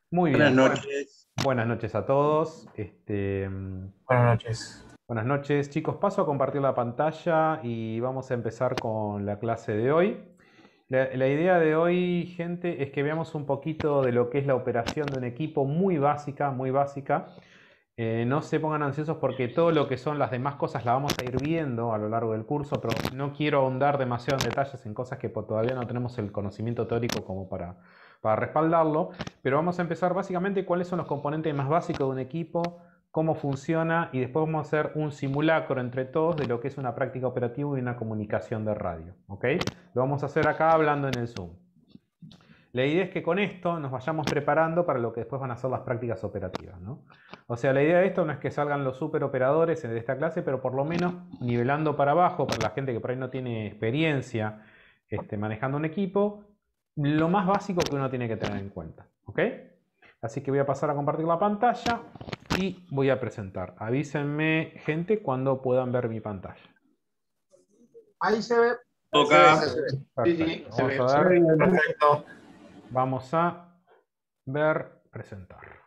Muy Buenas bien, noches. buenas noches a todos. Buenas noches. Buenas noches, chicos. Paso a compartir la pantalla y vamos a empezar con la clase de hoy. La idea de hoy, gente, es que veamos un poquito de lo que es la operación de un equipo muy básica, muy básica. No se pongan ansiosos porque todo lo que son las demás cosas la vamos a ir viendo a lo largo del curso, pero no quiero ahondar demasiado en detalles en cosas que todavía no tenemos el conocimiento teórico como para respaldarlo. Pero vamos a empezar básicamente cuáles son los componentes más básicos de un equipo, cómo funciona y después vamos a hacer un simulacro entre todos de lo que es una práctica operativa y una comunicación de radio. ¿Ok? Lo vamos a hacer acá hablando en el Zoom. La idea es que con esto nos vayamos preparando para lo que después van a ser las prácticas operativas, ¿no? O sea, la idea de esto no es que salgan los superoperadores de esta clase, pero por lo menos nivelando para abajo, para la gente que por ahí no tiene experiencia manejando un equipo, lo más básico que uno tiene que tener en cuenta. ¿Ok? Así que voy a pasar a compartir la pantalla y voy a presentar. Avísenme, gente, cuando puedan ver mi pantalla. Ahí se ve. Toca. Se ve. Sí, sí, Perfecto. se Vamos ve. a Se ve ver. bien. Perfecto. Vamos a ver, presentar.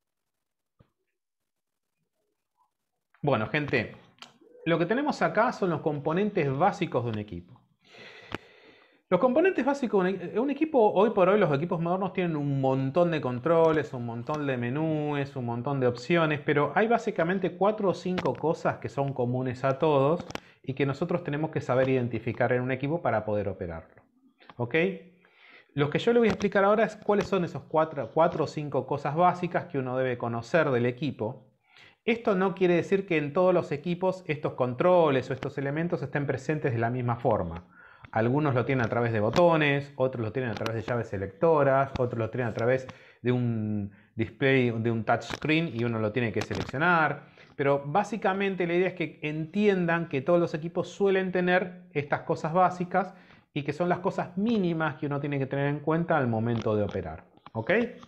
Bueno, gente, lo que tenemos acá son los componentes básicos de un equipo. Los componentes básicos de un equipo, hoy por hoy los equipos modernos tienen un montón de controles, un montón de menús, un montón de opciones, pero hay básicamente 4 o 5 cosas que son comunes a todos y que nosotros tenemos que saber identificar en un equipo para poder operarlo. ¿Ok? Lo que yo le voy a explicar ahora es cuáles son esos 4 o 5 cosas básicas que uno debe conocer del equipo. Esto no quiere decir que en todos los equipos estos controles o estos elementos estén presentes de la misma forma. Algunos lo tienen a través de botones, otros lo tienen a través de llaves selectoras, otros lo tienen a través de un display, de un touchscreen y uno lo tiene que seleccionar. Pero básicamente la idea es que entiendan que todos los equipos suelen tener estas cosas básicas y que son las cosas mínimas que uno tiene que tener en cuenta al momento de operar. ¿Ok?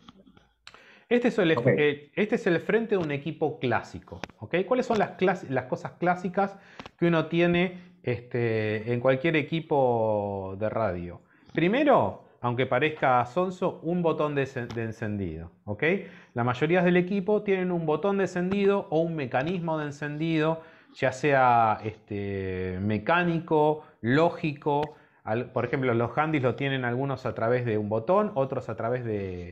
Ok. Este es el frente de un equipo clásico. ¿Ok? ¿Cuáles son las cosas clásicas que uno tiene en cualquier equipo de radio? Primero, aunque parezca sonso, un botón de encendido. ¿Ok? La mayoría del equipo tienen un botón de encendido o un mecanismo de encendido, ya sea mecánico, lógico. Por ejemplo, los handys lo tienen algunos a través de un botón, otros a través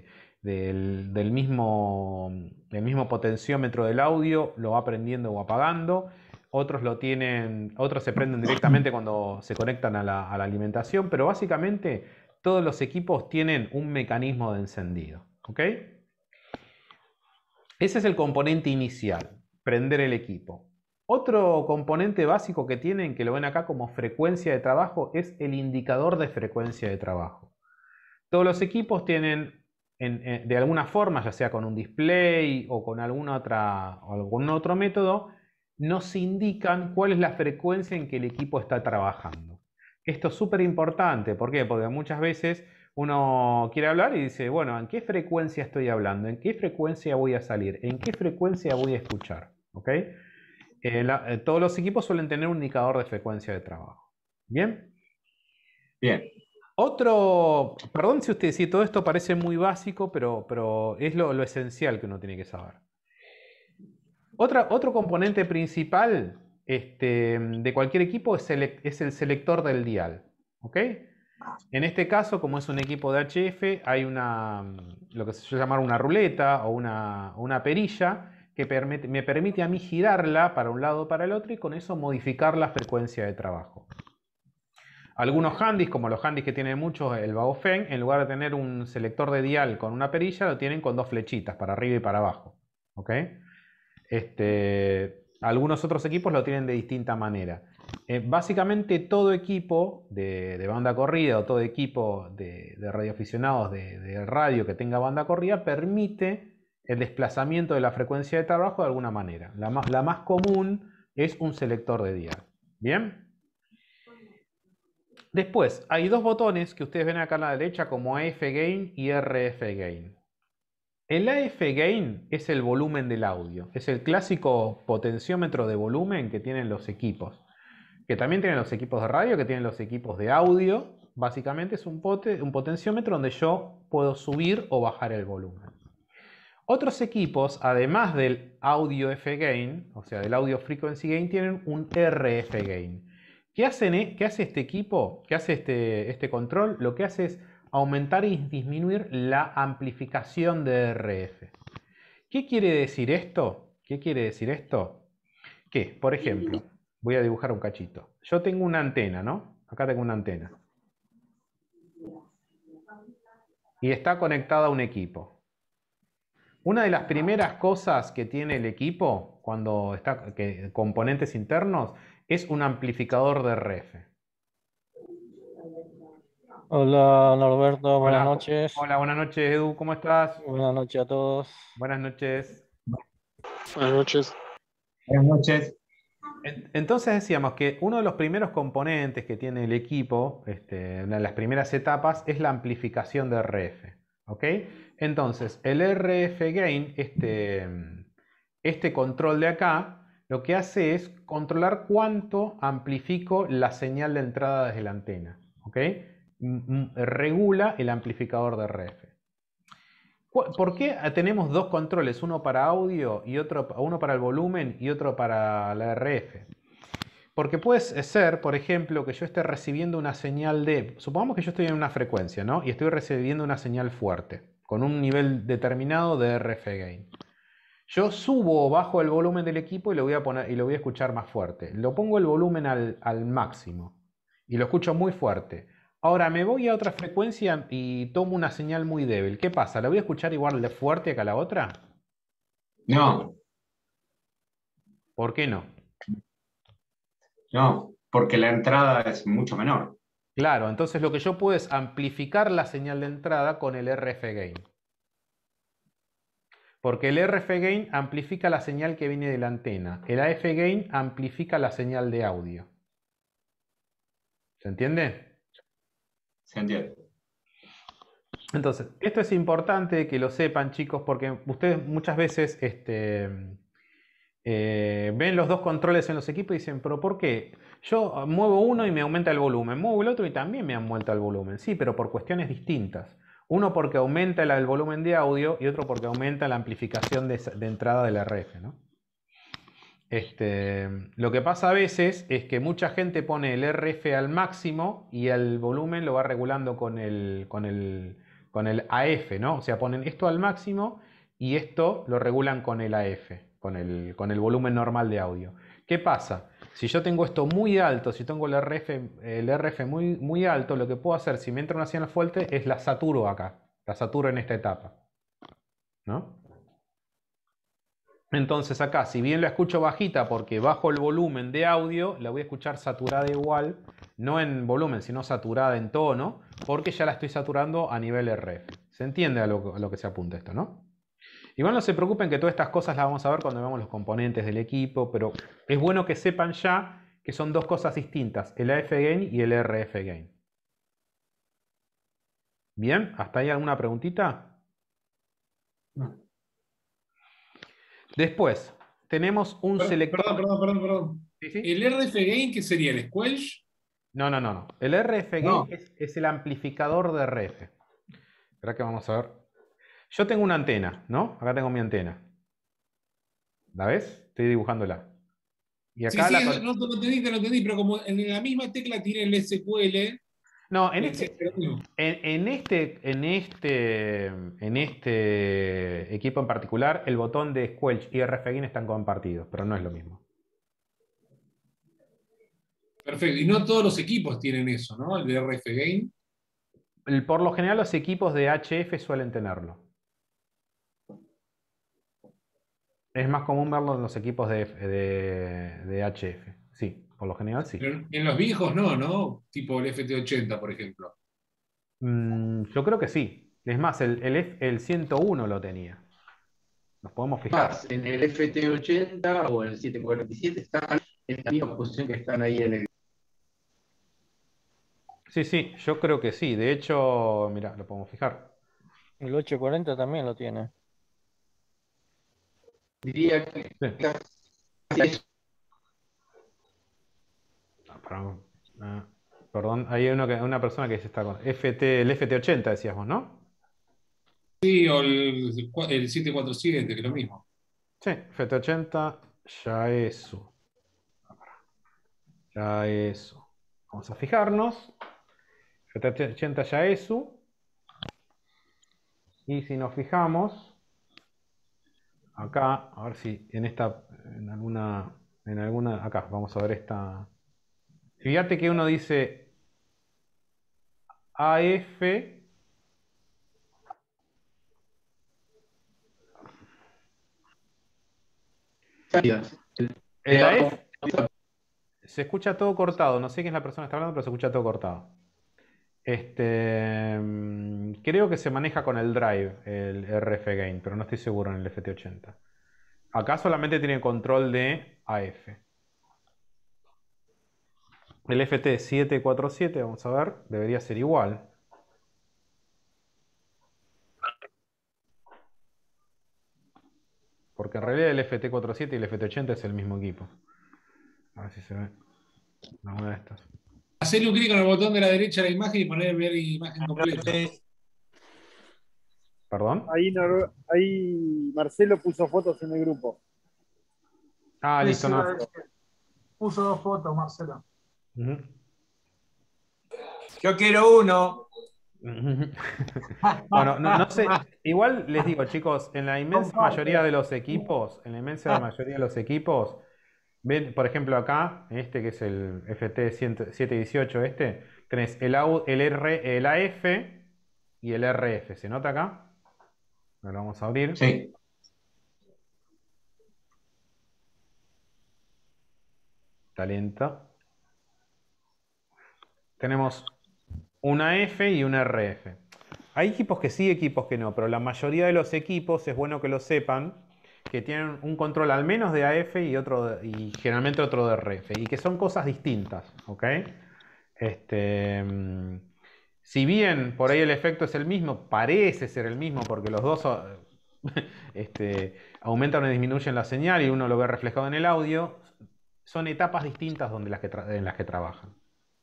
del mismo potenciómetro del audio, lo va prendiendo o apagando. Otros lo tienen, otros se prenden directamente cuando se conectan a la alimentación, pero básicamente todos los equipos tienen un mecanismo de encendido. ¿Ok? Ese es el componente inicial, prender el equipo. Otro componente básico que tienen, que lo ven acá como frecuencia de trabajo, es el indicador de frecuencia de trabajo. Todos los equipos tienen, de alguna forma, ya sea con un display o con algún otro método, nos indican cuál es la frecuencia en que el equipo está trabajando. Esto es súper importante, ¿por qué? Porque muchas veces uno quiere hablar y dice, bueno, ¿en qué frecuencia estoy hablando? ¿En qué frecuencia voy a salir? ¿En qué frecuencia voy a escuchar? ¿Ok? Todos los equipos suelen tener un indicador de frecuencia de trabajo. ¿Bien? Bien. Perdón si todo esto parece muy básico, pero es lo esencial que uno tiene que saber. Otro componente principal de cualquier equipo es el selector del dial. ¿Ok? En este caso, como es un equipo de HF, hay lo que se suele llamar una ruleta o una perilla que me permite a mí girarla para un lado o para el otro y con eso modificar la frecuencia de trabajo. Algunos handys, como los handys que tienen muchos, el Baofeng, en lugar de tener un selector de dial con una perilla, lo tienen con dos flechitas, para arriba y para abajo. ¿Ok? Algunos otros equipos lo tienen de distinta manera. Básicamente todo equipo de banda corrida o todo equipo de radioaficionados de radio que tenga banda corrida permite el desplazamiento de la frecuencia de trabajo de alguna manera. La más común es un selector de dial. ¿Bien? Después, hay dos botones que ustedes ven acá a la derecha como AF Gain y RF Gain. El AF Gain es el volumen del audio, es el clásico potenciómetro de volumen que tienen los equipos, que también tienen los equipos de radio, que tienen los equipos de audio. Básicamente es un potenciómetro donde yo puedo subir o bajar el volumen. Otros equipos, además del audio F-Gain, o sea, del audio frequency gain, tienen un RF gain. ¿Qué hace este equipo? ¿Qué hace este control? Lo que hace es aumentar y disminuir la amplificación de RF. ¿Qué quiere decir esto? ¿Qué quiere decir esto? Que, por ejemplo, voy a dibujar un cachito. Yo tengo una antena, ¿no? Acá tengo una antena. Y está conectada a un equipo. Una de las primeras cosas que tiene el equipo cuando está componentes internos es un amplificador de RF. Hola Norberto, buenas Hola, noches. hola, buenas noches, Edu, ¿cómo estás? Buenas noches a todos. Buenas noches. Buenas noches. Buenas noches. Entonces decíamos que uno de los primeros componentes que tiene el equipo, una de las primeras etapas, es la amplificación de RF. ¿Ok? Entonces, el RF gain, este control de acá, lo que hace es controlar cuánto amplifico la señal de entrada desde la antena. ¿Ok? Regula el amplificador de RF. ¿Por qué tenemos dos controles? Uno para audio y uno para el volumen y otro para la RF. Porque puede ser, por ejemplo, que yo esté recibiendo una señal de... Supongamos que yo estoy en una frecuencia, ¿no? Y estoy recibiendo una señal fuerte, con un nivel determinado de RF gain. Yo subo o bajo el volumen del equipo y lo voy a poner y lo voy a escuchar más fuerte. Lo pongo el volumen al máximo y lo escucho muy fuerte. Ahora me voy a otra frecuencia y tomo una señal muy débil. ¿Qué pasa? ¿La voy a escuchar igual de fuerte que a la otra? No, ¿Por qué no? no, porque la entrada es mucho menor. Claro, entonces lo que yo puedo es amplificar la señal de entrada con el RF gain. Porque el RF gain amplifica la señal que viene de la antena. El AF gain amplifica la señal de audio. ¿Se entiende? ¿Se entiende? Entonces, esto es importante que lo sepan, chicos, porque ustedes muchas veces ven los dos controles en los equipos y dicen, pero ¿por qué? Yo muevo uno y me aumenta el volumen, muevo el otro y también me aumenta el volumen. Sí, pero por cuestiones distintas. Uno porque aumenta el volumen de audio y otro porque aumenta la amplificación de entrada del RF, ¿no? Lo que pasa a veces es que mucha gente pone el RF al máximo y el volumen lo va regulando con el AF, ¿no? O sea, ponen esto al máximo y esto lo regulan con el AF, con el volumen normal de audio. ¿Qué pasa? Si yo tengo esto muy alto, si tengo el RF muy, muy alto, lo que puedo hacer si me entra una señal fuerte es la saturo acá, la saturo en esta etapa, ¿no? Entonces acá, si bien la escucho bajita porque bajo el volumen de audio, la voy a escuchar saturada igual, no en volumen, sino saturada en tono, porque ya la estoy saturando a nivel RF. ¿Se entiende a lo que se apunta esto, no? Igual no se preocupen que todas estas cosas las vamos a ver cuando veamos los componentes del equipo, pero es bueno que sepan ya que son dos cosas distintas, el AF Gain y el RF Gain. ¿Bien? ¿Hasta ahí alguna preguntita? Después, tenemos un selector... Perdón. ¿Sí, sí? ¿El RF Gain qué sería? ¿El Squelch? No. El RF Gain No. es el amplificador de RF. Espera que vamos a ver. Yo tengo una antena, ¿no? Acá tengo mi antena. ¿La ves? Estoy dibujándola. Y acá Sí, no te lo entendí, pero como en la misma tecla tiene el SQL. No, en este equipo en particular, el botón de Squelch y RF Gain están compartidos, pero no es lo mismo. Perfecto, y no todos los equipos tienen eso, ¿no? El de RF Gain. Por lo general, los equipos de HF suelen tenerlo. Es más común verlo en los equipos de HF. Sí, por lo general sí. Pero en los viejos no, tipo el FT80, por ejemplo. Yo creo que sí. Es más, el 101 lo tenía. Nos podemos fijar. Más, en el FT80 o el 747 están en la misma posición que están ahí en el... Sí, yo creo que sí. De hecho, mira, lo podemos fijar. El 840 también lo tiene. Diría que Sí. Perdón, hay una persona que se está con el FT80, decías vos, ¿no? Sí, o el 747, que es lo mismo. Sí, FT80 Yaesu. Yaesu. Vamos a fijarnos. FT80 Yaesu. Y si nos fijamos, acá, a ver si en alguna, acá, vamos a ver esta. Fíjate que uno dice AF. El AF se escucha todo cortado. No sé quién es la persona que está hablando, pero se escucha todo cortado. Creo que se maneja con el drive, el RF Gain, pero no estoy seguro en el FT80. Acá solamente tiene control de AF. El FT747, vamos a ver, debería ser igual. Porque en realidad el FT47 y el FT80 es el mismo equipo. A ver si se ve alguna de estas. Hacerle un clic con el botón de la derecha a la imagen y poner ver imagen completa. ¿Perdón? Ahí Marcelo puso fotos en el grupo. Ah, listo, Eso iba no. a decir. Puso 2 fotos, Marcelo. Ujú. Yo quiero uno. Bueno, no sé, igual les digo, chicos, en la inmensa Comparte. mayoría de los equipos, ven, por ejemplo, acá, en este que es el FT718, tenés el AF y el RF. ¿Se nota acá? Ahora lo vamos a abrir. Sí. Está lento. Tenemos un AF y un RF. Hay equipos que sí, equipos que no, pero la mayoría de los equipos es bueno que lo sepan, que tienen un control al menos de AF y generalmente otro de RF, y que son cosas distintas, ¿ok? Si bien por ahí el efecto es el mismo, parece ser el mismo porque los dos aumentan o disminuyen la señal y uno lo ve reflejado en el audio, son etapas distintas en las que trabajan.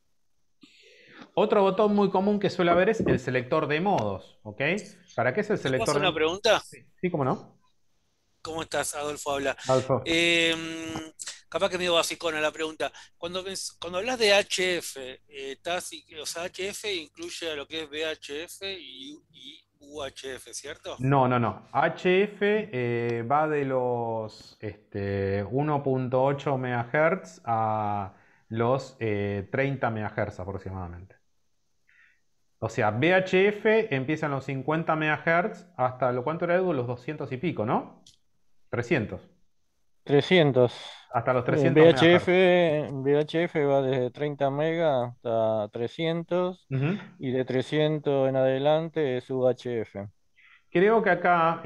Otro botón muy común que suele haber es el selector de modos, ¿ok? ¿Para qué es el ¿Te puedo selector hacer de una pregunta? Sí, cómo no. ¿Cómo estás? Adolfo habla. Alfa. Capaz que medio basicona la pregunta. Cuando hablas de HF, o sea, HF incluye a lo que es VHF y UHF, ¿cierto? No. HF va de los 1.8 MHz a los 30 MHz aproximadamente. O sea, VHF empieza en los 50 MHz hasta, ¿cuánto era, Edu? Los 200 y pico, ¿no? 300. 300. Hasta los 300 MHz. VHF va desde 30 megas hasta 300 Ujú. y de 300 en adelante es UHF. Creo que acá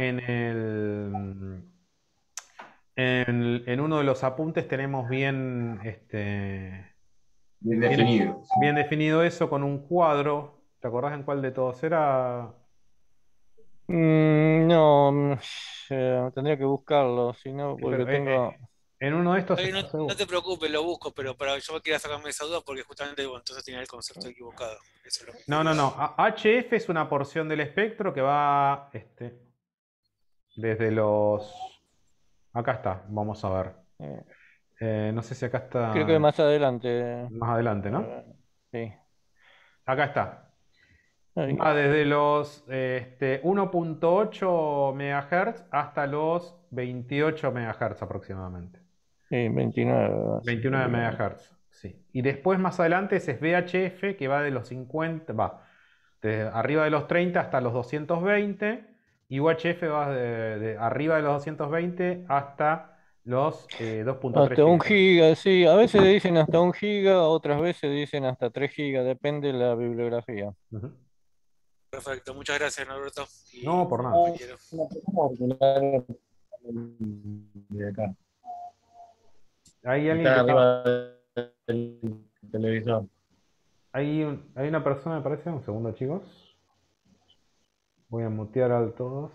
en uno de los apuntes tenemos bien, Bien definido. bien definido eso con un cuadro. ¿Te acordás en cuál de todos era? No, tendría que buscarlo, si no, porque Pero, tengo... en uno de estos Oye, está no seguro. te preocupes, lo busco, pero yo quería sacarme esa duda porque justamente, bueno, entonces tenía el concepto equivocado. Eso es lo que No. quería. HF es una porción del espectro que va desde los... Acá está, vamos a ver. No sé si acá Creo que está más adelante. más adelante, ¿no? Sí. Acá está. Ahí, Va desde los 1.8 MHz hasta los 28 MHz aproximadamente. sí, 29. 29 MHz, sí. Y después más adelante es VHF que va de los 50, de arriba de los 30 hasta los 220. Y UHF va de arriba de los 220 hasta los 2.3 Hasta 1 GHz. giga, sí. A veces dicen hasta 1 giga, otras veces dicen hasta 3 gigas, depende de la bibliografía. Ujú. Perfecto, muchas gracias, Norberto. No, por nada. Compañero. De acá. Hay alguien Está que está... arriba del televisor. Hay una persona, me parece. Un segundo, chicos. Voy a mutear a todos.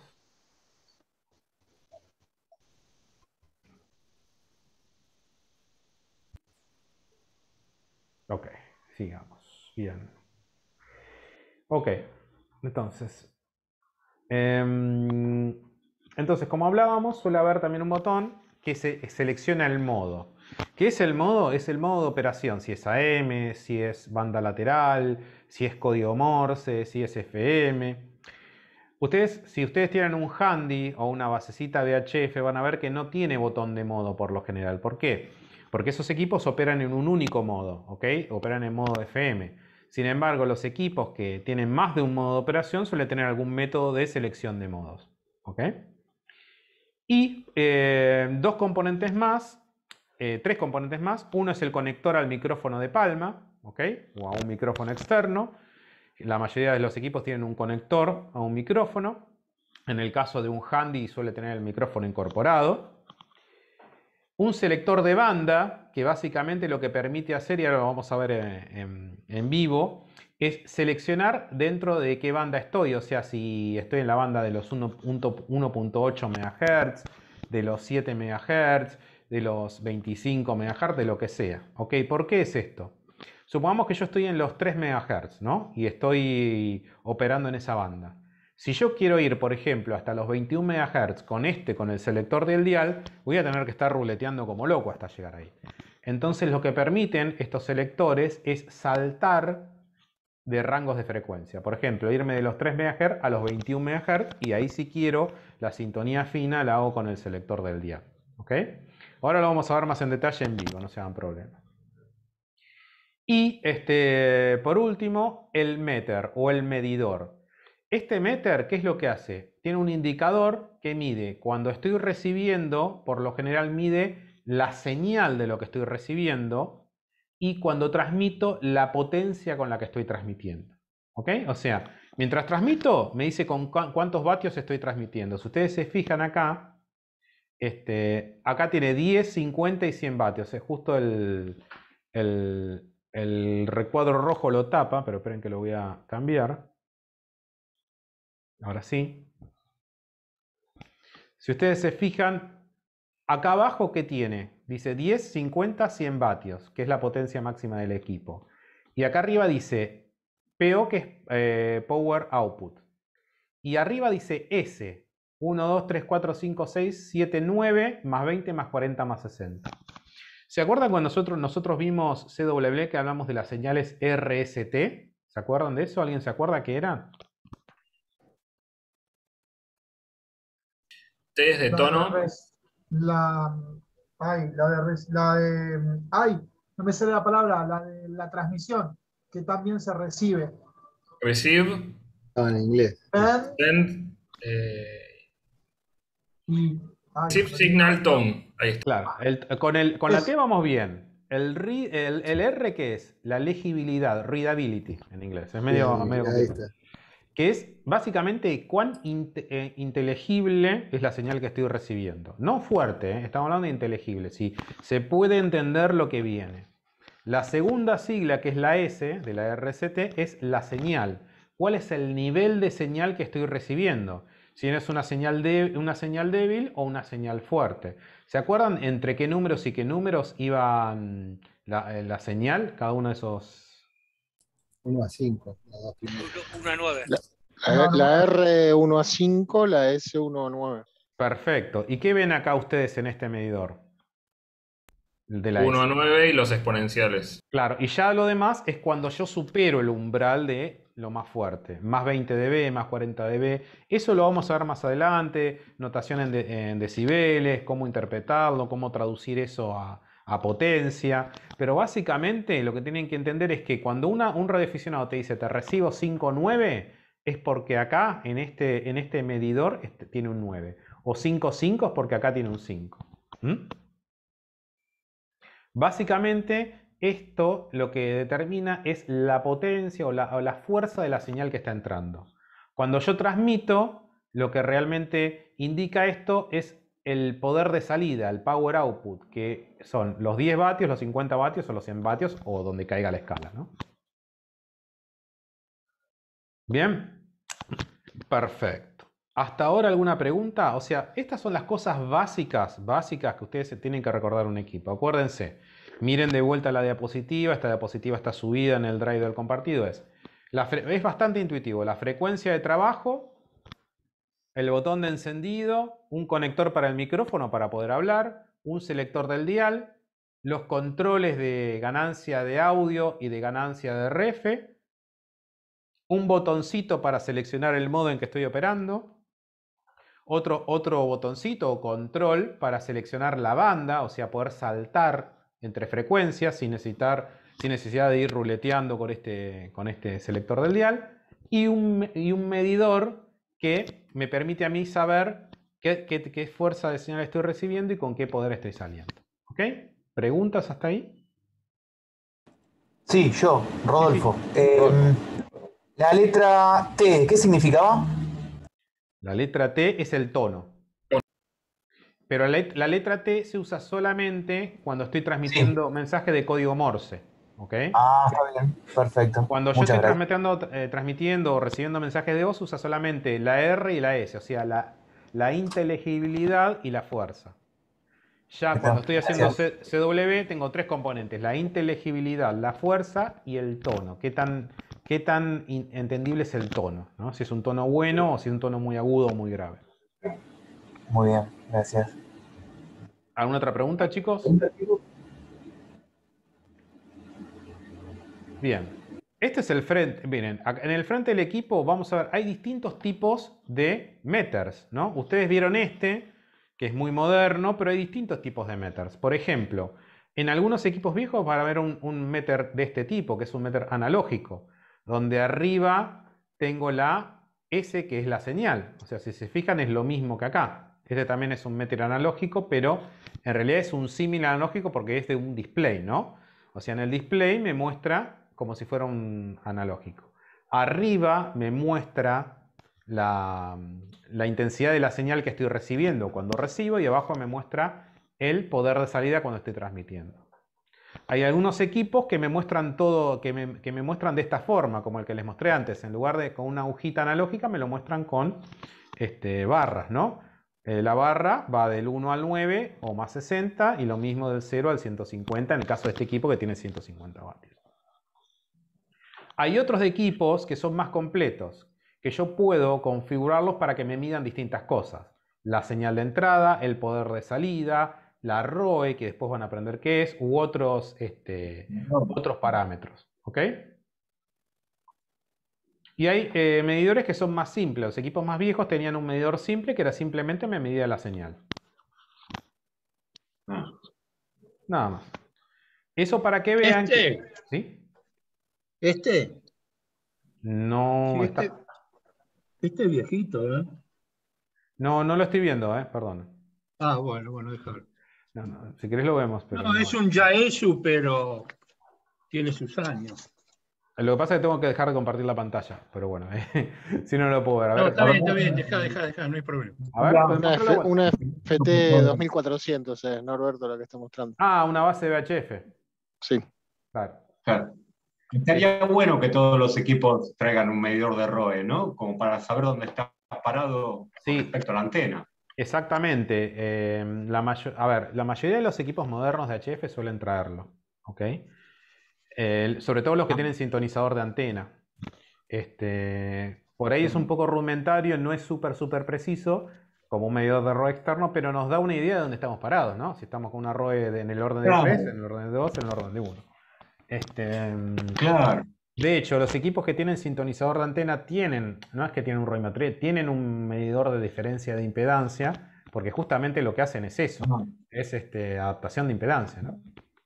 Ok, sigamos. Bien. Ok, entonces, Entonces, como hablábamos, suele haber también un botón que selecciona el modo. ¿Qué es el modo? Es el modo de operación, si es AM, si es banda lateral, si es código Morse, si es FM. Si ustedes tienen un handy o una basecita VHF, van a ver que no tiene botón de modo por lo general. ¿Por qué? Porque esos equipos operan en un único modo, ¿ok? Operan en modo FM. Sin embargo, los equipos que tienen más de un modo de operación suelen tener algún método de selección de modos, ¿ok? Y tres componentes más. Uno es el conector al micrófono de palma, ¿ok? O a un micrófono externo. La mayoría de los equipos tienen un conector a un micrófono. En el caso de un handy suele tener el micrófono incorporado. Un selector de banda, que básicamente lo que permite hacer, y ahora lo vamos a ver en vivo, es seleccionar dentro de qué banda estoy. O sea, si estoy en la banda de los 1.8 MHz, de los 7 MHz, de los 25 MHz, de lo que sea. ¿Ok? ¿Por qué es esto? Supongamos que yo estoy en los 3 MHz, ¿no? Y estoy operando en esa banda. Si yo quiero ir, por ejemplo, hasta los 21 MHz con el selector del dial, voy a tener que estar ruleteando como loco hasta llegar ahí. Entonces lo que permiten estos selectores es saltar de rangos de frecuencia. Por ejemplo, irme de los 3 MHz a los 21 MHz y ahí si quiero la sintonía fina la hago con el selector del dial. ¿Ok? Ahora lo vamos a ver más en detalle en vivo, no se hagan problemas. Y por último, el meter o el medidor. Este meter, ¿qué es lo que hace? Tiene un indicador que mide cuando estoy recibiendo, por lo general mide la señal de lo que estoy recibiendo y cuando transmito la potencia con la que estoy transmitiendo. ¿Ok? O sea, mientras transmito me dice con cuántos vatios estoy transmitiendo. Si ustedes se fijan acá, acá tiene 10, 50 y 100 vatios. Es justo el recuadro rojo lo tapa, pero esperen que lo voy a cambiar. Ahora sí. Si ustedes se fijan, acá abajo, ¿qué tiene? Dice 10, 50, 100 vatios, que es la potencia máxima del equipo. Y acá arriba dice PO, que es Power Output. Y arriba dice S. 1, 2, 3, 4, 5, 6, 7, 9, más 20, más 40, más 60. ¿Se acuerdan cuando nosotros vimos CW que hablamos de las señales RST? ¿Se acuerdan de eso? ¿Alguien se acuerda qué era? T es de tono. No me sale la palabra, la de la transmisión, que también se recibe. Receive. En inglés. Send. Chip signal tone. Ahí está. Claro, con la T vamos bien. El R, ¿qué es? La legibilidad, readability en inglés. Es medio complicado. Que es básicamente cuán inteligible es la señal que estoy recibiendo. No fuerte, estamos hablando de inteligible. Si se puede entender lo que viene. La segunda sigla, que es la S de la RST, es la señal. ¿Cuál es el nivel de señal que estoy recibiendo? Si es una señal débil o una señal fuerte. ¿Se acuerdan entre qué números y qué números iban la señal? Cada uno de esos... 1 a 5. 1 a 9. La R 1 a 5, la S 1 a 9. Perfecto. ¿Y qué ven acá ustedes en este medidor? De la 1 a 9 y los exponenciales. Claro, y ya lo demás es cuando yo supero el umbral de lo más fuerte. Más 20 dB, más 40 dB. Eso lo vamos a ver más adelante. Notación en decibeles, cómo interpretarlo, cómo traducir eso a potencia. Pero básicamente lo que tienen que entender es que cuando un radioaficionado te dice te recibo 5,9, es porque acá en este medidor tiene un 9. O 5,5 es porque acá tiene un 5. Básicamente esto lo que determina es la potencia o la fuerza de la señal que está entrando. Cuando yo transmito, lo que realmente indica esto es el poder de salida, el power output, que son los 10 vatios, los 50 vatios o los 100 vatios o donde caiga la escala, ¿no? ¿Bien? Perfecto. ¿Hasta ahora alguna pregunta? O sea, estas son las cosas básicas que ustedes tienen que recordar un equipo. Acuérdense, miren de vuelta la diapositiva. Esta diapositiva está subida en el drive del compartido. Es bastante intuitivo. La frecuencia de trabajo el botón de encendido, un conector para el micrófono para poder hablar, un selector del dial, los controles de ganancia de audio y de ganancia de refe, un botoncito para seleccionar el modo en que estoy operando, otro botoncito o control para seleccionar la banda, o sea, poder saltar entre frecuencias sin necesidad de ir ruleteando con este selector del dial, y un medidor que me permite a mí saber qué fuerza de señal estoy recibiendo y con qué poder estoy saliendo. ¿Ok? ¿Preguntas hasta ahí? Sí, yo, Rodolfo. Rodolfo. La letra T, ¿qué significaba? La letra T es el tono. Pero la letra T se usa solamente cuando estoy transmitiendo mensajes de código Morse. ¿Ok? Ah, está bien, perfecto. Cuando yo Muchas estoy gracias. transmitiendo o recibiendo mensajes de voz, usa solamente la R y la S, o sea, la inteligibilidad y la fuerza. Ya cuando estoy haciendo CW tengo tres componentes: la inteligibilidad, la fuerza y el tono. ¿Qué tan entendible es el tono, ¿no? Si es un tono bueno o si es un tono muy agudo o muy grave. Muy bien, gracias. ¿Alguna otra pregunta, chicos? Bien. Este es el frente. Miren, en el frente del equipo vamos a ver, hay distintos tipos de meters, ¿no? Ustedes vieron este, que es muy moderno, pero hay distintos tipos de meters. Por ejemplo, en algunos equipos viejos van a ver un meter de este tipo, que es un meter analógico, donde arriba tengo la S, que es la señal. O sea, si se fijan, es lo mismo que acá. Este también es un meter analógico, pero en realidad es un símil analógico porque es de un display, ¿no? O sea, en el display me muestra como si fuera un analógico. Arriba me muestra la intensidad de la señal que estoy recibiendo cuando recibo, y abajo me muestra el poder de salida cuando estoy transmitiendo. Hay algunos equipos que me muestran todo, que me muestran de esta forma, como el que les mostré antes. En lugar de con una agujita analógica, me lo muestran con barras, ¿no? La barra va del 1 al 9 o más 60, y lo mismo del 0 al 150 en el caso de este equipo que tiene 150 vatios. Hay otros equipos que son más completos, que yo puedo configurarlos para que me midan distintas cosas: la señal de entrada, el poder de salida, la ROE, que después van a aprender qué es, u otros parámetros. ¿Ok? Y hay medidores que son más simples. Los equipos más viejos tenían un medidor simple que era simplemente me medía la señal. Nada más. Eso para que vean que... ¿Sí? No, Sí, está... este es viejito, ¿eh? No, no lo estoy viendo, perdón. Ah, bueno, déjalo. No, si querés lo vemos, pero No, es un Yaesu, pero tiene sus años. Lo que pasa es que tengo que dejar de compartir la pantalla, pero bueno, si no lo puedo ver. A ver, No, está bien, deja, no hay problema. A ver, una FT 2400 es, Norberto, lo que está mostrando. Ah, una base de VHF. Sí. Claro. Estaría bueno que todos los equipos traigan un medidor de ROE, ¿no? Como para saber dónde está parado con respecto a la antena. Exactamente. La mayoría de los equipos modernos de HF suelen traerlo. ¿Ok? Sobre todo los que tienen sintonizador de antena. Por ahí es un poco rudimentario, no es súper preciso como un medidor de ROE externo, pero nos da una idea de dónde estamos parados, ¿no? Si estamos con una ROE en el orden de 3, en el orden de 2, en el orden de 1. Claro. De hecho, los equipos que tienen sintonizador de antena no es que tienen un ROIMATRE, tienen un medidor de diferencia de impedancia, porque justamente lo que hacen es eso, es adaptación de impedancia, ¿no?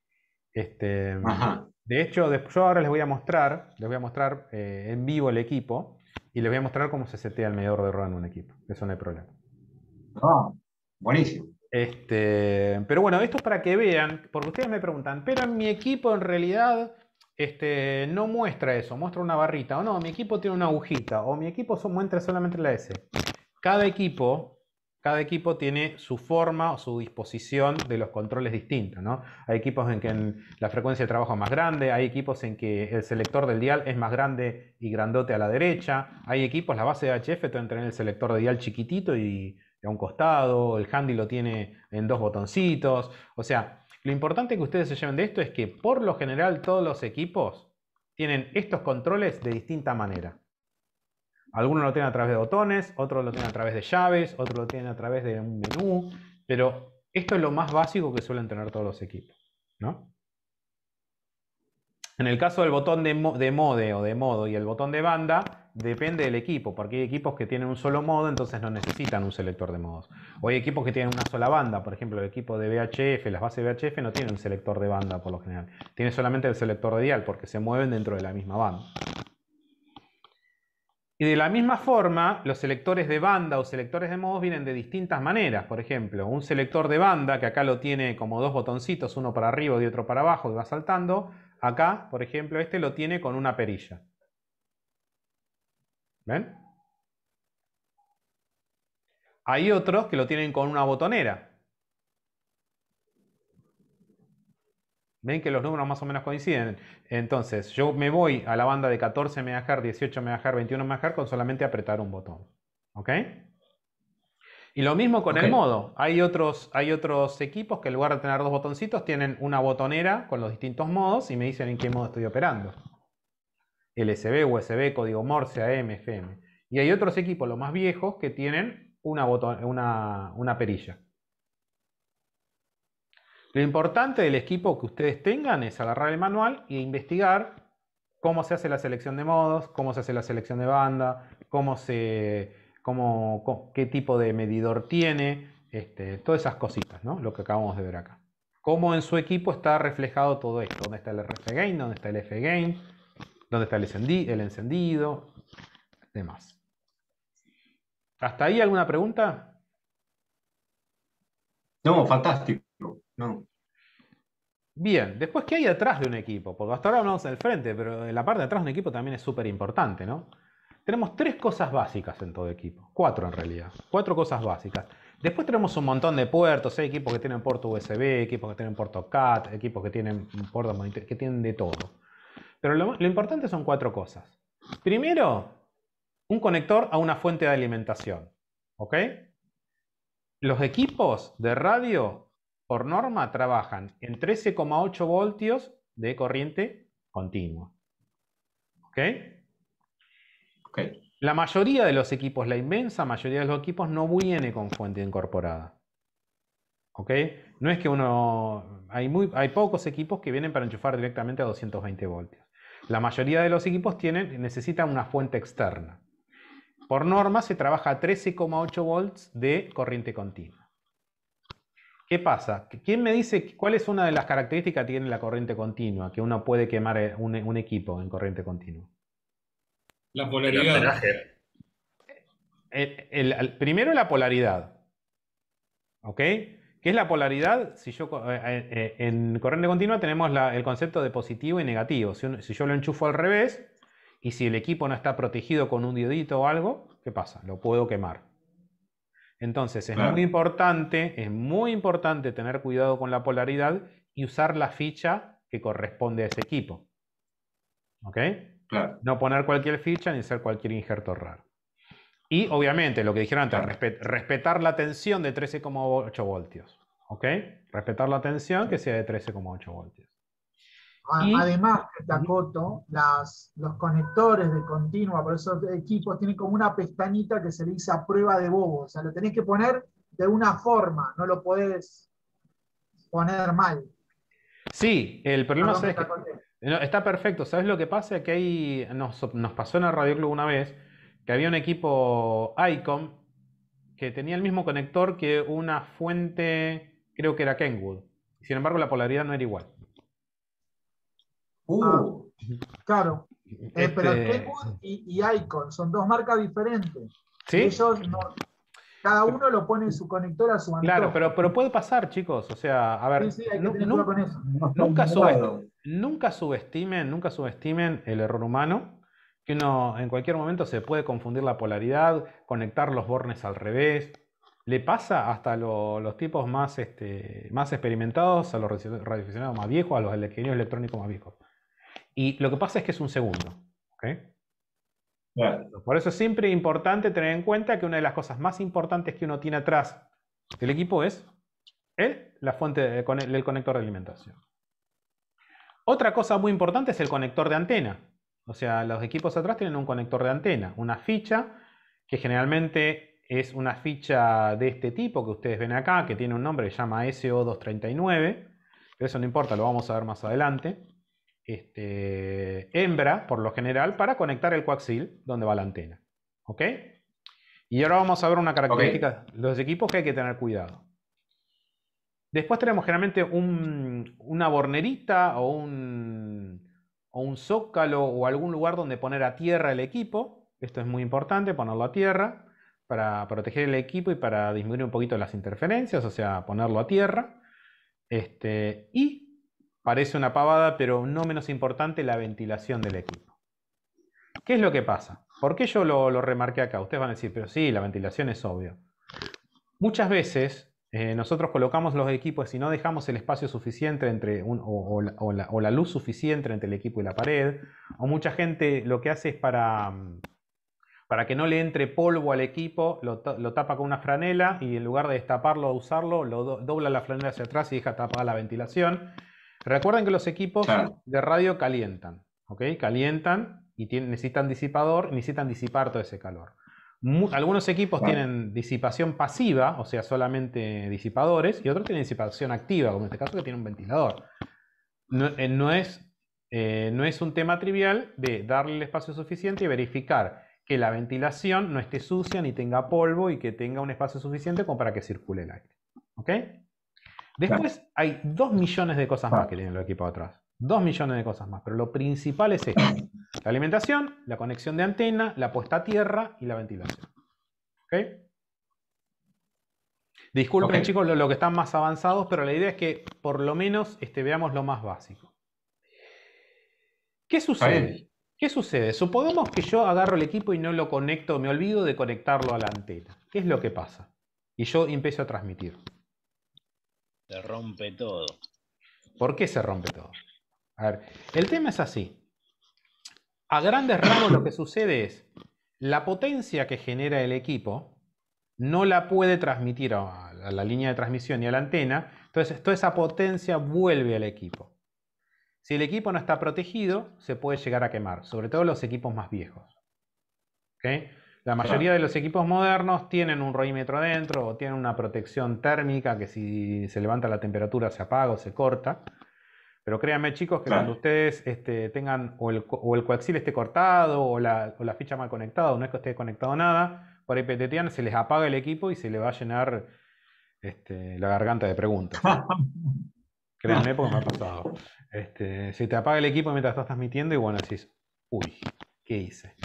De hecho, yo ahora les voy a mostrar en vivo el equipo, y les voy a mostrar cómo se setea el medidor de ROE en un equipo. Eso no hay problema. Buenísimo. Pero bueno, esto es para que vean, porque ustedes me preguntan, pero en mi equipo en realidad no muestra eso, muestra una barrita, o no, mi equipo tiene una agujita, o mi equipo muestra solamente la S. Cada equipo tiene su forma o su disposición de los controles distintos, ¿no? Hay equipos en que la frecuencia de trabajo es más grande, hay equipos en que el selector del dial es más grande y grandote a la derecha, hay equipos, la base de HF pueden tener el selector de dial chiquitito y a un costado, el handy lo tiene en 2 botoncitos. O sea, lo importante que ustedes se lleven de esto es que por lo general todos los equipos tienen estos controles de distinta manera. Algunos lo tienen a través de botones, otros lo tienen a través de llaves, otros lo tienen a través de un menú, pero esto es lo más básico que suelen tener todos los equipos, ¿no? En el caso del botón de mode o de modo y el botón de banda, depende del equipo, porque hay equipos que tienen un solo modo, entonces no necesitan un selector de modos. O hay equipos que tienen una sola banda, por ejemplo, el equipo de VHF, las bases de VHF no tienen un selector de banda por lo general. Tiene solamente el selector de dial, porque se mueven dentro de la misma banda. Y de la misma forma, los selectores de banda o selectores de modos vienen de distintas maneras. Por ejemplo, un selector de banda, que acá lo tiene como dos botoncitos, uno para arriba y otro para abajo, y va saltando. Acá, por ejemplo, este lo tiene con una perilla. ¿Ven? Hay otros que lo tienen con una botonera. Ven que los números más o menos coinciden. Entonces, yo me voy a la banda de 14 MHz, 18 MHz, 21 MHz con solamente apretar un botón. ¿Ok? Y lo mismo con el modo. Hay otros equipos que en lugar de tener dos botoncitos tienen una botonera con los distintos modos y me dicen en qué modo estoy operando. LSB, USB, código Morse, AM, FM. Y hay otros equipos, los más viejos, que tienen una perilla. Lo importante del equipo que ustedes tengan es agarrar el manual e investigar cómo se hace la selección de modos, cómo se hace la selección de banda, qué tipo de medidor tiene, todas esas cositas, ¿no? Lo que acabamos de ver acá. Cómo en su equipo está reflejado todo esto. ¿Dónde está el RF Gain? ¿Dónde está el F Gain? ¿Dónde está el encendido? Demás. ¿Hasta ahí alguna pregunta? No, fantástico. No. Bien, después, ¿qué hay atrás de un equipo? Porque hasta ahora hablamos del frente, pero en la parte de atrás de un equipo también es súper importante, ¿no? Tenemos 3 cosas básicas en todo equipo. 4 en realidad. 4 cosas básicas. Después tenemos un montón de puertos. Hay equipos que tienen puerto USB, equipos que tienen puerto CAT, equipos que tienen puerto monitor, que tienen de todo. Pero lo importante son 4 cosas. Primero, un conector a una fuente de alimentación. ¿Ok? Los equipos de radio, por norma, trabajan en 13,8 voltios de corriente continua. ¿Ok? La mayoría de los equipos, la inmensa mayoría de los equipos, no viene con fuente incorporada. ¿Ok? No es que hay pocos equipos que vienen para enchufar directamente a 220 voltios. La mayoría de los equipos necesitan una fuente externa. Por norma se trabaja a 13,8 volts de corriente continua. ¿Qué pasa? ¿Quién me dice cuál es una de las características que tiene la corriente continua? Que uno puede quemar un equipo en corriente continua. La polaridad. Primero la polaridad. ¿Ok? ¿Qué es la polaridad? Si yo, en corriente continua tenemos el concepto de positivo y negativo. Si yo lo enchufo al revés y si el equipo no está protegido con un diodito o algo, ¿qué pasa? Lo puedo quemar. Entonces es muy importante tener cuidado con la polaridad y usar la ficha que corresponde a ese equipo. ¿Ok? Claro. No poner cualquier ficha ni hacer cualquier injerto raro. Y obviamente, lo que dijeron antes, respetar la tensión de 13,8 voltios. ¿Ok? Respetar la tensión que sea de 13,8 voltios. Además, te acoto, los conectores de continua por esos equipos tienen como una pestañita que se le dice a prueba de bobo. O sea, lo tenés que poner de una forma, no lo podés poner mal. Sí, el problema es que está perfecto. ¿Sabes lo que pasa? Que ahí nos pasó en el Radio Club una vez que había un equipo ICOM que tenía el mismo conector que una fuente, creo que era Kenwood. Sin embargo, la polaridad no era igual. Claro, pero Kenwood y Icon son dos marcas diferentes. ¿Sí? Ellos cada uno lo pone en su conector a su antojo. Claro, pero puede pasar, chicos. O sea, a ver, Sí, hay que tener cuidado con eso. nunca subestimen el error humano, que uno en cualquier momento se puede confundir la polaridad, conectar los bornes al revés. Le pasa hasta los tipos más experimentados, a los radioaficionados más viejos, a los ingenieros electrónicos más viejos. Y lo que pasa es que es un segundo. ¿Okay? Claro. Por eso es siempre importante tener en cuenta que una de las cosas más importantes que uno tiene atrás del equipo es la fuente el conector de alimentación. Otra cosa muy importante es el conector de antena. O sea, los equipos atrás tienen un conector de antena, una ficha que generalmente es una ficha de este tipo que ustedes ven acá, que tiene un nombre que se llama SO239, pero eso no importa, lo vamos a ver más adelante. Hembra, por lo general, para conectar el coaxil donde va la antena. ¿Ok? Y ahora vamos a ver una característica de los equipos que hay que tener cuidado. Después tenemos generalmente una bornerita o un zócalo o algún lugar donde poner a tierra el equipo. Esto es muy importante, ponerlo a tierra para proteger el equipo y para disminuir un poquito las interferencias, o sea, ponerlo a tierra. Y parece una pavada, pero no menos importante, la ventilación del equipo. ¿Qué es lo que pasa? ¿Por qué yo lo remarqué acá? Ustedes van a decir, pero sí, la ventilación es obvio. Muchas veces nosotros colocamos los equipos y no dejamos el espacio suficiente entre o la luz suficiente entre el equipo y la pared. O mucha gente lo que hace es para que no le entre polvo al equipo, lo tapa con una franela y en lugar de destaparlo o usarlo, dobla la franela hacia atrás y deja tapada la ventilación. Recuerden que los equipos de radio calientan, ¿ok? Calientan y necesitan disipador, necesitan disipar todo ese calor. Algunos equipos tienen disipación pasiva, o sea, solamente disipadores, y otros tienen disipación activa, como en este caso que tiene un ventilador. No es un tema trivial de darle el espacio suficiente y verificar que la ventilación no esté sucia ni tenga polvo y que tenga un espacio suficiente como para que circule el aire. ¿Ok? Después hay 2 millones de cosas más que tienen los equipos atrás. 2 millones de cosas más, pero lo principal es esto. La alimentación, la conexión de antena, la puesta a tierra y la ventilación. ¿Ok? Disculpen chicos lo que están más avanzados, pero la idea es que por lo menos veamos lo más básico. ¿Qué sucede? ¿Qué sucede? Supongamos que yo agarro el equipo y no lo conecto, me olvido de conectarlo a la antena. ¿Qué es lo que pasa? Y yo empiezo a transmitir. Se rompe todo. ¿Por qué se rompe todo? A ver, el tema es así. A grandes rasgos lo que sucede es la potencia que genera el equipo no la puede transmitir a la línea de transmisión y a la antena. Entonces toda esa potencia vuelve al equipo. Si el equipo no está protegido, se puede llegar a quemar, sobre todo los equipos más viejos. ¿Okay? La mayoría de los equipos modernos tienen un ROImetro adentro o tienen una protección térmica que si se levanta la temperatura se apaga o se corta. Pero créanme chicos que cuando ustedes tengan o el coaxil esté cortado o la ficha mal conectada o no es que esté conectado nada, por ahí petetean, se les apaga el equipo y se les va a llenar la garganta de preguntas. Créanme porque me ha pasado. Se te apaga el equipo mientras estás transmitiendo y bueno, decís, uy, ¿qué hice?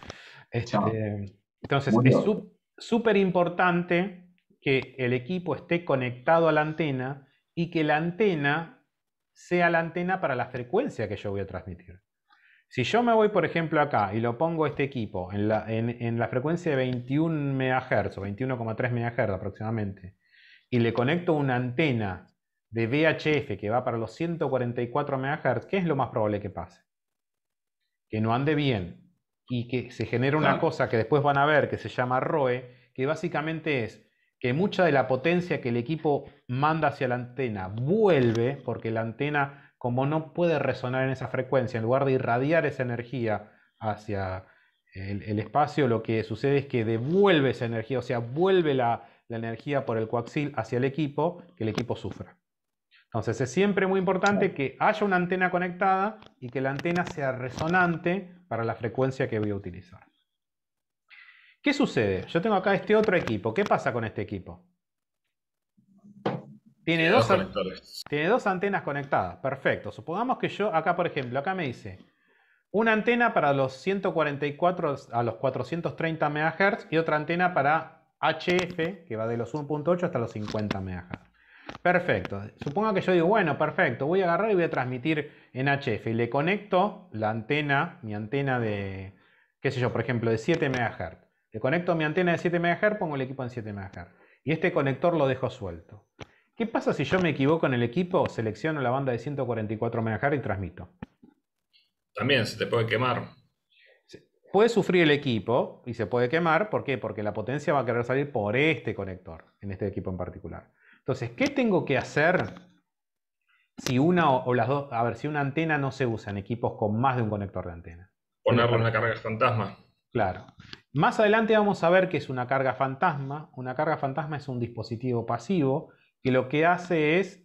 Entonces es súper importante que el equipo esté conectado a la antena y que la antena sea la antena para la frecuencia que yo voy a transmitir. Si yo me voy, por ejemplo, acá y lo pongo este equipo en la frecuencia de 21 MHz o 21,3 MHz aproximadamente y le conecto una antena de VHF que va para los 144 MHz, ¿qué es lo más probable que pase? Que no ande bien y que se genere una cosa que después van a ver que se llama ROE, que básicamente es que mucha de la potencia que el equipo manda hacia la antena vuelve, porque la antena, como no puede resonar en esa frecuencia, en lugar de irradiar esa energía hacia el espacio, lo que sucede es que devuelve esa energía, o sea, vuelve la energía por el coaxil hacia el equipo, que el equipo sufra. Entonces es siempre muy importante que haya una antena conectada y que la antena sea resonante para la frecuencia que voy a utilizar. ¿Qué sucede? Yo tengo acá este otro equipo. ¿Qué pasa con este equipo? Tiene dos antenas conectadas. Perfecto. Supongamos que yo acá, por ejemplo, acá me dice una antena para los 144 a los 430 MHz y otra antena para HF, que va de los 1.8 hasta los 50 MHz. Perfecto. Supongo que yo digo, bueno, perfecto, voy a agarrar y voy a transmitir en HF y le conecto la antena, mi antena de, qué sé yo, por ejemplo, de 7 MHz. Le conecto mi antena de 7 MHz, pongo el equipo en 7 MHz. Y este conector lo dejo suelto. ¿Qué pasa si yo me equivoco en el equipo, selecciono la banda de 144 MHz y transmito? También se te puede quemar. Puede sufrir el equipo y se puede quemar. ¿Por qué? Porque la potencia va a querer salir por este conector, en este equipo en particular. Entonces, ¿qué tengo que hacer si una o las dos, a ver, si una antena no se usa en equipos con más de un conector de antena? Ponerlo en la carga fantasma. Claro. Más adelante vamos a ver qué es una carga fantasma. Una carga fantasma es un dispositivo pasivo que lo que hace es,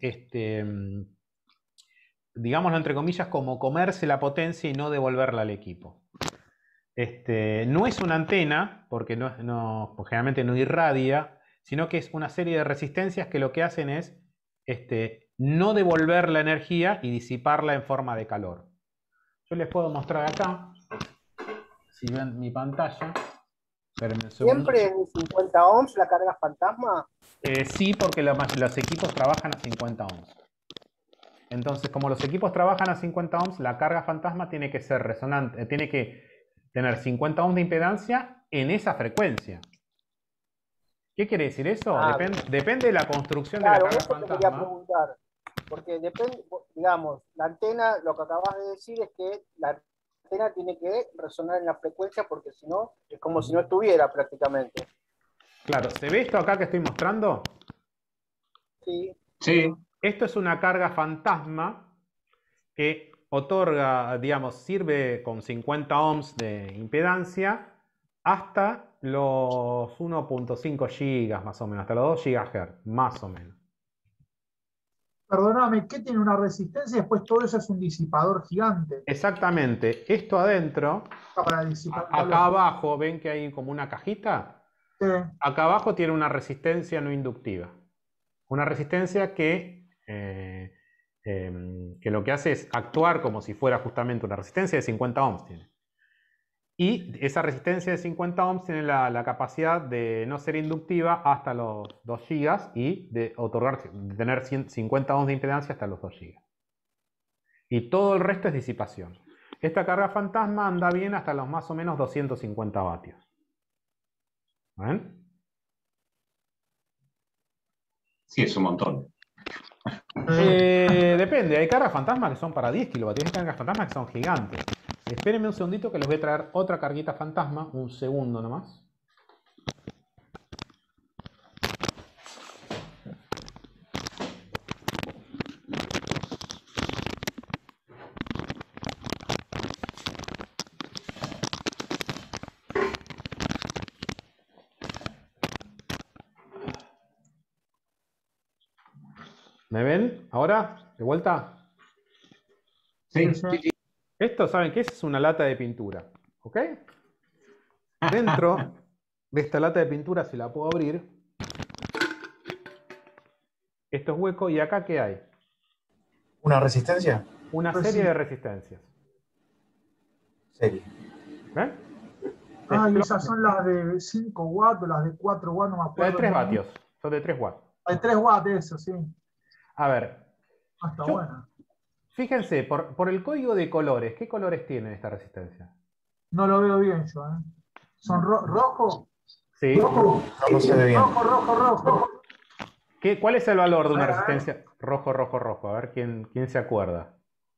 digámoslo entre comillas, como comerse la potencia y no devolverla al equipo. No es una antena, porque pues generalmente no irradia, sino que es una serie de resistencias que lo que hacen es no devolver la energía y disiparla en forma de calor. Yo les puedo mostrar acá, si ven mi pantalla. Espérenme un segundo. ¿Siempre en 50 ohms la carga fantasma? Sí, porque los equipos trabajan a 50 ohms. Entonces, como los equipos trabajan a 50 ohms, la carga fantasma tiene que ser resonante, tiene que tener 50 ohms de impedancia en esa frecuencia. ¿Qué quiere decir eso? Depende de la construcción de la carga eso fantasma. te quería preguntar. Porque depende, digamos, la antena, lo que acabas de decir es que la antena tiene que resonar en la frecuencia porque si no, es como si no estuviera prácticamente. Claro, ¿se ve esto acá que estoy mostrando? Sí. Sí. Esto es una carga fantasma que otorga, digamos, sirve con 50 ohms de impedancia hasta los 1.5 gigas más o menos, hasta los 2 gigahertz, más o menos. Perdóname, ¿qué tiene una resistencia? Después todo eso es un disipador gigante. Exactamente. Esto adentro, Para disipar acá calor. abajo, ¿ven que hay como una cajita? Sí. Acá abajo tiene una resistencia no inductiva. Una resistencia que lo que hace es actuar como si fuera justamente una resistencia de 50 ohms. Y esa resistencia de 50 ohms tiene la capacidad de no ser inductiva hasta los 2 gigas y de tener 50 ohms de impedancia hasta los 2 gigas. Y todo el resto es disipación. Esta carga fantasma anda bien hasta los más o menos 250 vatios. ¿Ven? Sí, es un montón. Depende, hay cargas fantasmas que son para 10 kilovatios, hay cargas fantasmas que son gigantes. Espérenme un segundito que les voy a traer otra carguita fantasma, un segundo nomás. ¿Me ven? ¿Ahora? ¿De vuelta? Sí. Esto, ¿saben qué es? Es una lata de pintura. ¿Ok? Dentro de esta lata de pintura, si la puedo abrir, esto es hueco. ¿Y acá qué hay? ¿Una resistencia? Una serie de resistencias. Serie. ¿Ven? Y esas son las de 5 watts, las de 4 watts, no me acuerdo. Las de 3 vatios. Son de 3 watts. Hay 3 watts de eso, sí. A ver. Está buena. Fíjense, por el código de colores, ¿qué colores tiene esta resistencia? No lo veo bien yo, ¿eh? ¿Son rojo? Sí. Rojo. No se ve bien. Rojo. ¿Cuál es el valor de una resistencia rojo? A ver, ¿quién se acuerda?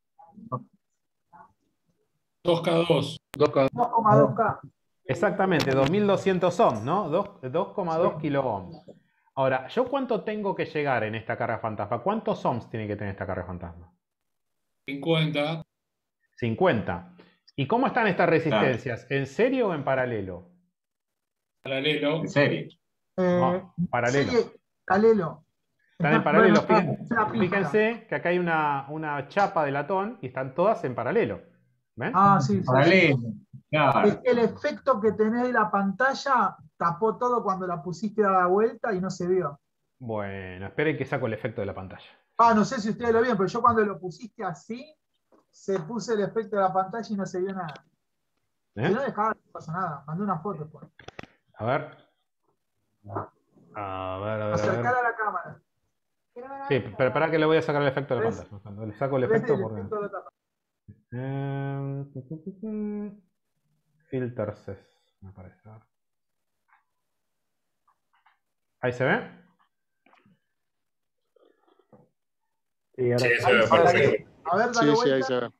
2K2. 2,2K. Exactamente, 2200 ohms, ¿no? 2,2 kilo ohms. Ahora, ¿yo cuánto tengo que llegar en esta carga fantasma? ¿Cuántos ohms tiene que tener esta carga fantasma? 50. 50. ¿Y cómo están estas resistencias? ¿En serio o en paralelo? Paralelo. ¿En serio? No, paralelo. Sí, paralelo. Están en paralelo. Fíjense que acá hay una chapa de latón y están todas en paralelo. ¿Ven? Sí. Paralelo. Claro. Es que el efecto que tenés de la pantalla tapó todo cuando la pusiste a la vuelta y no se vio. Bueno, esperen que saco el efecto de la pantalla. No sé si ustedes lo vieron, pero yo cuando lo pusiste así, se puso el efecto de la pantalla y no se vio nada. Si no dejaba, no pasa nada. Mandé una foto pues. A ver. Acercar a la cámara. Sí, pero para que le voy a sacar el efecto de la pantalla. Le saco el efecto porque... Filters, me parece. ¿Ahí se ve? Sí, se ve perfecto. A ver, dale Sí, vuelta. ahí se ve.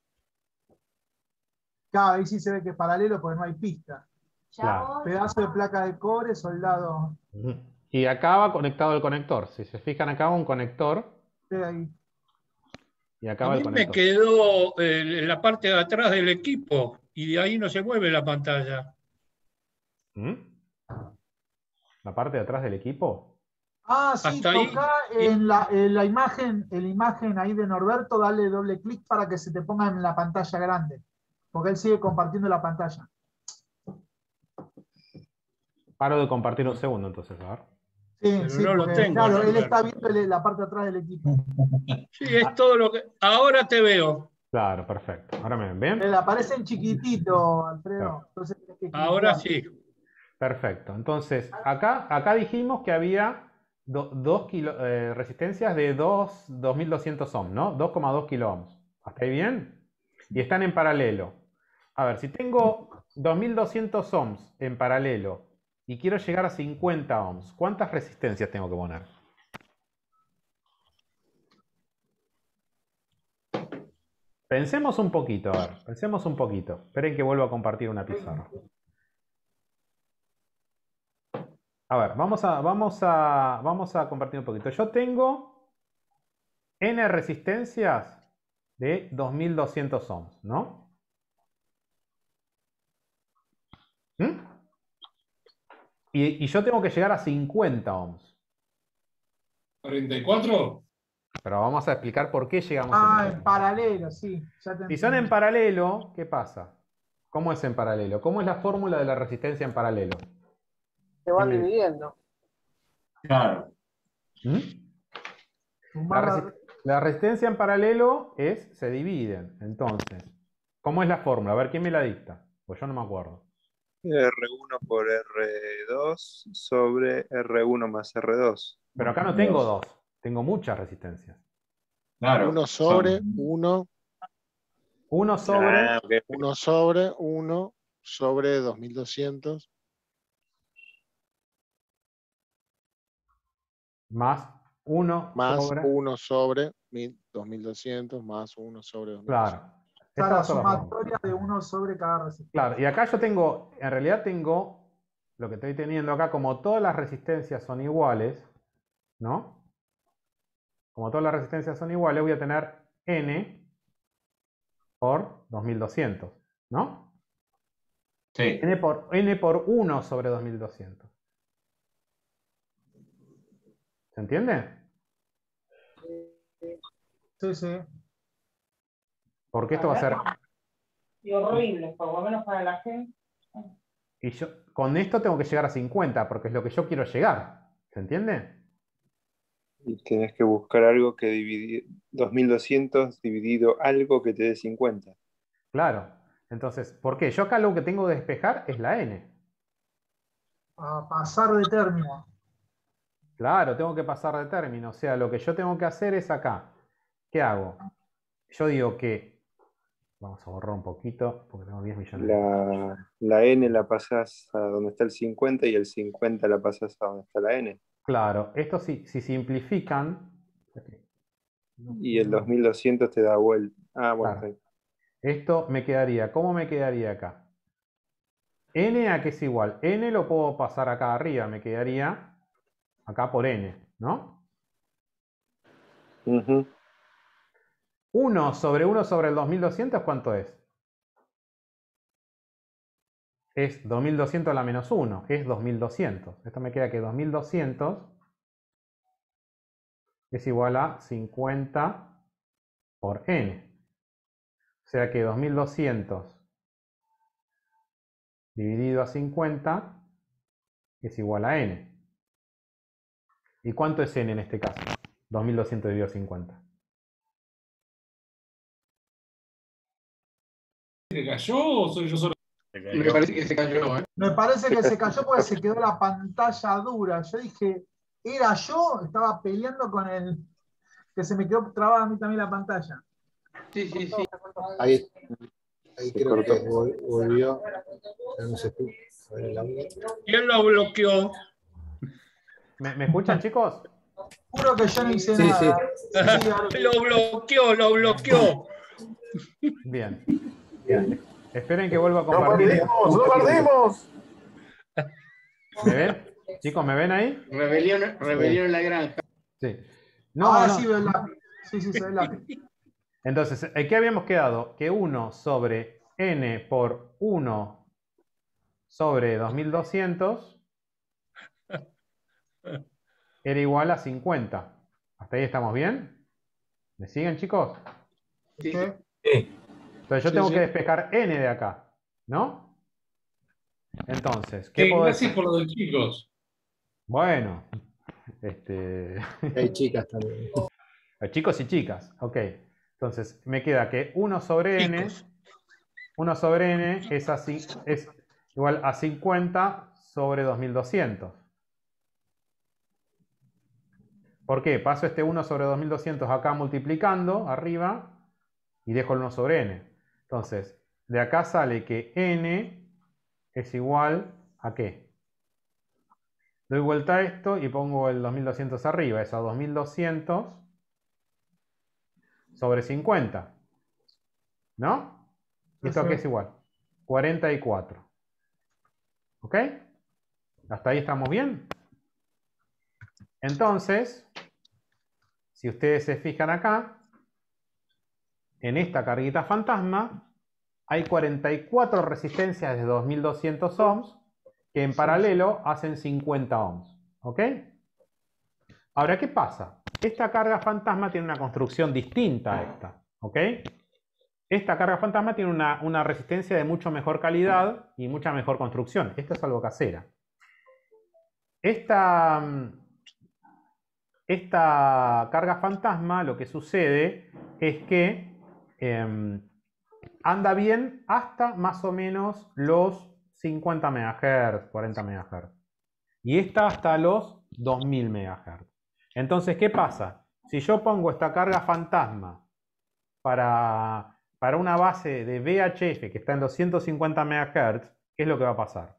Claro, ahí sí se ve que es paralelo porque no hay pista. Claro. Pedazo de placa de cobre, soldado. Y acá va conectado el conector. Si se fijan acá va un conector. Sí, ahí. Y acá A va mí el me conector. quedó en la parte de atrás del equipo. y de ahí no se mueve la pantalla. ¿Mm? ¿La parte de atrás del equipo? Ah, sí, Hasta ahí. toca en la imagen ahí de Norberto, dale doble clic para que se te ponga en la pantalla grande. Porque él sigue compartiendo la pantalla. Paro de compartir un segundo entonces, a ver. Sí, Pero sí, no lo porque, tengo, claro, ¿no? él está viendo la parte de atrás del equipo. Sí, es todo lo que... Ahora te veo. Claro, perfecto. ¿Ahora me ven bien? Le aparece en chiquitito, Alfredo. Entonces, tenés que Ahora cliquear. sí. Perfecto. Entonces, acá dijimos que había resistencias de 2200 ohms, ¿no? 2,2 kilo ohms. ¿Hasta ahí bien? Y están en paralelo. A ver, si tengo 2200 ohms en paralelo y quiero llegar a 50 ohms, ¿cuántas resistencias tengo que poner? Pensemos un poquito, a ver, pensemos un poquito. Esperen que vuelva a compartir una pizarra. A ver, vamos a compartir un poquito. Yo tengo N resistencias de 2200 ohms, ¿no? ¿Mm? Y yo tengo que llegar a 50 ohms. ¿44? Pero vamos a explicar por qué llegamos a 50. En paralelo, sí. Ya te Si son en paralelo, ¿qué pasa? ¿Cómo es en paralelo? ¿Cómo es la fórmula de la resistencia en paralelo? Se van dividiendo. Claro. ¿Mm? La resistencia en paralelo se dividen. Entonces, ¿cómo es la fórmula? A ver, ¿quién me la dicta? Pues yo no me acuerdo. R1 por R2 sobre R1 más R2. Pero acá no tengo 2, tengo muchas resistencias. Claro. 1 sobre 1. 1 sobre. 1 sobre 1 sobre 2200. Más 1 más sobre. 1 sobre 2200 más 1 sobre 2200. Claro. Está la sumatoria de 1 sobre cada resistencia. Claro, y acá yo tengo, en realidad tengo, lo que estoy teniendo acá, como todas las resistencias son iguales, ¿no? Como todas las resistencias son iguales, voy a tener N por 2200, ¿no? Sí. N por 1 sobre 2200. ¿Se entiende? Sí, sí. Porque esto va a ser. Y horrible, por lo menos para la gente. Y yo con esto tengo que llegar a 50, porque es lo que yo quiero llegar. ¿Se entiende? Y tenés que buscar algo que dividir 2200 dividido algo que te dé 50. Claro. Entonces, ¿por qué? Yo acá lo que tengo que despejar es la N. A pasar de término. Claro, tengo que pasar de término. O sea, lo que yo tengo que hacer es acá. ¿Qué hago? Yo digo que. Vamos a borrar un poquito porque tengo 10 millones. La N la pasás a donde está el 50 y el 50 la pasás a donde está la N. Claro, esto si simplifican. Y el 2200 te da vuelta. Ah, bueno. Claro. Esto me quedaría. ¿Cómo me quedaría acá? N a qué es igual. N lo puedo pasar acá arriba. Me quedaría acá por N, ¿no? 1 sobre el 2200, ¿cuánto es? Es 2200 a la menos 1, es 2200. Esto me queda que 2200 es igual a 50 por N. O sea que 2200 dividido a 50 es igual a N. ¿Y cuánto es N en este caso? 2200 dividido a 50. ¿Se cayó o soy yo solo? Me parece que se cayó, ¿eh? Me parece que se cayó porque se quedó la pantalla dura. Yo dije, ¿era yo? Estaba peleando con el que se me quedó trabada a mí también la pantalla. Sí, sí, sí. Ahí creo que volvió. No sé, ¿Quién lo bloqueó? ¿Me escuchan, chicos? Juro que yo no hice nada. Sí, Lo bloqueó. Bien. Esperen que vuelva a compartir. ¡Lo perdimos! ¿Me ven? Chicos, ¿me ven ahí? Rebelión en la granja. Sí. Sí, veo el lápiz. Sí, se ve el lápiz. Entonces, ¿qué habíamos quedado? Que 1 sobre n por 1 sobre 2200 era igual a 50. ¿Hasta ahí estamos bien? ¿Me siguen, chicos? Sí. Entonces yo Sí, tengo sí. que despejar n de acá, ¿no? Entonces, ¿qué puedo Gracias decir? por lo de chicos. Bueno, Hay chicas también. chicos y chicas, ok. Entonces, me queda que 1 sobre n, 1 sobre n es igual a 50 sobre 2200. ¿Por qué? Paso este 1 sobre 2200 acá multiplicando arriba y dejo el 1 sobre n. Entonces, de acá sale que n es igual a ¿qué? Doy vuelta a esto y pongo el 2200 arriba. Es a 2200 sobre 50. ¿No? ¿Y esto a qué es igual? 44. ¿Ok? ¿Hasta ahí estamos bien? Entonces, si ustedes se fijan acá, en esta carguita fantasma hay 44 resistencias de 2200 ohms que en paralelo hacen 50 ohms. ¿Ok? Ahora, ¿qué pasa? Esta carga fantasma tiene una construcción distinta a esta. ¿Ok? Esta carga fantasma tiene una resistencia de mucho mejor calidad y mucha mejor construcción. Esta es algo casera. Esta carga fantasma, lo que sucede es que anda bien hasta más o menos los 50 MHz, 40 MHz. Y esta hasta los 2000 MHz. Entonces, ¿qué pasa? Si yo pongo esta carga fantasma para una base de VHF que está en los 150 MHz, ¿qué es lo que va a pasar?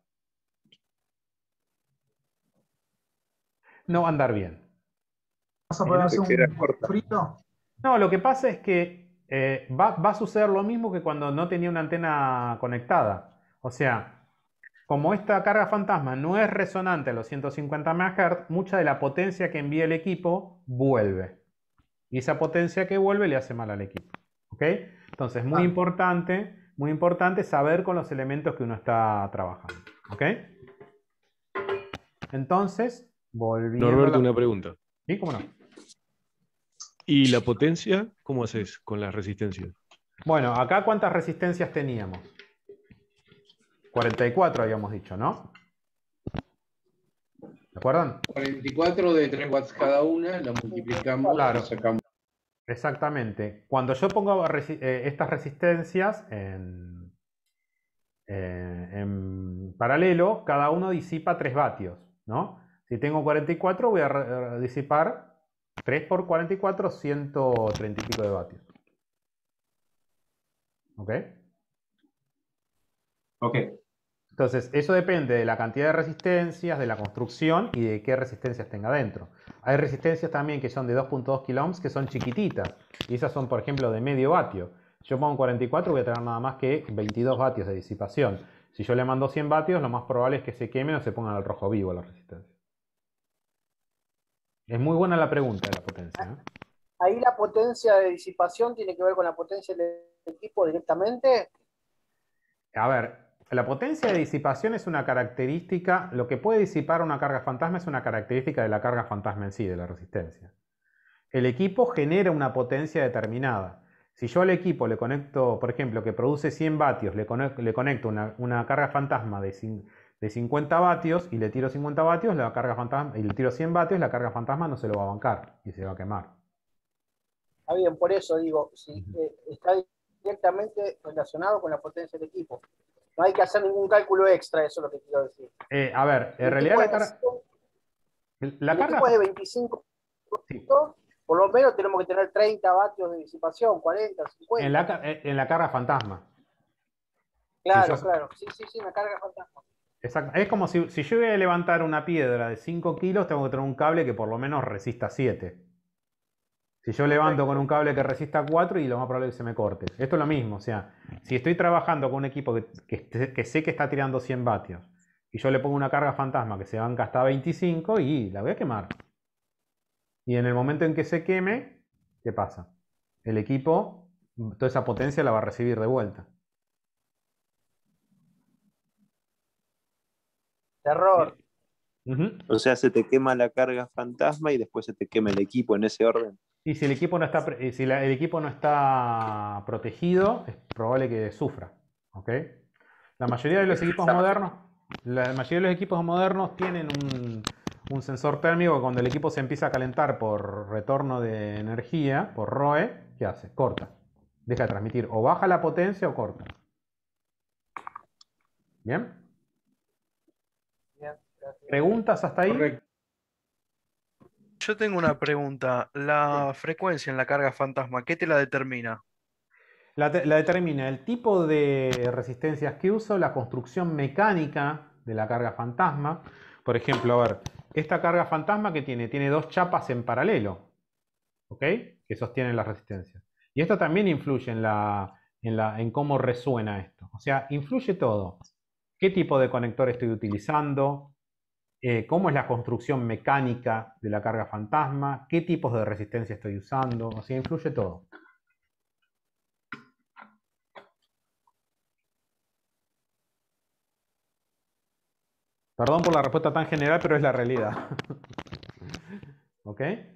No va a andar bien. ¿Vas a poder hacer un frito? No, lo que pasa es que va a suceder lo mismo que cuando no tenía una antena conectada. O sea, como esta carga fantasma no es resonante a los 150 MHz, mucha de la potencia que envía el equipo vuelve. Y esa potencia que vuelve le hace mal al equipo. ¿Ok? Entonces, muy importante saber con los elementos que uno está trabajando. ¿Ok? Entonces, volviendo Norberto, una pregunta. ¿Sí? ¿Cómo no? ¿Y la potencia? ¿Cómo haces con las resistencias? Bueno, acá ¿cuántas resistencias teníamos? 44 habíamos dicho, ¿no? ¿De acuerdo? 44 de 3 watts cada una, la multiplicamos Claro. y sacamos. Exactamente. Cuando yo pongo estas resistencias en paralelo, cada uno disipa 3 vatios, ¿no? Si tengo 44, voy a disipar 3 por 44, 130 y pico de vatios. ¿Ok? Ok. Entonces, eso depende de la cantidad de resistencias, de la construcción y de qué resistencias tenga dentro. Hay resistencias también que son de 2.2 kΩ que son chiquititas. Y esas son, por ejemplo, de medio vatio. Si yo pongo 44 voy a tener nada más que 22 vatios de disipación. Si yo le mando 100 vatios, lo más probable es que se quemen o se pongan al rojo vivo las resistencias. Es muy buena la pregunta de la potencia, ¿eh? Ahí la potencia de disipación tiene que ver con la potencia del equipo directamente. A ver, la potencia de disipación es una característica, lo que puede disipar una carga fantasma es una característica de la carga fantasma en sí, de la resistencia. El equipo genera una potencia determinada. Si yo al equipo le conecto, por ejemplo, que produce 100 vatios, le conecto una carga fantasma de 50 vatios y le tiro 50 vatios, la carga fantasma, y le tiro 100 vatios, la carga fantasma no se lo va a bancar y se va a quemar. Está bien, por eso digo, si está directamente relacionado con la potencia del equipo. No hay que hacer ningún cálculo extra, eso es lo que quiero decir. A ver, en realidad la carga... equipo es de 25, sí. Por lo menos tenemos que tener 30 vatios de disipación, 40, 50. En la carga fantasma. Claro, claro. Sí, una carga fantasma. Exacto. Es como si yo voy a levantar una piedra de 5 kilos, tengo que tener un cable que por lo menos resista 7. Si yo levanto con un cable que resista 4 y lo más probable es que se me corte. Esto es lo mismo, o sea, si estoy trabajando con un equipo que sé que está tirando 100 vatios y yo le pongo una carga fantasma que se banca hasta 25 y la voy a quemar. Y en el momento en que se queme, ¿qué pasa? El equipo, toda esa potencia la va a recibir de vuelta. Terror. O sea, se te quema la carga fantasma y después se te quema el equipo en ese orden. Y si el equipo no está, el equipo no está protegido, es probable que sufra. ¿Ok? La mayoría de los equipos modernos tienen un sensor térmico que cuando el equipo se empieza a calentar por retorno de energía, por ROE, ¿qué hace? Corta. Deja de transmitir. O baja la potencia o corta. ¿Bien? ¿Preguntas hasta ahí? Correcto. Yo tengo una pregunta. La frecuencia en la carga fantasma, ¿qué te la determina? La determina el tipo de resistencias que uso, la construcción mecánica de la carga fantasma. Por ejemplo, a ver, esta carga fantasma que tiene dos chapas en paralelo, ¿ok? Que sostienen las resistencias. Y esto también influye en cómo resuena esto. O sea, influye todo. ¿Qué tipo de conector estoy utilizando? ¿Cómo es la construcción mecánica de la carga fantasma? ¿Qué tipos de resistencia estoy usando? O sea, influye todo. Perdón por la respuesta tan general, pero es la realidad. ¿Ok?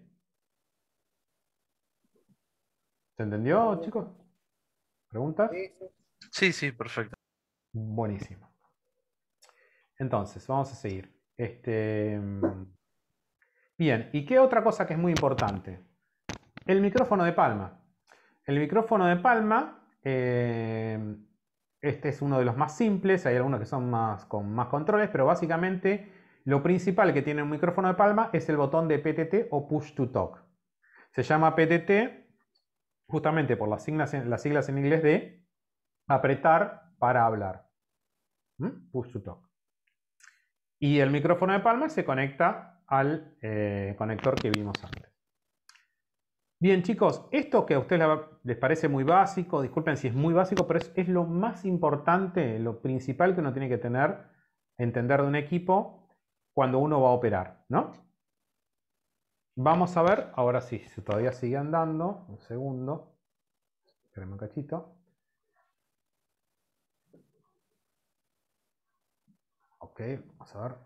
¿Se entendió, chicos? ¿Preguntas? Sí, perfecto. Buenísimo. Entonces, vamos a seguir. Bien, ¿y qué otra cosa que es muy importante? El micrófono de palma. El micrófono de palma, este es uno de los más simples, hay algunos que son con más controles, pero básicamente lo principal que tiene un micrófono de palma es el botón de PTT o Push to Talk. Se llama PTT justamente por las siglas en inglés de apretar para hablar. Push to Talk. Y el micrófono de palma se conecta al conector que vimos antes. Bien, chicos, esto que a ustedes les parece muy básico, disculpen si es muy básico, pero es lo más importante, lo principal que uno tiene que entender de un equipo cuando uno va a operar, ¿no? Vamos a ver, ahora sí, si todavía sigue andando, un segundo, espérenme un cachito. Ok, vamos a ver.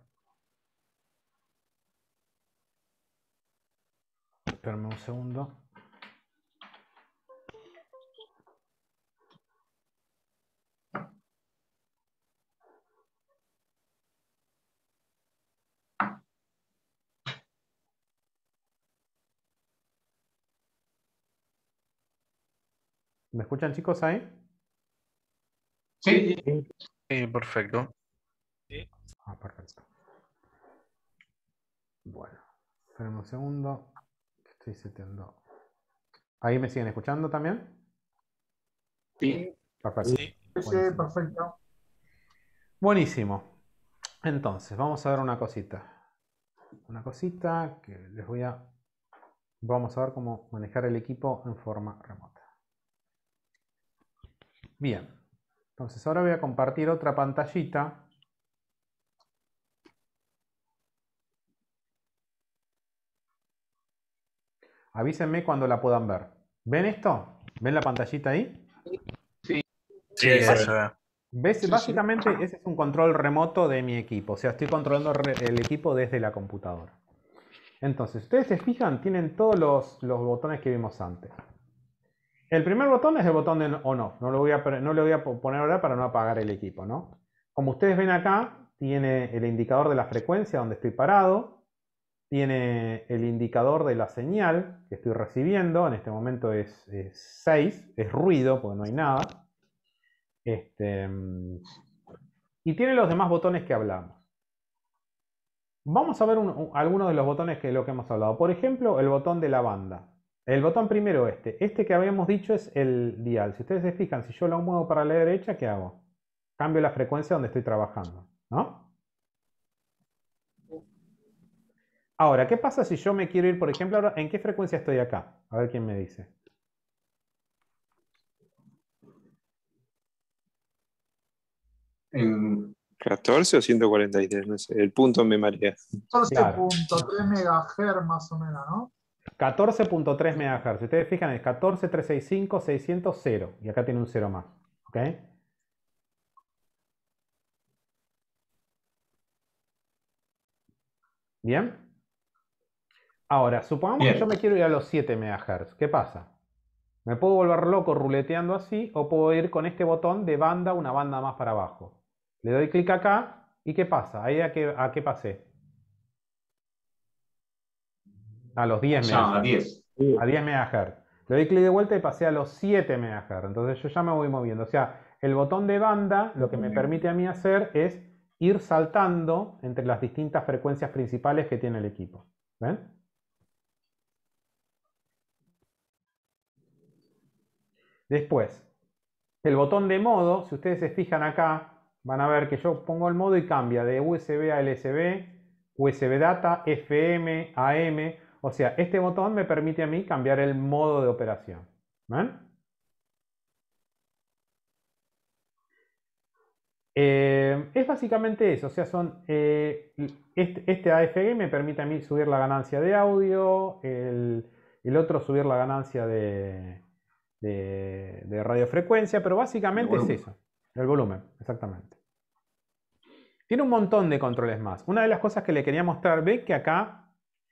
Espérenme un segundo. ¿Me escuchan, chicos, ahí? Sí. Sí, perfecto. Perfecto. Bueno, espérenme un segundo. Estoy seteando. ¿Ahí me siguen escuchando también? Sí. Perfecto. Sí, perfecto. Buenísimo. Entonces, vamos a ver una cosita. Una cosita que vamos a ver cómo manejar el equipo en forma remota. Bien. Entonces, ahora voy a compartir otra pantallita. Avísenme cuando la puedan ver. ¿Ven esto? ¿Ven la pantallita ahí? Sí. Sí, ¿Ves? Básicamente ese es un control remoto de mi equipo. O sea, estoy controlando el equipo desde la computadora. Entonces, ustedes se fijan, tienen todos los botones que vimos antes. El primer botón es el botón de on-off. No lo voy a poner ahora para no apagar el equipo, ¿no? Como ustedes ven acá, tiene el indicador de la frecuencia donde estoy parado. Tiene el indicador de la señal que estoy recibiendo. En este momento es 6. Es ruido porque no hay nada. Y tiene los demás botones que hablamos. Vamos a ver algunos de los botones que hemos hablado. Por ejemplo, el botón de la banda. El botón primero Este que habíamos dicho es el dial. Si ustedes se fijan, si yo lo muevo para la derecha, ¿qué hago? Cambio la frecuencia donde estoy trabajando, ¿no? Ahora, ¿qué pasa si yo me quiero ir, por ejemplo, ahora, ¿en qué frecuencia estoy acá? A ver quién me dice. ¿En 14 o 143? No sé, el punto me marea. 14.3 MHz más o menos, ¿no? 14.3 MHz. Si ustedes fijan, es 14.365, 600, 0. Y acá tiene un 0 más. ¿Ok? ¿Bien? Ahora, supongamos que yo me quiero ir a los 7 MHz. ¿Qué pasa? Me puedo volver loco ruleteando así o puedo ir con este botón de banda una banda más para abajo. Le doy clic acá y ¿qué pasa? Ahí a qué pasé. A los 10 MHz. A 10. A 10 MHz. Le doy clic de vuelta y pasé a los 7 MHz. Entonces yo ya me voy moviendo. O sea, el botón de banda lo que me permite a mí hacer es ir saltando entre las distintas frecuencias principales que tiene el equipo. ¿Ven? Después, el botón de modo, si ustedes se fijan acá, van a ver que yo pongo el modo y cambia de USB a LSB, USB data, FM, AM. O sea, este botón me permite a mí cambiar el modo de operación. ¿Ven? Es básicamente eso. O sea, son este AFG me permite a mí subir la ganancia de audio, el otro subir la ganancia de radiofrecuencia, pero básicamente es eso, el volumen, exactamente. Tiene un montón de controles más. Una de las cosas que le quería mostrar, ve que acá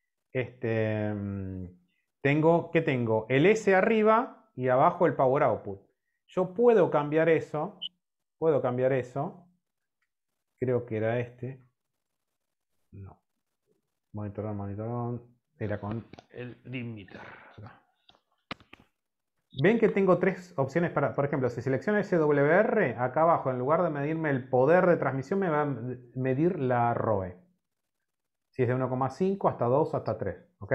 tengo el S arriba y abajo el power output. Yo puedo cambiar eso, creo que era este, no, monitor, era con el limiter. Ven que tengo 3 opciones para, por ejemplo, si selecciono SWR, acá abajo, en lugar de medirme el poder de transmisión, me va a medir la ROE. Si es de 1,5 hasta 2 hasta 3. ¿Ok?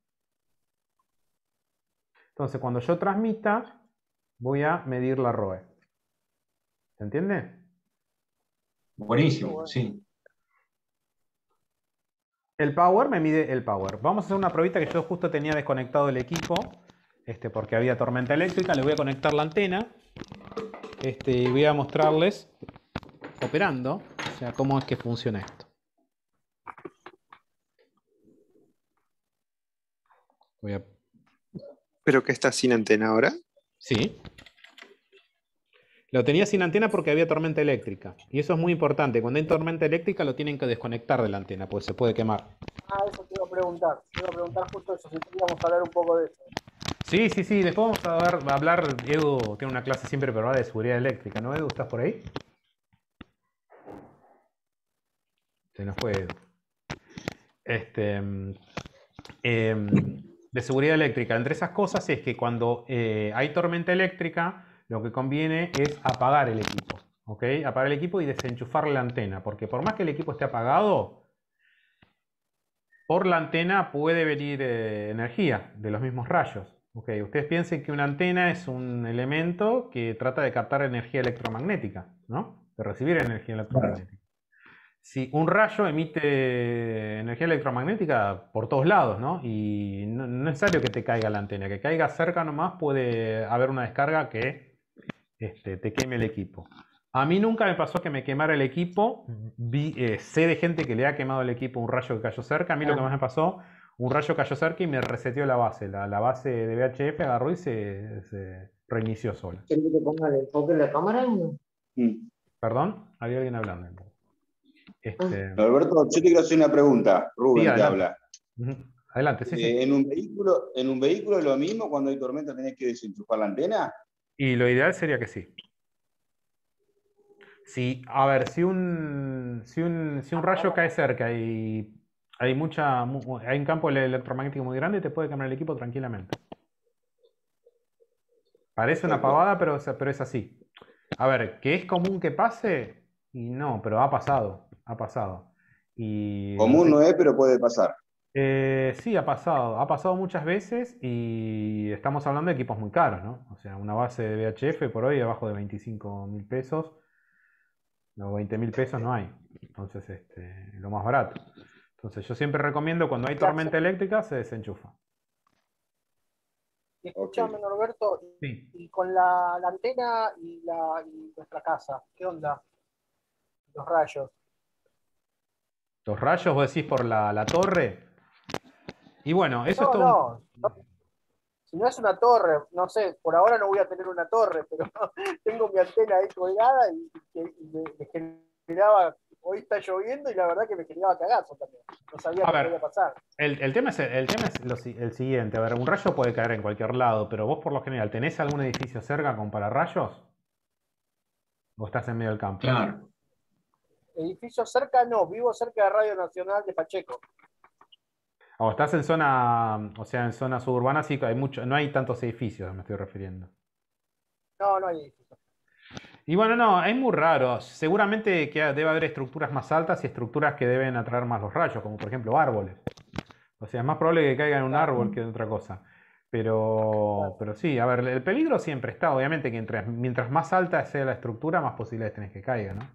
Entonces, cuando yo transmita, voy a medir la ROE. ¿Se entiende? Buenísimo, sí. El power me mide el power. Vamos a hacer una probita que yo justo tenía desconectado el equipo. Porque había tormenta eléctrica, le voy a conectar la antena y voy a mostrarles operando, o sea, cómo es que funciona esto. ¿Pero que está sin antena ahora? Sí. Lo tenía sin antena porque había tormenta eléctrica. Y eso es muy importante. Cuando hay tormenta eléctrica lo tienen que desconectar de la antena, porque se puede quemar. Ah, eso te iba a preguntar. Te iba a preguntar justo eso, si queríamos hablar un poco de eso. Sí. Después vamos a hablar. Edu tiene una clase siempre preparada de seguridad eléctrica, ¿no, Edu? ¿Estás por ahí? Se nos fue Edu. De seguridad eléctrica. Entre esas cosas es que cuando hay tormenta eléctrica, lo que conviene es apagar el equipo. ¿Ok? Apagar el equipo y desenchufar la antena. Porque por más que el equipo esté apagado, por la antena puede venir energía de los mismos rayos. Okay, ustedes piensen que una antena es un elemento que trata de captar energía electromagnética, ¿no? De recibir energía electromagnética. Si un rayo emite energía electromagnética por todos lados, ¿no? Y no es necesario que te caiga la antena, que caiga cerca nomás puede haber una descarga que te queme el equipo. A mí nunca me pasó que me quemara el equipo. Sé de gente que le ha quemado el equipo un rayo que cayó cerca. A mí lo que más me pasó, un rayo cayó cerca y me reseteó la base. La base de VHF agarró y se reinició sola. ¿Quieres que te ponga el enfoque en la cámara? ¿Perdón? Había alguien hablando. Alberto, yo te quiero hacer una pregunta. Rubén Sí, te habla. Adelante, sí. ¿En un vehículo es lo mismo cuando hay tormenta tenés que desenchufar la antena? Y lo ideal sería que sí. Sí, a ver, si un rayo cae cerca y hay un campo electromagnético muy grande, te puede quemar el equipo tranquilamente. Parece una pavada, pero es así. A ver, ¿que es común que pase? Y no, pero ha pasado. Común no es, pero puede pasar. Sí, ha pasado muchas veces y estamos hablando de equipos muy caros, ¿no? O sea, una base de VHF por hoy abajo de 25.000 pesos, no, 20.000 pesos no hay, entonces lo más barato. Entonces yo siempre recomiendo cuando hay tormenta eléctrica se desenchufa. Y escúchame, Norberto, Sí. y con la antena y nuestra casa, ¿qué onda? Los rayos. ¿Los rayos vos decís por la torre? Y bueno, eso es todo. No. Si no es una torre, no sé, por ahora no voy a tener una torre, pero tengo mi antena ahí colgada y me generaba hoy está lloviendo y la verdad que me generaba cagazo también. No sabía A qué ver, podía pasar. el tema es el siguiente. A ver, un rayo puede caer en cualquier lado, pero vos por lo general, ¿tenés algún edificio cerca con pararrayos? ¿O estás en medio del campo? Claro. Edificio cerca no, vivo cerca de Radio Nacional de Pacheco. O estás en zona, o sea, en zona suburbana, sí, hay no hay tantos edificios, me estoy refiriendo. No, no hay edificio. Y bueno, no, es muy raro. Seguramente que debe haber estructuras más altas y estructuras que deben atraer más los rayos, como por ejemplo árboles. O sea, es más probable que caiga en un árbol que en otra cosa. Pero sí, a ver, el peligro siempre está. Obviamente que mientras más alta sea la estructura, más posibilidades tenés que caiga, ¿no?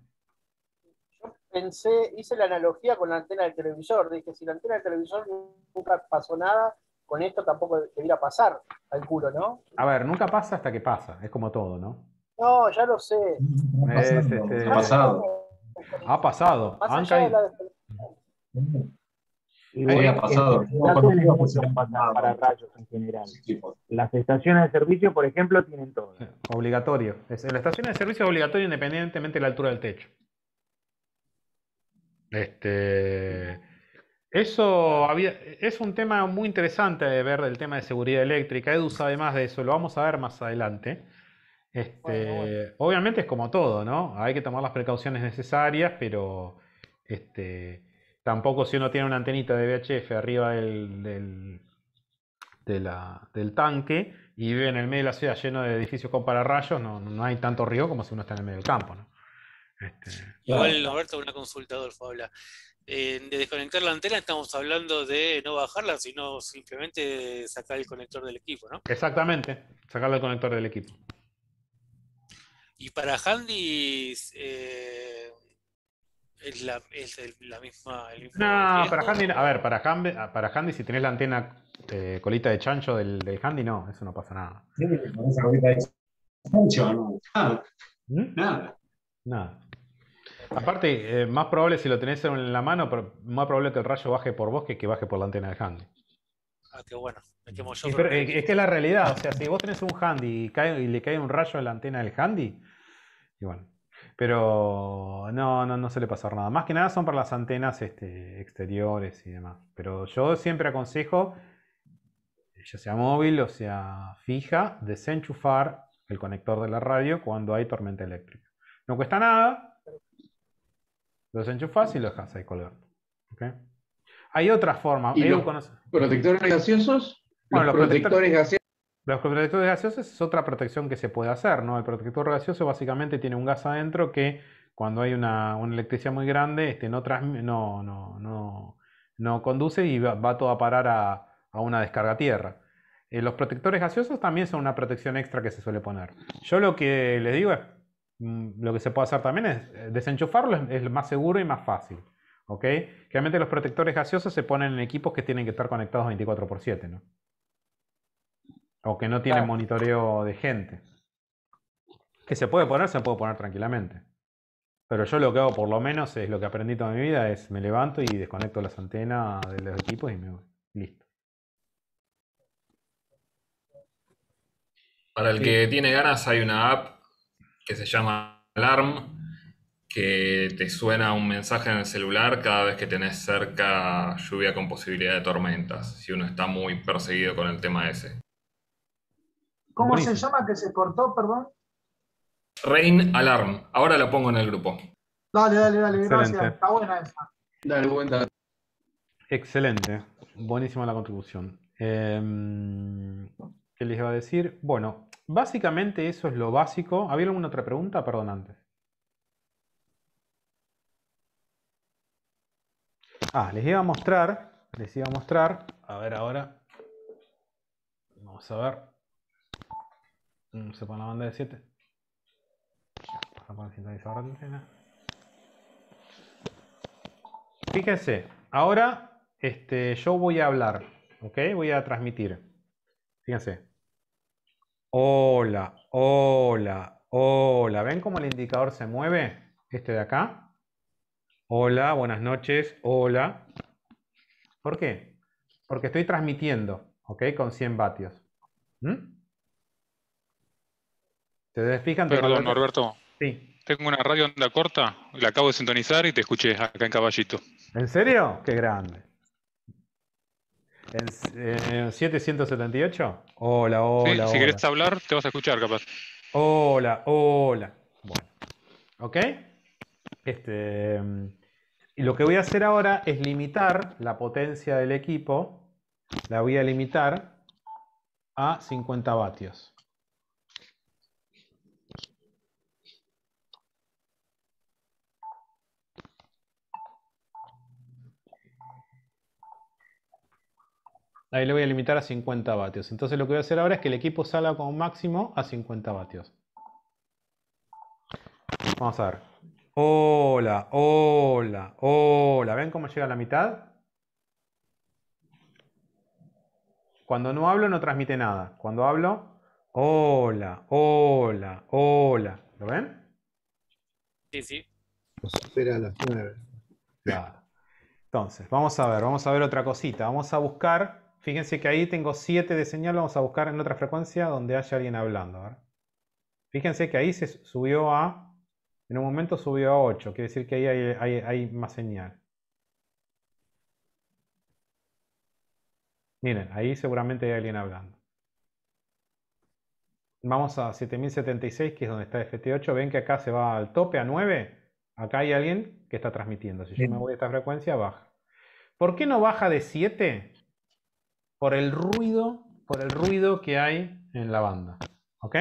Hice la analogía con la antena del televisor. Dije, si la antena del televisor nunca pasó nada, con esto tampoco debería pasar, calculo, ¿no? A ver, nunca pasa hasta que pasa. Es como todo, ¿no? No, ya lo sé. Ha pasado. Ha pasado. Más Han allá de caído. Hoy ha pasado. Para rayos en general. Las estaciones de servicio, por ejemplo, tienen todo. Obligatorio. La estación de servicio es obligatoria independientemente de la altura del techo. Es un tema muy interesante de ver el tema de seguridad eléctrica. Edu sabe más de eso, lo vamos a ver más adelante. Bueno. Obviamente es como todo, ¿no? Hay que tomar las precauciones necesarias, pero tampoco si uno tiene una antenita de VHF arriba del tanque y vive en el medio de la ciudad lleno de edificios con pararrayos, no hay tanto riesgo como si uno está en el medio del campo, ¿no? Igual, Roberto, una consulta, Adolfo habla. De desconectar la antena estamos hablando de no bajarla, sino simplemente sacar el conector del equipo, ¿no? Exactamente, sacarle el conector del equipo. Y para Handy es la misma. No, para Handy, a ver, para Handy si tenés la antena colita de chancho del Handy, no, eso no pasa nada. Sí, con esa colita de chancho, no. Nada. Nada. Aparte, más probable si lo tenés en la mano, pero más probable que el rayo baje por vos que baje por la antena del Handy. Ah, qué bueno. Es que es la realidad, o sea, si vos tenés un Handy y le cae un rayo en la antena del Handy, y bueno. Pero no suele pasar nada. Más que nada son para las antenas exteriores y demás. Pero yo siempre aconsejo, ya sea móvil o sea fija, desenchufar el conector de la radio cuando hay tormenta eléctrica. No cuesta nada. Lo desenchufás y lo dejás ahí colgando. ¿Okay? Hay otras formas. ¿Y los protectores gaseosos? Bueno, los protectores gaseosos. Los protectores gaseosos es otra protección que se puede hacer, ¿no? El protector gaseoso básicamente tiene un gas adentro que cuando hay una electricidad muy grande no conduce y va todo a parar a una descarga a tierra. Los protectores gaseosos también son una protección extra que se suele poner. Yo lo que les digo es, lo que se puede hacer también es desenchufarlo, es más seguro y más fácil. ¿Ok? Realmente los protectores gaseosos se ponen en equipos que tienen que estar conectados 24/7, ¿no? O que no tienen monitoreo de gente. Que se puede poner tranquilamente. Pero yo lo que hago por lo menos es lo que aprendí toda mi vida, es me levanto y desconecto las antenas de los equipos y me voy. Listo. Para el que tiene ganas hay una app que se llama Alarm, que te suena un mensaje en el celular cada vez que tenés cerca lluvia con posibilidad de tormentas, si uno está muy perseguido con el tema ese. ¿Cómo Buenísimo. se llama que se cortó, perdón? Rain Alarm, ahora lo pongo en el grupo. Dale, Excelente. gracias. Está buena esa. Dale, buen dato. Excelente. Buenísima la contribución. ¿Qué les iba a decir? Bueno, básicamente eso es lo básico. ¿Había alguna otra pregunta? Perdón, antes. Les iba a mostrar. A ver ahora. Vamos a ver. Se pone la banda de 7. Vamos a poner sintonizador de antena. Fíjense, ahora yo voy a hablar, ¿ok? Voy a transmitir. Fíjense. Hola, hola, hola. ¿Ven cómo el indicador se mueve? Este de acá. Hola, buenas noches, hola. ¿Por qué? Porque estoy transmitiendo, ¿ok? Con 100 vatios. ¿Se fijan? Perdón, Norberto. Sí. Tengo una radio onda corta, la acabo de sintonizar y te escuché acá en Caballito. ¿En serio? Qué grande. ¿En 778? Hola, Sí, hola, si hola. querés hablar, te vas a escuchar capaz. Hola, hola. Bueno, ¿ok? Y lo que voy a hacer ahora es limitar la potencia del equipo. La voy a limitar a 50 vatios. Ahí le voy a limitar a 50 vatios. Entonces lo que voy a hacer ahora es que el equipo salga como máximo a 50 vatios. Vamos a ver. Hola, hola, hola. ¿Ven cómo llega a la mitad? Cuando no hablo no transmite nada. Cuando hablo, hola, hola, hola. ¿Lo ven? Sí, sí. Nos espera a las 9. Claro. Entonces, vamos a ver otra cosita. Vamos a buscar, fíjense que ahí tengo 7 de señal, vamos a buscar en otra frecuencia donde haya alguien hablando. A ver. Fíjense que ahí se subió en un momento subió a 8, quiere decir que ahí hay más señal. Miren, ahí seguramente hay alguien hablando. Vamos a 7076, que es donde está FT8. Ven que acá se va al tope, a 9. Acá hay alguien que está transmitiendo. Si yo me voy a esta frecuencia, baja. ¿Por qué no baja de 7? Por el ruido que hay en la banda. ¿Ok?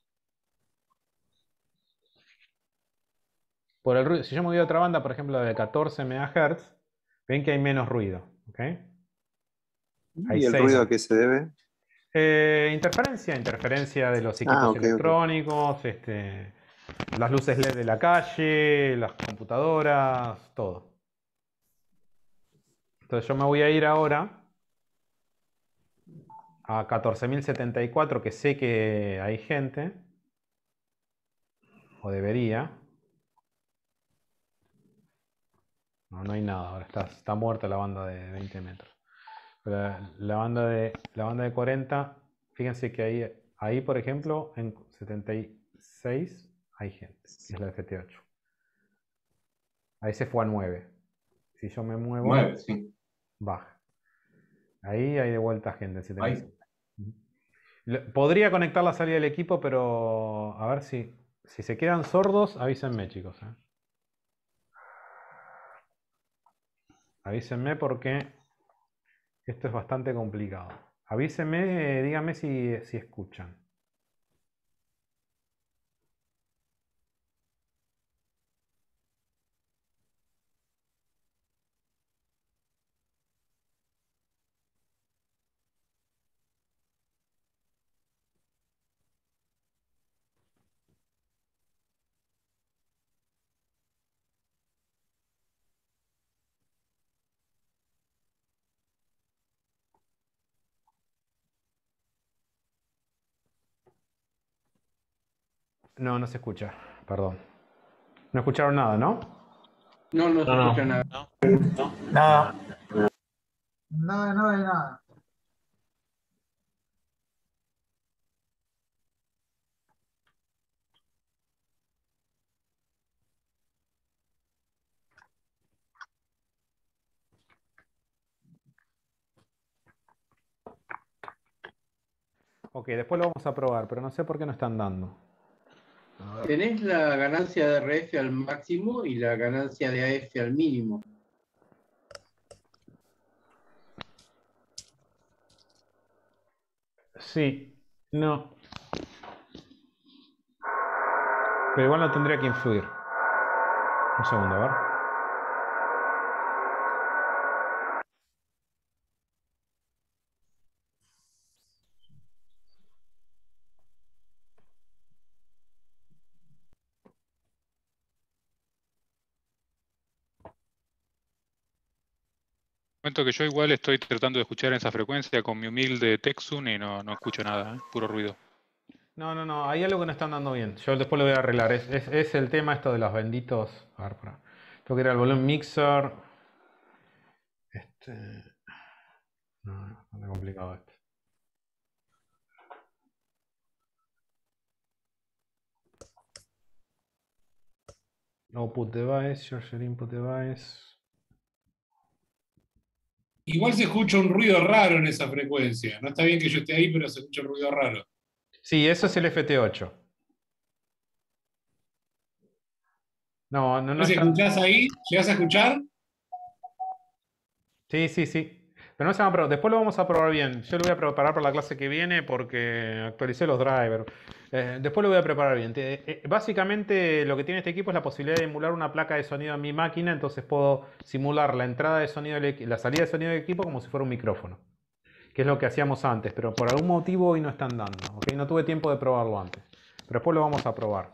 Por el ruido. Si yo me voy a otra banda, por ejemplo de 14 MHz, ven que hay menos ruido. ¿Ok? ¿Y el ruido a qué se debe? Interferencia de los equipos electrónicos, las luces LED de la calle, las computadoras, todo. Entonces yo me voy a ir ahora a 14.074, que sé que hay gente, o debería. No, no hay nada, ahora está muerta la banda de 20 metros. Pero la banda de 40, fíjense que ahí por ejemplo, en 76 hay gente, es la FT8. Ahí se fue a 9. Si yo me muevo, 9, sí. baja. Ahí hay de vuelta gente en 76. Podría conectar la salida del equipo, pero a ver si se quedan sordos, avísenme, chicos. Avísenme porque esto es bastante complicado. Avísenme, díganme si escuchan. No, no se escucha, perdón. No escucharon nada, ¿no? No, no se escucha nada. Nada. Nada de nada. Ok, después lo vamos a probar, pero no sé por qué no están dando. Tenés la ganancia de RF al máximo y la ganancia de AF al mínimo. Sí, no. Pero igual no tendría que influir. Un segundo, a ver. Cuento que yo igual estoy tratando de escuchar en esa frecuencia con mi humilde Texun y no escucho nada, puro ruido. No, hay algo que no están dando bien. Yo después lo voy a arreglar. Es el tema esto de los benditos. A ver, tengo que ir al volumen mixer. No, está complicado esto. Output device, share input device. Igual se escucha un ruido raro en esa frecuencia. No está bien que yo esté ahí, pero se escucha un ruido raro. Sí, eso es el FT8. No ¿Si está. escuchás ahí? ¿Llegás a escuchar? Sí, sí, sí. Pero no se va a probar. Después lo vamos a probar bien. Yo lo voy a preparar para la clase que viene porque actualicé los drivers. Después lo voy a preparar bien. Básicamente lo que tiene este equipo es la posibilidad de emular una placa de sonido en mi máquina. Entonces puedo simular la entrada de sonido, la salida de sonido del equipo como si fuera un micrófono. Que es lo que hacíamos antes. Pero por algún motivo hoy no están dando. ¿Ok? No tuve tiempo de probarlo antes. Pero después lo vamos a probar.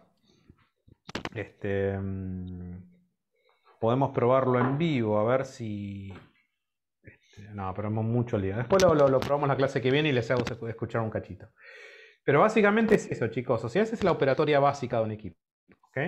Podemos probarlo en vivo. A ver si... No, pero hemos mucho lío. Después lo probamos la clase que viene y les hago escuchar un cachito. Pero básicamente es eso, chicos. O sea, esa es la operatoria básica de un equipo. ¿Ok?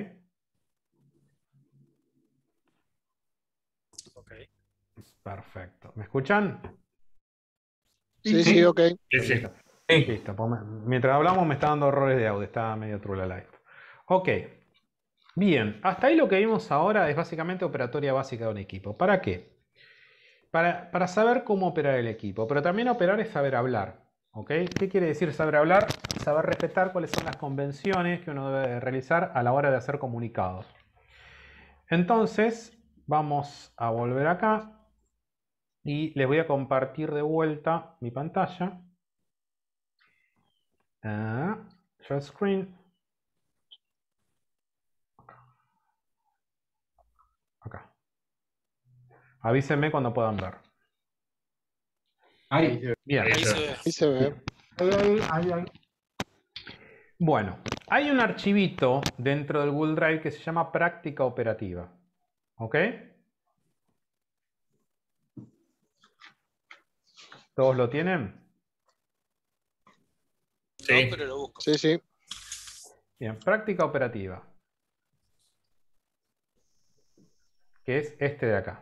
Ok. Perfecto. ¿Me escuchan? Sí, ok. Sí. Listo. Pues mientras hablamos me está dando errores de audio. Está medio true la live. Ok. Bien. Hasta ahí lo que vimos ahora es básicamente operatoria básica de un equipo. ¿Para qué? Para saber cómo operar el equipo, pero también operar es saber hablar. ¿Ok? ¿Qué quiere decir saber hablar? Saber respetar cuáles son las convenciones que uno debe realizar a la hora de hacer comunicados. Entonces, vamos a volver acá y les voy a compartir de vuelta mi pantalla. Share screen. Acá. Avísenme cuando puedan ver. Ahí. Bien. Ahí se ve. Ahí. Bueno, hay un archivito dentro del Google Drive que se llama práctica operativa. ¿Ok? ¿Todos lo tienen? Sí. No, pero lo busco. Sí, sí. Bien, práctica operativa. Que es este de acá.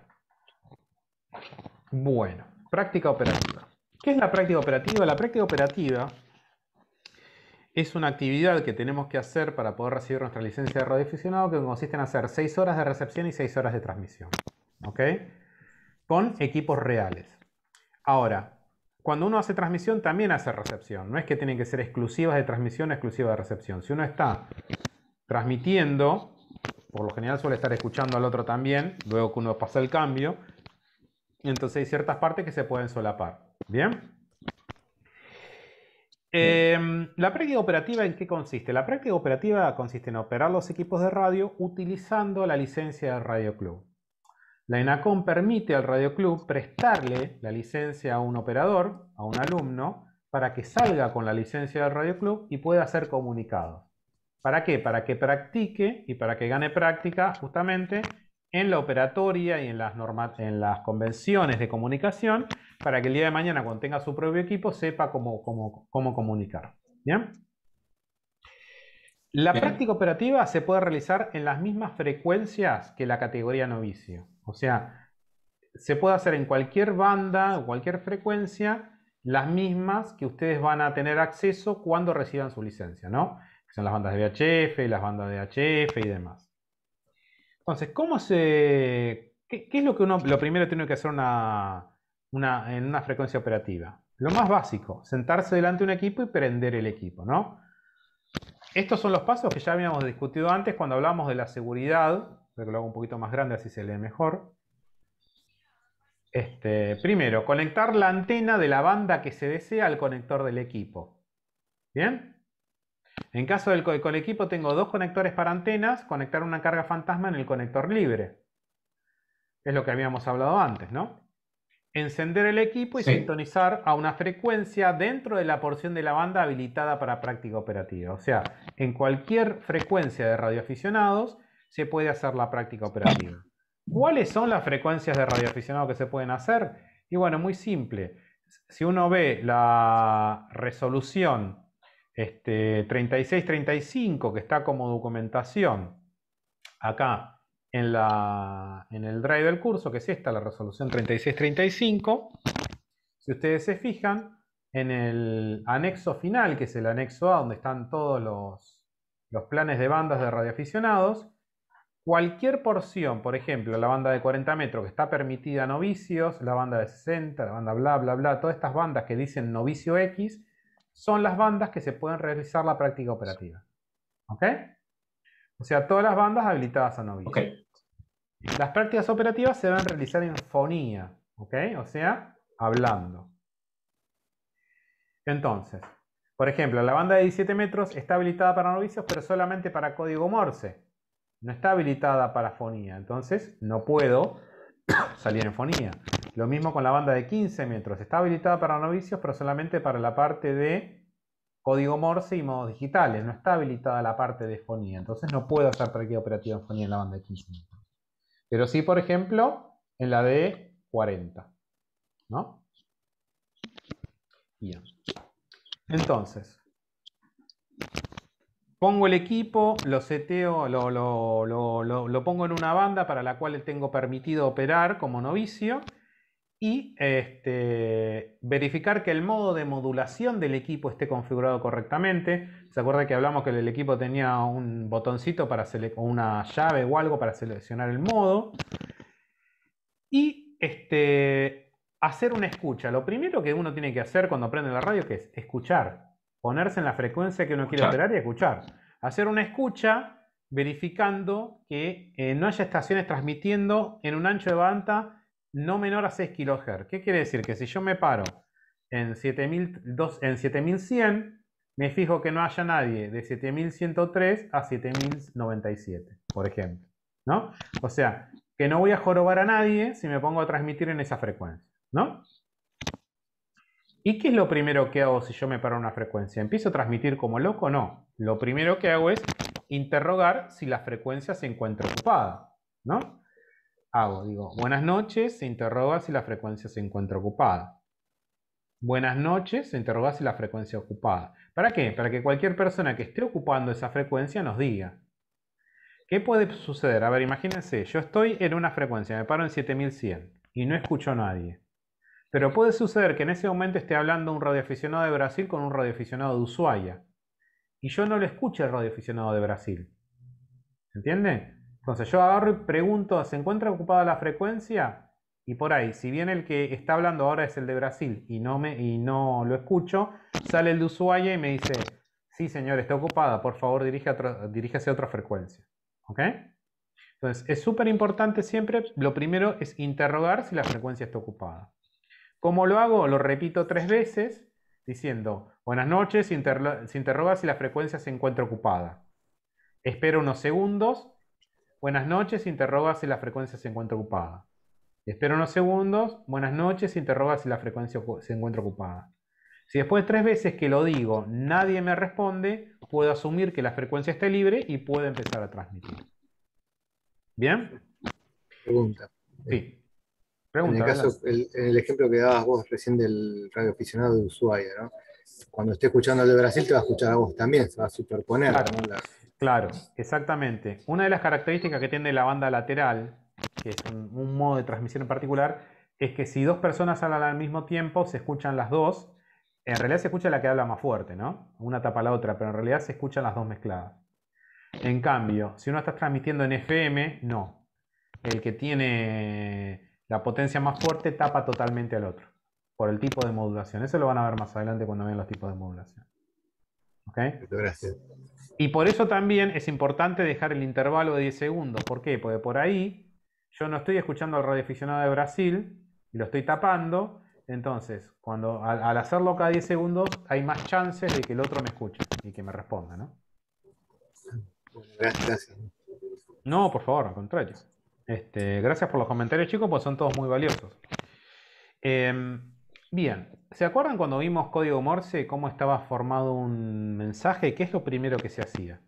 Bueno, práctica operativa. ¿Qué es la práctica operativa? La práctica operativa es una actividad que tenemos que hacer para poder recibir nuestra licencia de radioaficionado que consiste en hacer 6 horas de recepción y 6 horas de transmisión. ¿Ok? Con equipos reales. Ahora, cuando uno hace transmisión también hace recepción. No es que tienen que ser exclusivas de transmisión o exclusivas de recepción. Si uno está transmitiendo, por lo general suele estar escuchando al otro también, luego que uno pasa el cambio, entonces hay ciertas partes que se pueden solapar. ¿Bien? La práctica operativa, ¿en qué consiste? La práctica operativa consiste en operar los equipos de radio utilizando la licencia del Radio Club. La ENACOM permite al Radio Club prestarle la licencia a un operador, a un alumno, para que salga con la licencia del Radio Club y pueda hacer comunicados. ¿Para qué? Para que practique y para que gane práctica justamente en la operatoria y en las convenciones de comunicación, para que el día de mañana, cuando tenga su propio equipo, sepa cómo comunicar. ¿Bien? La práctica operativa se puede realizar en las mismas frecuencias que la categoría novicio. O sea, se puede hacer en cualquier banda o cualquier frecuencia las mismas que ustedes van a tener acceso cuando reciban su licencia, ¿no? Que son las bandas de VHF, las bandas de HF y demás. Entonces, ¿qué es lo que lo primero tiene que hacer en una frecuencia operativa? Lo más básico, sentarse delante de un equipo y prender el equipo, ¿no? Estos son los pasos que ya habíamos discutido antes cuando hablamos de la seguridad. Creo que lo hago un poquito más grande, así se lee mejor. Primero, conectar la antena de la banda que se desea al conector del equipo. ¿Bien? En caso del con equipo tengo 2 conectores para antenas, conectar una carga fantasma en el conector libre. Es lo que habíamos hablado antes, ¿no? Encender el equipo y sintonizar a una frecuencia dentro de la porción de la banda habilitada para práctica operativa. O sea, en cualquier frecuencia de radioaficionados se puede hacer la práctica operativa. ¿Cuáles son las frecuencias de radioaficionados que se pueden hacer? Y bueno, muy simple. Si uno ve la resolución 3635 que está como documentación acá en el drive del curso, que es esta, la resolución 3635, si ustedes se fijan, en el anexo final, que es el anexo A, donde están todos los planes de bandas de radioaficionados, Cualquier porción, por ejemplo, la banda de 40 metros que está permitida a novicios, la banda de 60, la banda bla, bla, bla, todas estas bandas que dicen novicio X, son las bandas que se pueden realizar la práctica operativa. ¿Ok? O sea, todas las bandas habilitadas a novicio. Ok. Las prácticas operativas se deben realizar en fonía. ¿Ok? O sea, hablando. Entonces, por ejemplo, la banda de 17 metros está habilitada para novicios, pero solamente para código Morse. No está habilitada para fonía, entonces no puedo salir en fonía. Lo mismo con la banda de 15 metros. Está habilitada para novicios, pero solamente para la parte de código Morse y modos digitales. No está habilitada la parte de fonía. Entonces no puedo hacer práctica operativa en fonía en la banda de 15 metros. Pero sí, por ejemplo, en la de 40. ¿No? Bien. Entonces, pongo el equipo, lo seteo, lo pongo en una banda para la cual tengo permitido operar como novicio y verificar que el modo de modulación del equipo esté configurado correctamente. ¿Se acuerda que hablamos que el equipo tenía un botoncito para o una llave o algo para seleccionar el modo? Y hacer una escucha. Lo primero que uno tiene que hacer cuando prende la radio, que es escuchar. Ponerse en la frecuencia que uno quiere operar y escuchar. Hacer una escucha verificando que no haya estaciones transmitiendo en un ancho de banda no menor a 6 kHz. ¿Qué quiere decir? Que si yo me paro en 7100, me fijo que no haya nadie de 7103 a 7097, por ejemplo. ¿No? O sea, que no voy a jorobar a nadie si me pongo a transmitir en esa frecuencia. ¿No? ¿Y qué es lo primero que hago si yo me paro en una frecuencia? ¿Empiezo a transmitir como loco? No. Lo primero que hago es interrogar si la frecuencia se encuentra ocupada. ¿No? Digo, buenas noches, se interroga si la frecuencia se encuentra ocupada. Buenas noches, se interroga si la frecuencia es ocupada. ¿Para qué? Para que cualquier persona que esté ocupando esa frecuencia nos diga. ¿Qué puede suceder? A ver, imagínense, yo estoy en una frecuencia, me paro en 7100 y no escucho a nadie. Pero puede suceder que en ese momento esté hablando un radioaficionado de Brasil con un radioaficionado de Ushuaia. Y yo no le escucho al radioaficionado de Brasil. ¿Se entiende? Entonces yo agarro y pregunto, ¿se encuentra ocupada la frecuencia? Y por ahí, si bien el que está hablando ahora es el de Brasil y no lo escucho, sale el de Ushuaia y me dice, sí señor, está ocupada, por favor diríjase a otra frecuencia. ¿Ok? Entonces es súper importante siempre, lo primero es interrogar si la frecuencia está ocupada. ¿Cómo lo hago? Lo repito 3 veces diciendo, buenas noches, se interroga si la frecuencia se encuentra ocupada. Espero unos segundos, buenas noches, se interroga si la frecuencia se encuentra ocupada. Espero unos segundos, buenas noches, se interroga si la frecuencia se encuentra ocupada. Si después de 3 veces que lo digo, nadie me responde, puedo asumir que la frecuencia está libre y puedo empezar a transmitir. ¿Bien? Pregunta. Sí. En el ejemplo que dabas vos recién del radioaficionado de Ushuaia, ¿no? Cuando esté escuchando el de Brasil te va a escuchar a vos también, se va a superponer. Claro, ¿no? claro, exactamente. Una de las características que tiene la banda lateral, que es un modo de transmisión en particular, es que si 2 personas hablan al mismo tiempo, se escuchan las dos. En realidad se escucha la que habla más fuerte, ¿no? Una tapa la otra, pero en realidad se escuchan las dos mezcladas. En cambio, si uno está transmitiendo en FM, no. El que tiene la potencia más fuerte tapa totalmente al otro, por el tipo de modulación. Eso lo van a ver más adelante cuando vean los tipos de modulación. ¿Ok? Gracias. Y por eso también es importante dejar el intervalo de 10 segundos. ¿Por qué? Porque por ahí yo no estoy escuchando al radioaficionado de Brasil y lo estoy tapando. Entonces, al hacerlo cada 10 segundos, hay más chances de que el otro me escuche y que me responda, ¿no? Gracias. No, por favor, al contrario. Gracias por los comentarios, chicos, pues son todos muy valiosos. Bien, ¿se acuerdan cuando vimos código Morse, cómo estaba formado un mensaje? ¿Qué es lo primero que se hacía?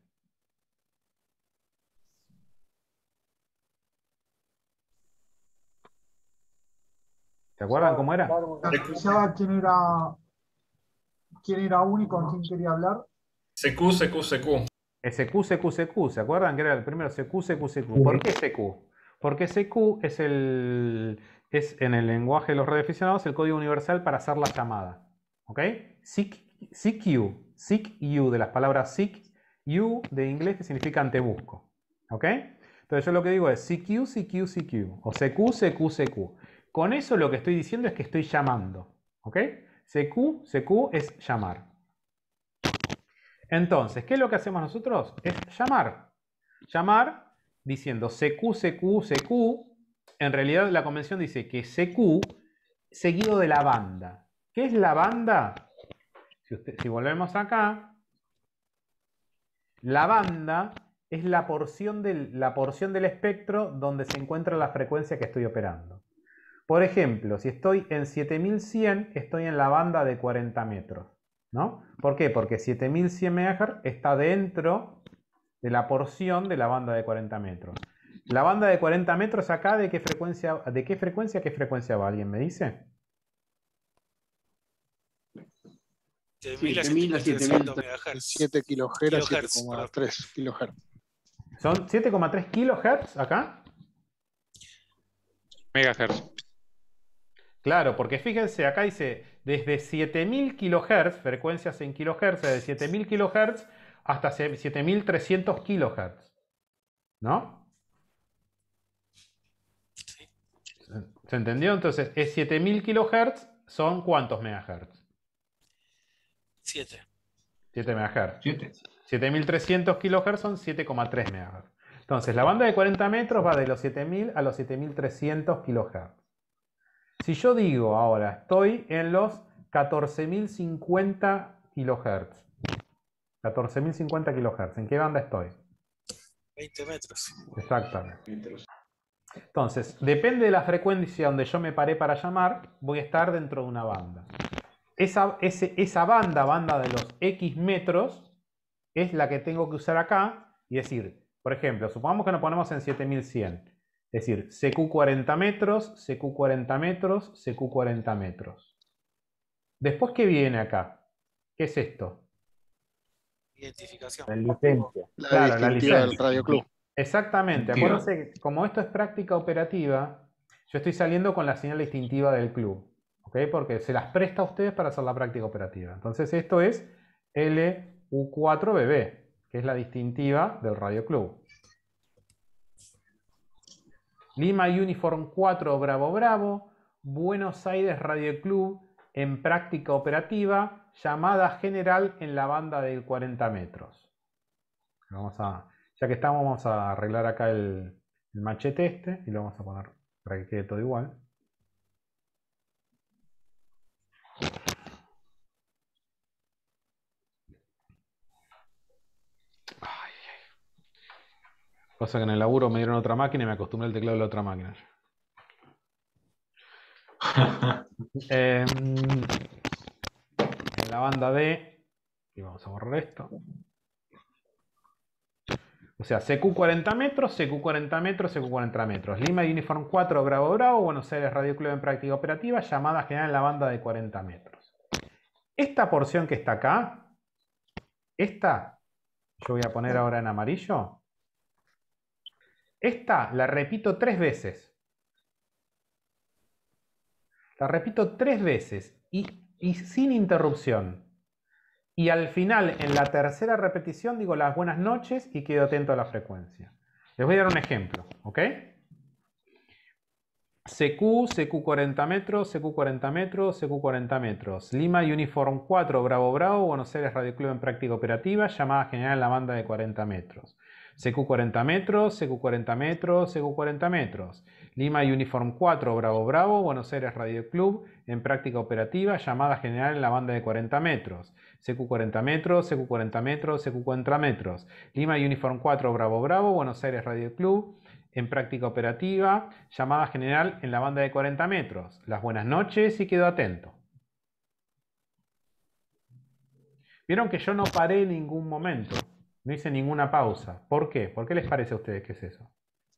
¿Se acuerdan cómo era? ¿Escuchaba quién era único, con quién quería hablar? CQ, CQ, CQ. SQ, CQ, CQ. ¿Se acuerdan que era el primero CQ, CQ, CQ? ¿Por qué CQ? Porque CQ es en el lenguaje de los radioaficionados el código universal para hacer la llamada. ¿Ok? CQ de las palabras seek, you de inglés que significa antebusco. ¿Ok? Entonces yo lo que digo es CQ, CQ, CQ, o CQ, CQ, CQ. Con eso lo que estoy diciendo es que estoy llamando. ¿Ok? CQ, CQ es llamar. Entonces, ¿qué es lo que hacemos nosotros? Es llamar. Llamar diciendo CQ, CQ, CQ. En realidad la convención dice que CQ seguido de la banda. ¿Qué es la banda? Si volvemos acá, la banda es la porción del espectro donde se encuentra la frecuencia que estoy operando. Por ejemplo, si estoy en 7100, estoy en la banda de 40 metros. ¿No? ¿Por qué? Porque 7100 MHz está dentro de la porción de la banda de 40 metros. La banda de 40 metros acá, ¿de qué frecuencia a qué frecuencia va? ¿Alguien me dice? 7.000 a 7.300 MHz. 7 kHz a 7,3 kHz. ¿Son 7,3 kHz acá? Megahertz. Claro, porque fíjense, acá dice desde 7000 kHz, frecuencias en kilohertz, de 7000 kHz hasta 7300 kHz. ¿No? ¿Se entendió? Entonces, es 7000 kHz, ¿son cuántos megahertz? 7. 7 MHz. 7300 kHz son 7,3 MHz. Entonces, la banda de 40 metros va de los 7000 a los 7300 kHz. Si yo digo ahora, estoy en los 14050 kHz. 14050 kHz. ¿En qué banda estoy? 20 metros. Exactamente. Entonces, depende de la frecuencia donde yo me paré para llamar, voy a estar dentro de una banda. Esa banda de los X metros, es la que tengo que usar acá y decir, por ejemplo, supongamos que nos ponemos en 7100. Es decir, CQ 40 metros, CQ 40 metros, CQ 40 metros. Después, ¿qué viene acá? ¿Qué es esto? Identificación. La licencia. Claro, la licencia del Radio Club. Exactamente. Acuérdense que como esto es práctica operativa, yo estoy saliendo con la señal distintiva del club. ¿Ok? Porque se las presta a ustedes para hacer la práctica operativa. Entonces esto es LU4BB, que es la distintiva del Radio Club. Lima Uniform 4 Bravo Bravo, Buenos Aires Radio Club en práctica operativa, llamada general en la banda de 40 metros. Ya que estamos, vamos a arreglar acá el machete este y lo vamos a poner para que quede todo igual. Cosa que en el laburo me dieron otra máquina y me acostumbré al teclado de la otra máquina. En la banda D, y vamos a borrar esto. O sea, CQ 40 metros, CQ 40 metros, CQ 40 metros. Lima Uniform 4 Bravo Bravo, Buenos Aires Radio Club en práctica operativa, llamada general en la banda de 40 metros. Esta porción que está acá, esta, yo voy a poner ahora en amarillo. Esta la repito 3 veces. La repito 3 veces y sin interrupción. Y al final, en la tercera repetición, digo las buenas noches y quedo atento a la frecuencia. Les voy a dar un ejemplo, ¿ok? CQ 40 metros, CQ 40 metros, CQ 40 metros. Lima Uniform 4 Bravo Bravo, Buenos Aires Radio Club en práctica operativa, llamada general en la banda de 40 metros. CQ 40 metros, CQ 40 metros, CQ 40 metros. Lima Uniform 4 Bravo Bravo, Buenos Aires Radio Club en práctica operativa, llamada general en la banda de 40 metros. CQ 40 metros, CQ 40 metros, CQ 40 metros. Lima Uniform 4 Bravo Bravo, Buenos Aires Radio Club en práctica operativa, llamada general en la banda de 40 metros. Las buenas noches y quedo atento. Vieron que yo no paré en ningún momento. No hice ninguna pausa. ¿Por qué? ¿Por qué les parece a ustedes que es eso?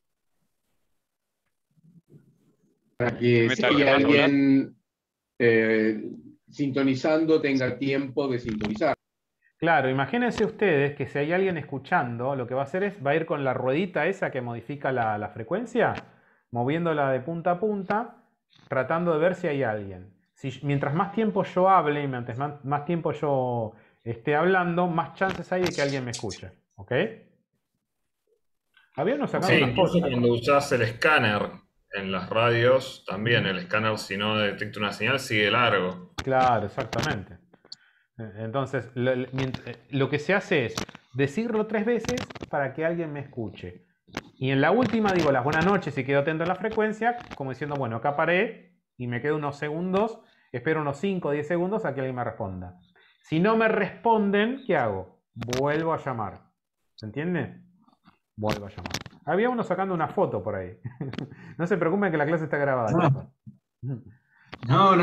Para que si hay alguien sintonizando tenga tiempo de sintonizar. Claro, imagínense ustedes que si hay alguien escuchando, lo que va a hacer es, va a ir con la ruedita esa que modifica la frecuencia, moviéndola de punta a punta, tratando de ver si hay alguien. Mientras más tiempo yo hable y mientras más tiempo yo esté hablando, más chances hay de que alguien me escuche. ¿Ok? Había uno sacando Sí, una incluso foto. cuando usás el escáner en las radios, también el escáner, si no detecta una señal, sigue largo. Claro, exactamente. Entonces, lo que se hace es decirlo 3 veces para que alguien me escuche. Y en la última digo las buenas noches y quedo atento a la frecuencia, como diciendo, bueno, acá paré y me quedo unos segundos, espero unos 5 o 10 segundos a que alguien me responda. Si no me responden, ¿qué hago? Vuelvo a llamar. ¿Se entiende? Vuelvo a llamar. Había uno sacando una foto por ahí. No se preocupen que la clase está grabada. No.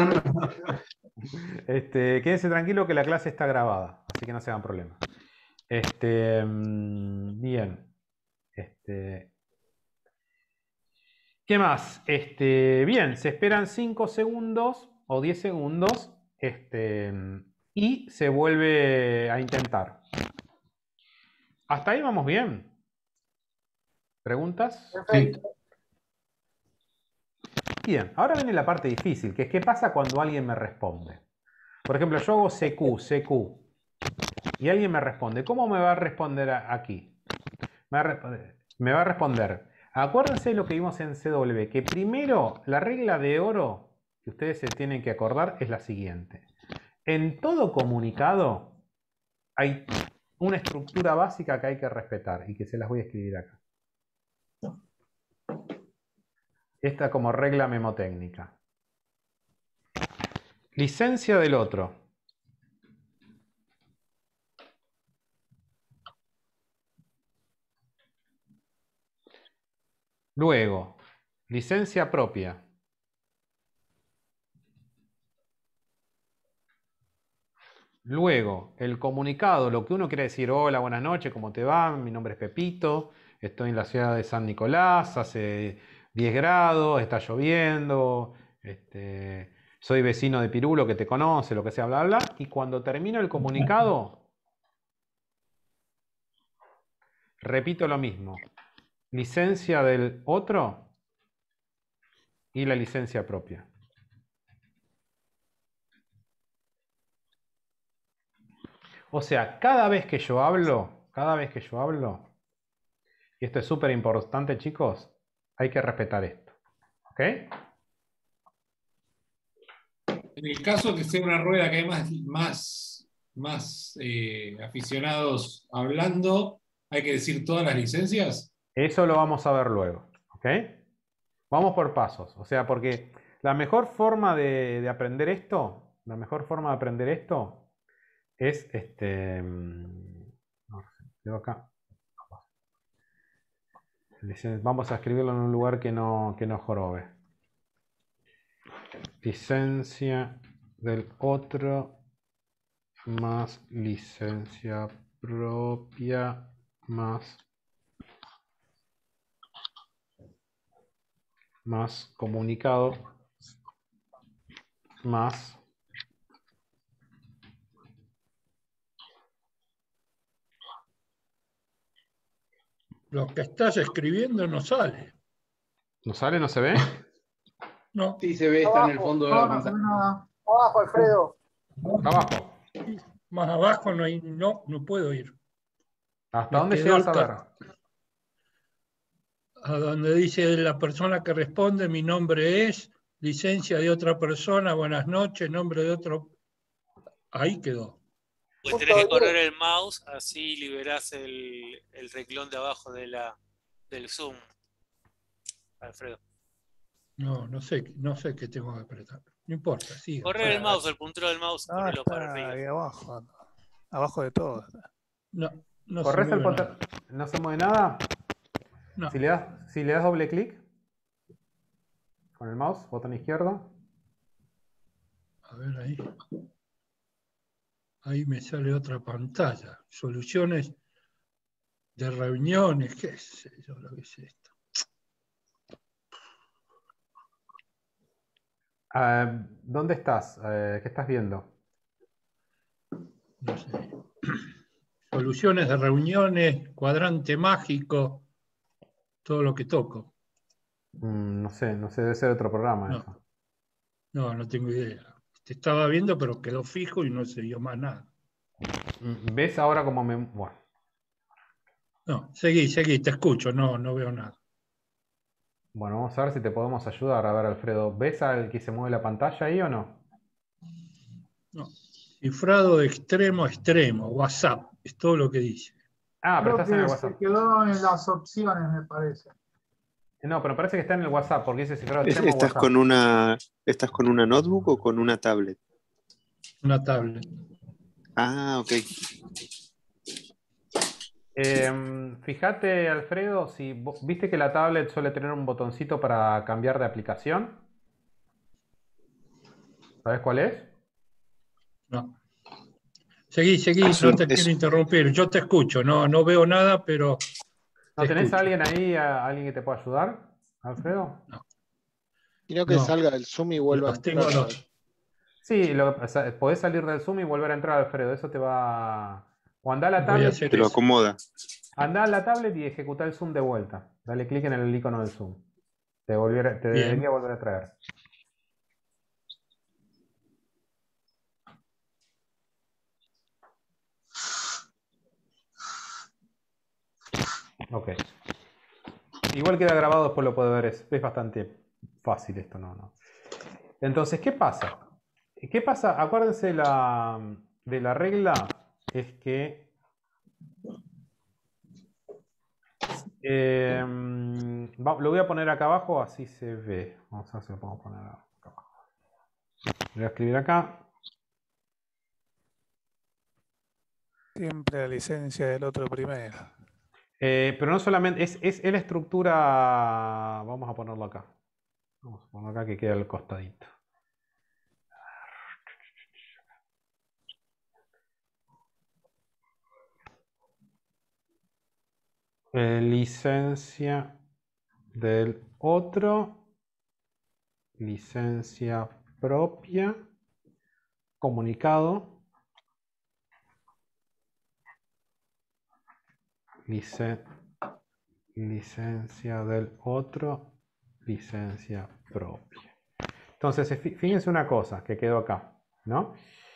Quédense tranquilo que la clase está grabada, así que no se hagan problemas. Bien. ¿Qué más? Bien, se esperan 5 segundos o 10 segundos y se vuelve a intentar. ¿Hasta ahí vamos bien? ¿Preguntas? Sí. Bien, ahora viene la parte difícil, que es qué pasa cuando alguien me responde. Por ejemplo, yo hago CQ, y alguien me responde. ¿Cómo me va a responder aquí? Me va a responder. Acuérdense de lo que vimos en CW, que primero la regla de oro que ustedes se tienen que acordar es la siguiente. En todo comunicado hay una estructura básica que hay que respetar y que se las voy a escribir acá. Esta como regla memotécnica. Licencia del otro. Luego, licencia propia. Luego, el comunicado, lo que uno quiere decir, hola, buenas noches, ¿cómo te va? Mi nombre es Pepito, estoy en la ciudad de San Nicolás, hace 10 grados, está lloviendo, soy vecino de Pirulo que te conoce, lo que sea, bla, bla. Y cuando termino el comunicado, repito lo mismo. Licencia del otro y la licencia propia. O sea, cada vez que yo hablo, y esto es súper importante, chicos, hay que respetar esto. ¿Ok? En el caso que sea una rueda que hay más aficionados hablando, ¿hay que decir todas las licencias? Eso lo vamos a ver luego. ¿Ok? Vamos por pasos. O sea, porque la mejor forma de aprender esto, es no sé, tengo acá. Vamos a escribirlo en un lugar que no jorobe. Licencia del otro más licencia propia más comunicado más Lo que estás escribiendo no sale. ¿No sale? ¿No se ve? No. Sí se ve, está en el fondo de la pantalla. Abajo, Alfredo. Abajo. Más abajo no puedo ir. ¿Hasta dónde llegas a ver? A donde dice la persona que responde, mi nombre es, licencia de otra persona, buenas noches, nombre de otro. Ahí quedó. Pues tenés que correr el mouse, así liberás el renglón de abajo del zoom, Alfredo. No sé qué tengo que apretar. No importa, sigue. Correr el mouse, el puntero del mouse, correlo para arriba. Ahí abajo, abajo de todo. No ¿Corres se el mueve botón? ¿No se mueve nada? No. Si le das doble clic con el mouse, botón izquierdo. A ver ahí. Ahí me sale otra pantalla. Soluciones de reuniones. ¿Qué sé yo lo que es esto? ¿Dónde estás? ¿Qué estás viendo? No sé. Soluciones de reuniones, cuadrante mágico, todo lo que toco. No sé, debe ser otro programa eso. No tengo idea. Te estaba viendo, pero quedó fijo y no se vio más nada. ¿Ves ahora como me... Bueno. No, seguí, te escucho, no veo nada. Bueno, vamos a ver si te podemos ayudar. A ver, Alfredo, ¿ves al que se mueve la pantalla ahí o no? No. Cifrado de extremo a extremo, WhatsApp, es todo lo que dice. Ah, pero Creo estás en el que WhatsApp. se quedó en las opciones, me parece. No, pero parece que está en el WhatsApp, porque dice cifrado extremo ¿Estás WhatsApp. ¿Estás con una notebook o con una tablet? Una tablet. Ah, ok. Fíjate, Alfredo, si viste que la tablet suele tener un botoncito para cambiar de aplicación. ¿Sabes cuál es? No. Seguí, no te quiero interrumpir. Yo te escucho, no veo nada, pero. ¿No tenés a alguien ahí, alguien que te pueda ayudar, Alfredo? No. Quiero que salga del Zoom y vuelva a entrar. Sí, podés salir del Zoom y volver a entrar, Alfredo. Eso te va. O andá a la tablet. Te lo acomoda. Andá a la tablet y ejecuta el Zoom de vuelta. Dale clic en el icono del Zoom. Te debería volver a traer. Ok. Igual queda grabado, después lo puede ver. Es bastante fácil esto, no. Entonces, ¿qué pasa? ¿Qué pasa? Acuérdense de la regla. Es que lo voy a poner acá abajo, así se ve. Vamos a ver si lo podemos poner acá abajo. Voy a escribir acá. Siempre la licencia del otro primero. Pero no solamente, es la estructura. Vamos a ponerlo acá. Vamos a ponerlo acá que queda al costadito. Licencia del otro, licencia propia, comunicado, licencia del otro, licencia propia. Entonces, fíjense una cosa que quedó acá, ¿no?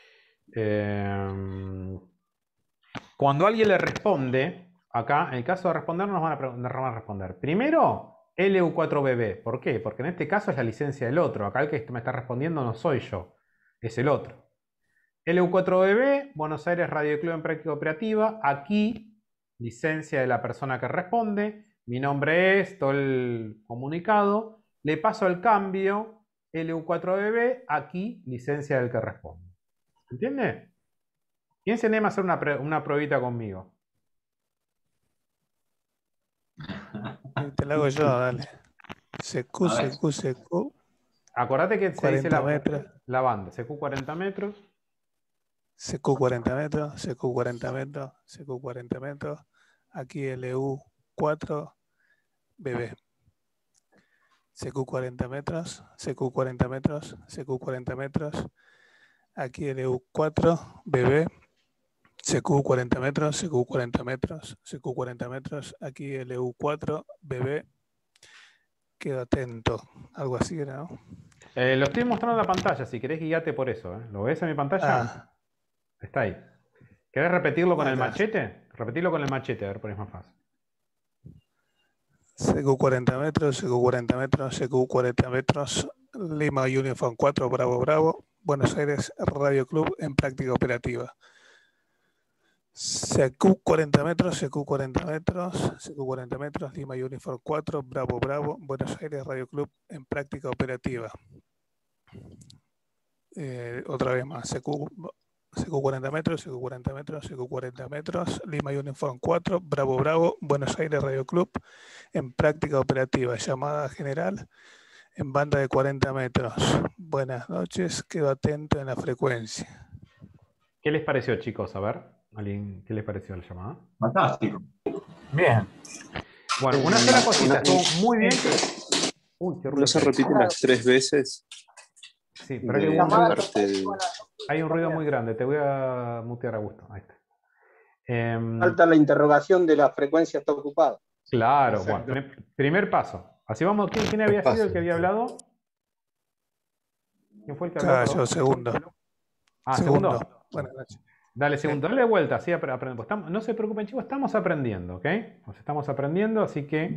Cuando alguien le responde, acá, en el caso de responder, nos van a responder. Primero, LU4BB. ¿Por qué? Porque en este caso es la licencia del otro. Acá el que me está respondiendo no soy yo, es el otro. LU4BB, Buenos Aires Radio Club en Práctica Operativa. Aquí, licencia de la persona que responde. Mi nombre es, todo el comunicado. Le paso el cambio, LU4BB. Aquí, licencia del que responde. ¿Entiende? ¿Quién se anima a hacer una pruebita conmigo? Te la hago yo, dale. CQ. Acordate que se dice metros. La banda. CQ 40 metros. CQ 40 metros, CQ 40 metros, CQ 40 metros. Aquí LU4 BB. CQ 40 metros, CQ 40 metros, CQ 40 metros. Aquí LU4 BB. CQ 40 metros, CQ 40 metros, CQ 40 metros, aquí LU4, BB, quedo atento, algo así era, ¿no? Lo estoy mostrando en la pantalla, si querés guíate por eso. ¿Lo ves en mi pantalla? Está ahí. ¿Querés repetirlo con el machete? Repetirlo con el machete, a ver por ahí es más fácil. CQ 40 metros, CQ 40 metros, CQ 40 metros, Lima Uniform 4, Bravo Bravo, Buenos Aires Radio Club en práctica operativa. CQ 40 metros, CQ 40 metros, CQ 40 metros, Lima Uniform 4, Bravo Bravo, Buenos Aires Radio Club en práctica operativa. Otra vez más, CQ 40 metros, CQ 40 metros, CQ 40 metros, Lima Uniform 4, Bravo Bravo, Buenos Aires Radio Club en práctica operativa. Llamada general en banda de 40 metros. Buenas noches, quedo atento en la frecuencia. ¿Qué les pareció, chicos? A ver. ¿Alguien qué les pareció la llamada? Fantástico. Bien. Bueno, una sola cosita, estuvo muy bien. Uy, qué ruido. ¿No se repite las 3 veces? Sí, pero hay un ruido muy grande. Te voy a mutear a gusto. Ahí está. Falta la interrogación de la frecuencia está ocupada. Claro, bueno, primer paso. Así vamos. ¿Quién había sido el que había hablado? ¿Quién fue el que habló? Yo, segundo. ¿segundo? Buenas noches. Dale segundo, dale vuelta, así aprendemos. No se preocupen, chicos, estamos aprendiendo, ¿ok? Estamos aprendiendo, así que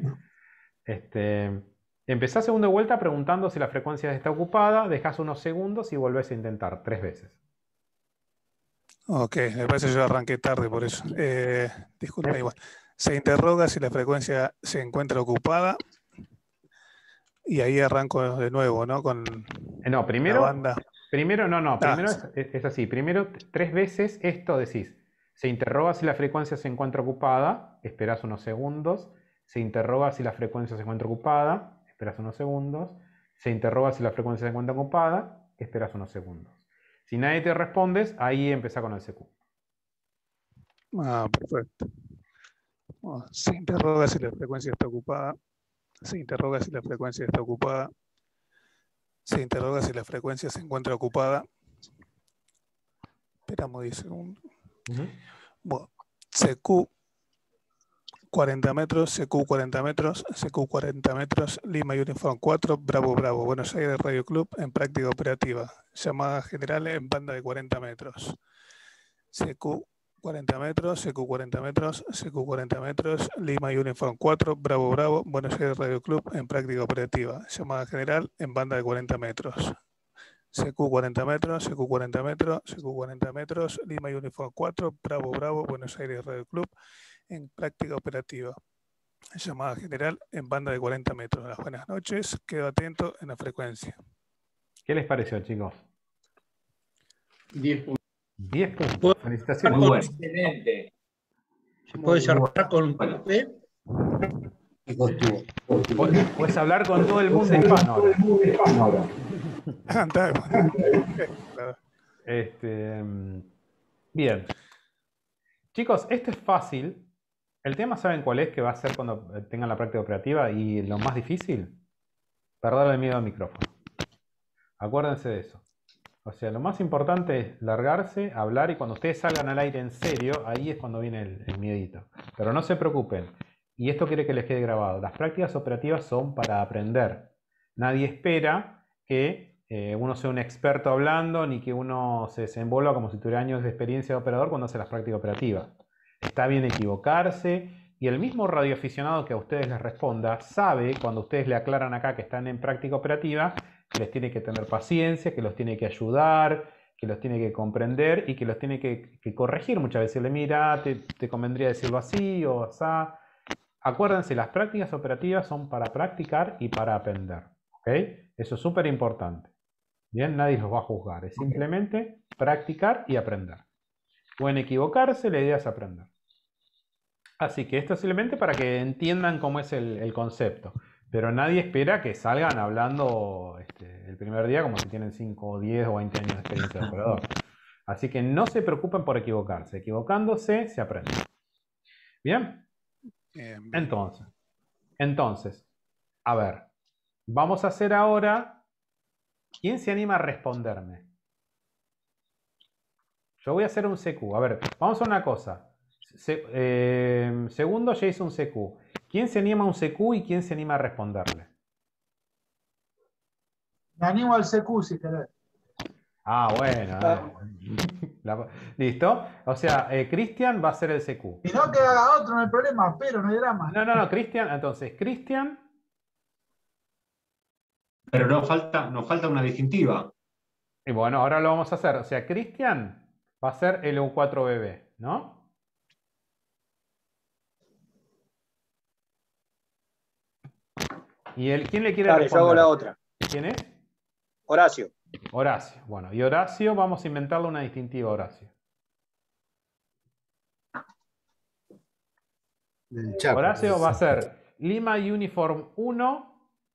empezá segunda vuelta preguntando si la frecuencia está ocupada, dejás unos segundos y volvés a intentar 3 veces. Ok, me parece que yo arranqué tarde por eso. Disculpe, igual. Se interroga si la frecuencia se encuentra ocupada. Y ahí arranco de nuevo, ¿no? Con no, primero, la banda. Primero es así. Primero 3 veces esto decís. Se interroga si la frecuencia se encuentra ocupada, esperás unos segundos. Se interroga si la frecuencia se encuentra ocupada, esperás unos segundos. Se interroga si la frecuencia se encuentra ocupada, esperás unos segundos. Si nadie te respondes, ahí empezá con el CQ. Perfecto. Bueno, se interroga si la frecuencia está ocupada. Se interroga si la frecuencia está ocupada. Se interroga si la frecuencia se encuentra ocupada. Esperamos 10 segundos. Bueno, CQ 40 metros, CQ 40 metros, CQ 40 metros, Lima Uniform 4, Bravo Bravo, Buenos Aires Radio Club en práctica operativa. Llamada general en banda de 40 metros. CQ 40 metros, CQ 40 metros, CQ 40 metros, Lima Uniform 4, Bravo Bravo, Buenos Aires Radio Club en práctica operativa. Llamada general en banda de 40 metros. CQ 40 metros, CQ 40 metros, CQ 40 metros, Lima Uniform 4, Bravo Bravo, Buenos Aires Radio Club en práctica operativa. Llamada general en banda de 40 metros. Las buenas noches, quedo atento en la frecuencia. ¿Qué les pareció, chicos? 10 puntos. 10 puntos. Felicitaciones. Muy bueno. Excelente. ¿Se puede cerrar con un café? Puedes hablar con todo el mundo hispano ahora. Bien. Chicos, esto es fácil. El tema, ¿saben cuál es? Que va a ser cuando tengan la práctica operativa y lo más difícil, perder el miedo al micrófono. Acuérdense de eso. O sea, lo más importante es largarse, hablar y cuando ustedes salgan al aire en serio, ahí es cuando viene el miedito. Pero no se preocupen. Y esto quiere que les quede grabado. Las prácticas operativas son para aprender. Nadie espera que uno sea un experto hablando ni que uno se desenvuelva como si tuviera años de experiencia de operador cuando hace las prácticas operativas. Está bien equivocarse y el mismo radioaficionado que a ustedes les responda sabe cuando ustedes le aclaran acá que están en práctica operativa que les tiene que tener paciencia, que los tiene que ayudar, que los tiene que comprender y que los tiene que corregir muchas veces. Le mira, te convendría decirlo así o asá. Acuérdense, las prácticas operativas son para practicar y para aprender. ¿Ok? Eso es súper importante. Bien, nadie los va a juzgar. Es simplemente practicar y aprender. Pueden equivocarse, la idea es aprender. Así que esto es simplemente para que entiendan cómo es el concepto. Pero nadie espera que salgan hablando el primer día como si tienen 5, 10 o 20 años de experiencia de operador. Así que no se preocupen por equivocarse. Equivocándose se aprende. ¿Bien? Entonces, a ver. Vamos a hacer ahora... ¿Quién se anima a responderme? Yo voy a hacer un CQ. A ver, vamos a hacer una cosa. Segundo ya hizo un CQ. ¿Quién se anima a un CQ y quién se anima a responderle? Me animo al CQ si querés. Bueno. ¿Listo? O sea, Cristian va a hacer el CQ. Si no, que haga otro, no hay problema, pero no hay drama. No, Cristian. Entonces, Cristian. Pero nos falta una distintiva. Y bueno, ahora lo vamos a hacer. O sea, Cristian va a ser LU4BB, ¿no? ¿Y quién le quiere responder? Yo hago la otra. ¿Quién es? Horacio. Horacio. Bueno, y Horacio, vamos a inventarle una distintiva a Horacio. Horacio va a ser Lima Uniform 1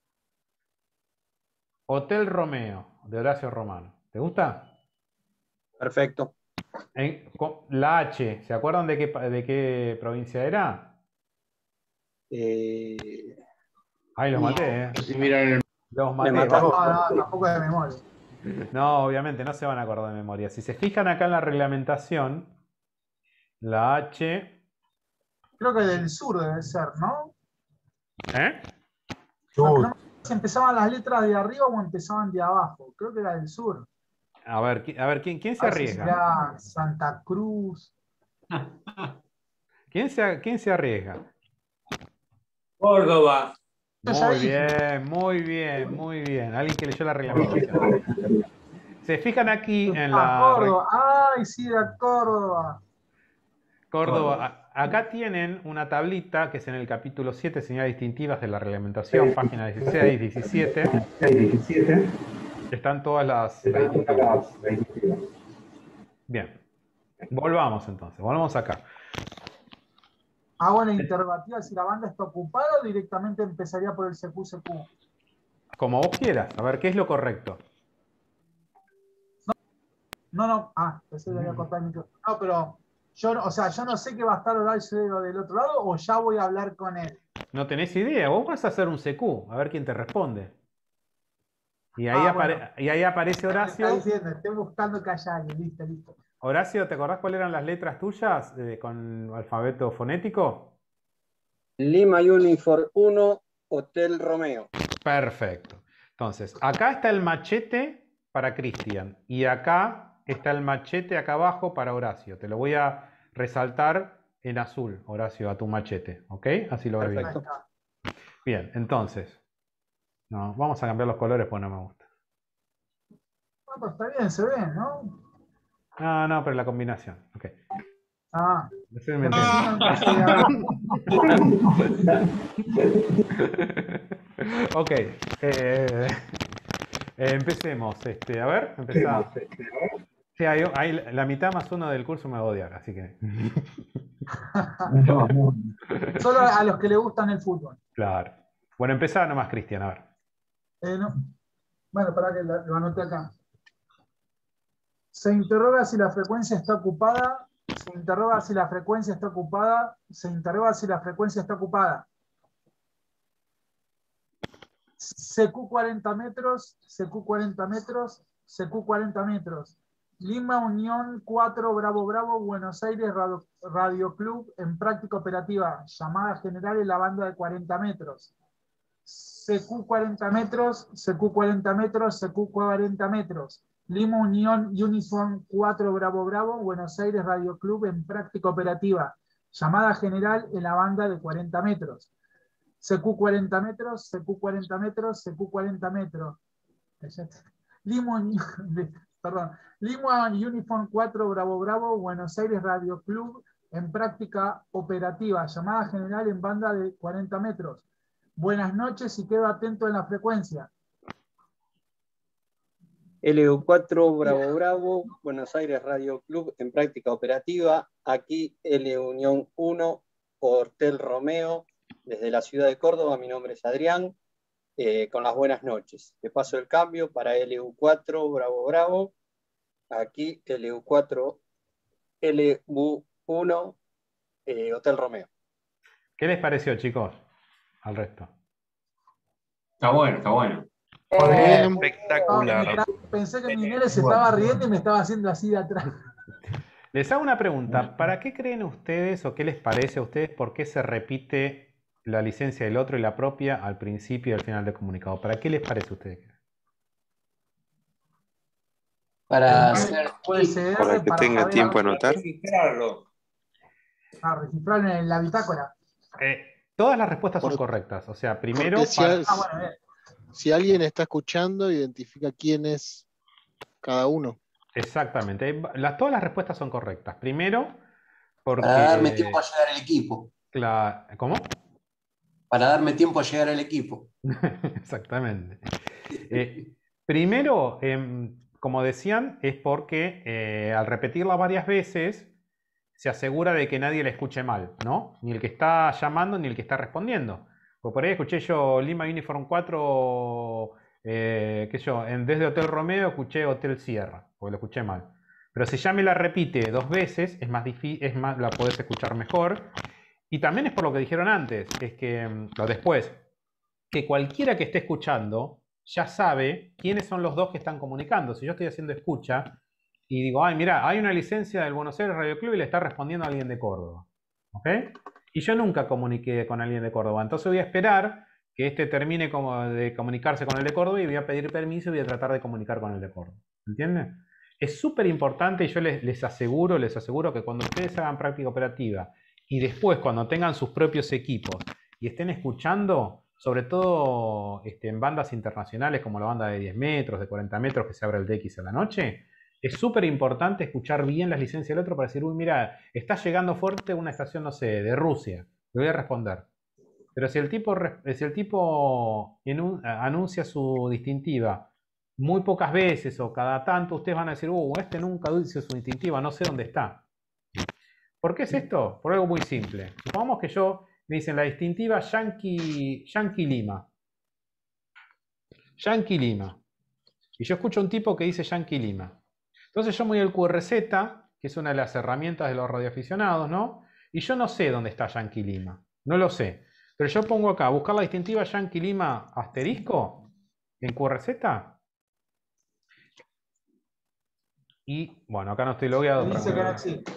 Hotel Romeo, de Horacio Romano. ¿Te gusta? Perfecto. La H, ¿se acuerdan de qué provincia era? Ahí los maté, Si miran Los maté. No, tampoco de memoria. No, obviamente, no se van a acordar de memoria. Si se fijan acá en la reglamentación, la H... Creo que del sur debe ser, ¿no? Sur. No, si empezaban las letras de arriba o empezaban de abajo. Creo que era del sur. A ver, ¿quién se A ver si arriesga? será Santa Cruz. ¿Quién se arriesga? Córdoba. Muy bien, muy bien, muy bien. Alguien que leyó la reglamentación. Se fijan aquí en la... Córdoba. Ay, sí, era Córdoba. Córdoba. Acá tienen una tablita que es en el capítulo 7, señales distintivas de la reglamentación, página 16, 17. Están todas las distintivas. Bien. Volvamos entonces, volvamos acá. Hago la interrogativa si la banda está ocupada o directamente empezaría por el CQ. Como vos quieras. A ver, ¿qué es lo correcto? No. Pensé que había cortado el micrófono. No, pero yo no sé que va a estar Horacio del otro lado o ya voy a hablar con él. No tenés idea. Vos vas a hacer un CQ, a ver quién te responde. Y ahí aparece Horacio. Está diciendo, estoy buscando que haya alguien. Listo. Horacio, ¿te acordás cuáles eran las letras tuyas con alfabeto fonético? Lima Uniform 1, Hotel Romeo. Perfecto. Entonces, acá está el machete para Cristian y acá está el machete acá abajo para Horacio. Te lo voy a resaltar en azul, Horacio, a tu machete. ¿Ok? Así lo ves bien. Bien, entonces. No, vamos a cambiar los colores porque no me gusta. Pues está bien, se ve, ¿no? No, pero la combinación. Ok. Ok. Empecemos. A ver, empezamos. Sí, la mitad más uno del curso me va a odiar, así que. Solo a los que le gustan el fútbol. Claro. Bueno, empezá nomás, Cristian, a ver. No. Bueno, para que lo anote acá. Se interroga si la frecuencia está ocupada. Se interroga si la frecuencia está ocupada. Se interroga si la frecuencia está ocupada. CQ 40 metros. CQ 40 metros. CQ 40 metros. Lima Unión 4 Bravo Bravo Buenos Aires Radio Club en práctica operativa. Llamada general en la banda de 40 metros. CQ 40 metros, CQ 40 metros, CQ 40 metros. Lima Unión Uniform 4 Bravo Bravo, Buenos Aires Radio Club en práctica operativa. Llamada general en la banda de 40 metros. CQ 40 metros, CQ 40 metros, CQ 40 metros. Lima Uniform 4 Bravo Bravo, Buenos Aires Radio Club en práctica operativa. Llamada general en banda de 40 metros. Buenas noches y quedo atento en la frecuencia. LU4 Bravo Bravo, Buenos Aires Radio Club en práctica operativa. Aquí L Unión 1, Hotel Romeo, desde la ciudad de Córdoba. Mi nombre es Adrián, con las buenas noches. Le paso el cambio para LU4 Bravo Bravo. Aquí LU4, LU1, Hotel Romeo. ¿Qué les pareció, chicos? Al resto. Está bueno. Espectacular. Pensé que Mineles se estaba riendo y me estaba haciendo así de atrás. Les hago una pregunta. ¿Para qué creen ustedes o qué les parece a ustedes por qué se repite la licencia del otro y la propia al principio y al final del comunicado? ¿Para qué les parece a ustedes? Para hacer para que tenga tiempo a anotar. Registrarlo en la bitácora. Todas las respuestas son correctas. O sea, primero... Si alguien está escuchando, identifica quién es cada uno. Exactamente. Todas las respuestas son correctas. Primero, porque... Para darme tiempo a llegar al equipo. ¿Cómo? Para darme tiempo a llegar al equipo. Exactamente. Primero, como decían, es porque al repetirla varias veces se asegura de que nadie la escuche mal, ¿no? Ni el que está llamando ni el que está respondiendo. Pues por ahí escuché yo Lima Uniform 4, desde Hotel Romeo escuché Hotel Sierra, porque lo escuché mal. Pero si ya me la repite dos veces, es más difícil, la podés escuchar mejor. Y también es por lo que dijeron antes, es que, o después, que cualquiera que esté escuchando ya sabe quiénes son los dos que están comunicando. Si yo estoy haciendo escucha y digo, ay, mira, hay una licencia del Buenos Aires Radio Club y le está respondiendo a alguien de Córdoba. ¿Ok? Y yo nunca comuniqué con alguien de Córdoba. Entonces voy a esperar que este termine de comunicarse con el de Córdoba y voy a pedir permiso y voy a tratar de comunicar con el de Córdoba. ¿Entienden? es súper importante y yo les aseguro que cuando ustedes hagan práctica operativa y después cuando tengan sus propios equipos y estén escuchando, sobre todo en bandas internacionales como la banda de 10 metros, de 40 metros que se abre el DX a la noche, es súper importante escuchar bien las licencias del otro para decir, uy, mira, está llegando fuerte una estación, no sé, de Rusia. Le voy a responder. Pero si el tipo anuncia su distintiva muy pocas veces o cada tanto, ustedes van a decir, este nunca dice su distintiva, no sé dónde está. ¿Por qué es esto? Por algo muy simple. Supongamos que me dicen la distintiva Yankee Lima. Yankee Lima. Y yo escucho un tipo que dice Yankee Lima. Entonces yo me voy al QRZ, que es una de las herramientas de los radioaficionados, ¿no? Y yo no sé dónde está Yankee Lima. No lo sé. Pero yo pongo acá, buscar la distintiva Yankee Lima asterisco en QRZ. Y, bueno, acá no estoy logueado. Dice que no existe.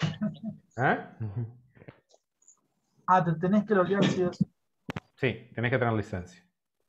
Te tenés que loguear sí o sí. Sí, tenés que tener licencia.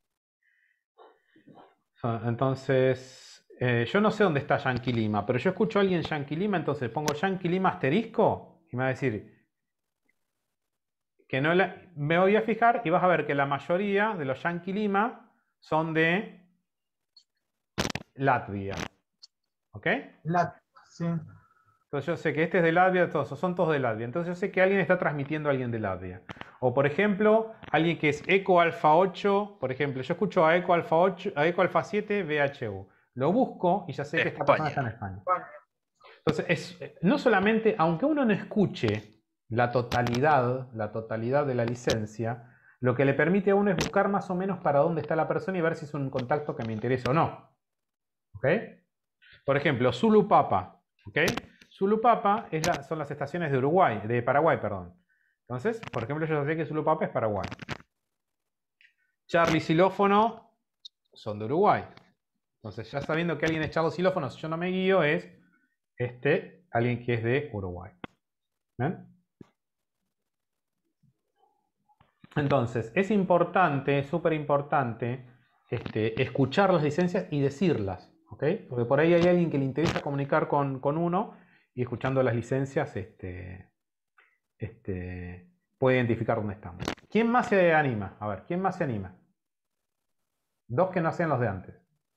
Entonces... yo no sé dónde está Yankee Lima, pero yo escucho a alguien Yankee Lima, entonces pongo Yankee Lima asterisco y me va a decir que no me voy a fijar y vas a ver que la mayoría de los Yankee Lima son de Latvia. ¿Ok? Sí. Entonces yo sé que este es de Latvia, son todos de Latvia. Entonces yo sé que alguien está transmitiendo a alguien de Latvia. O por ejemplo, alguien que es Eco Alfa 8, por ejemplo, yo escucho a Eco Alfa 8, a Eco Alfa 7 VHU. Lo busco y ya sé que esta persona está en España. Entonces, no solamente, aunque uno no escuche la totalidad de la licencia, lo que le permite a uno es buscar más o menos para dónde está la persona y ver si es un contacto que me interesa o no. ¿Ok? Por ejemplo, Zulu Papa. ¿Ok? Zulu Papa son las estaciones de Paraguay, perdón. Entonces, por ejemplo, yo sé que Zulu Papa es Paraguay. Charlie Xilófono son de Uruguay. Entonces, ya sabiendo que alguien es Charlie Xilófono, si yo no me guío, es alguien que es de Uruguay. ¿Ven? Entonces, es importante, súper importante, escuchar las licencias y decirlas. ¿Ok? Porque por ahí hay alguien que le interesa comunicar con uno y escuchando las licencias puede identificar dónde estamos. ¿Quién más se anima? A ver, ¿quién más se anima? Dos que no sean los de antes.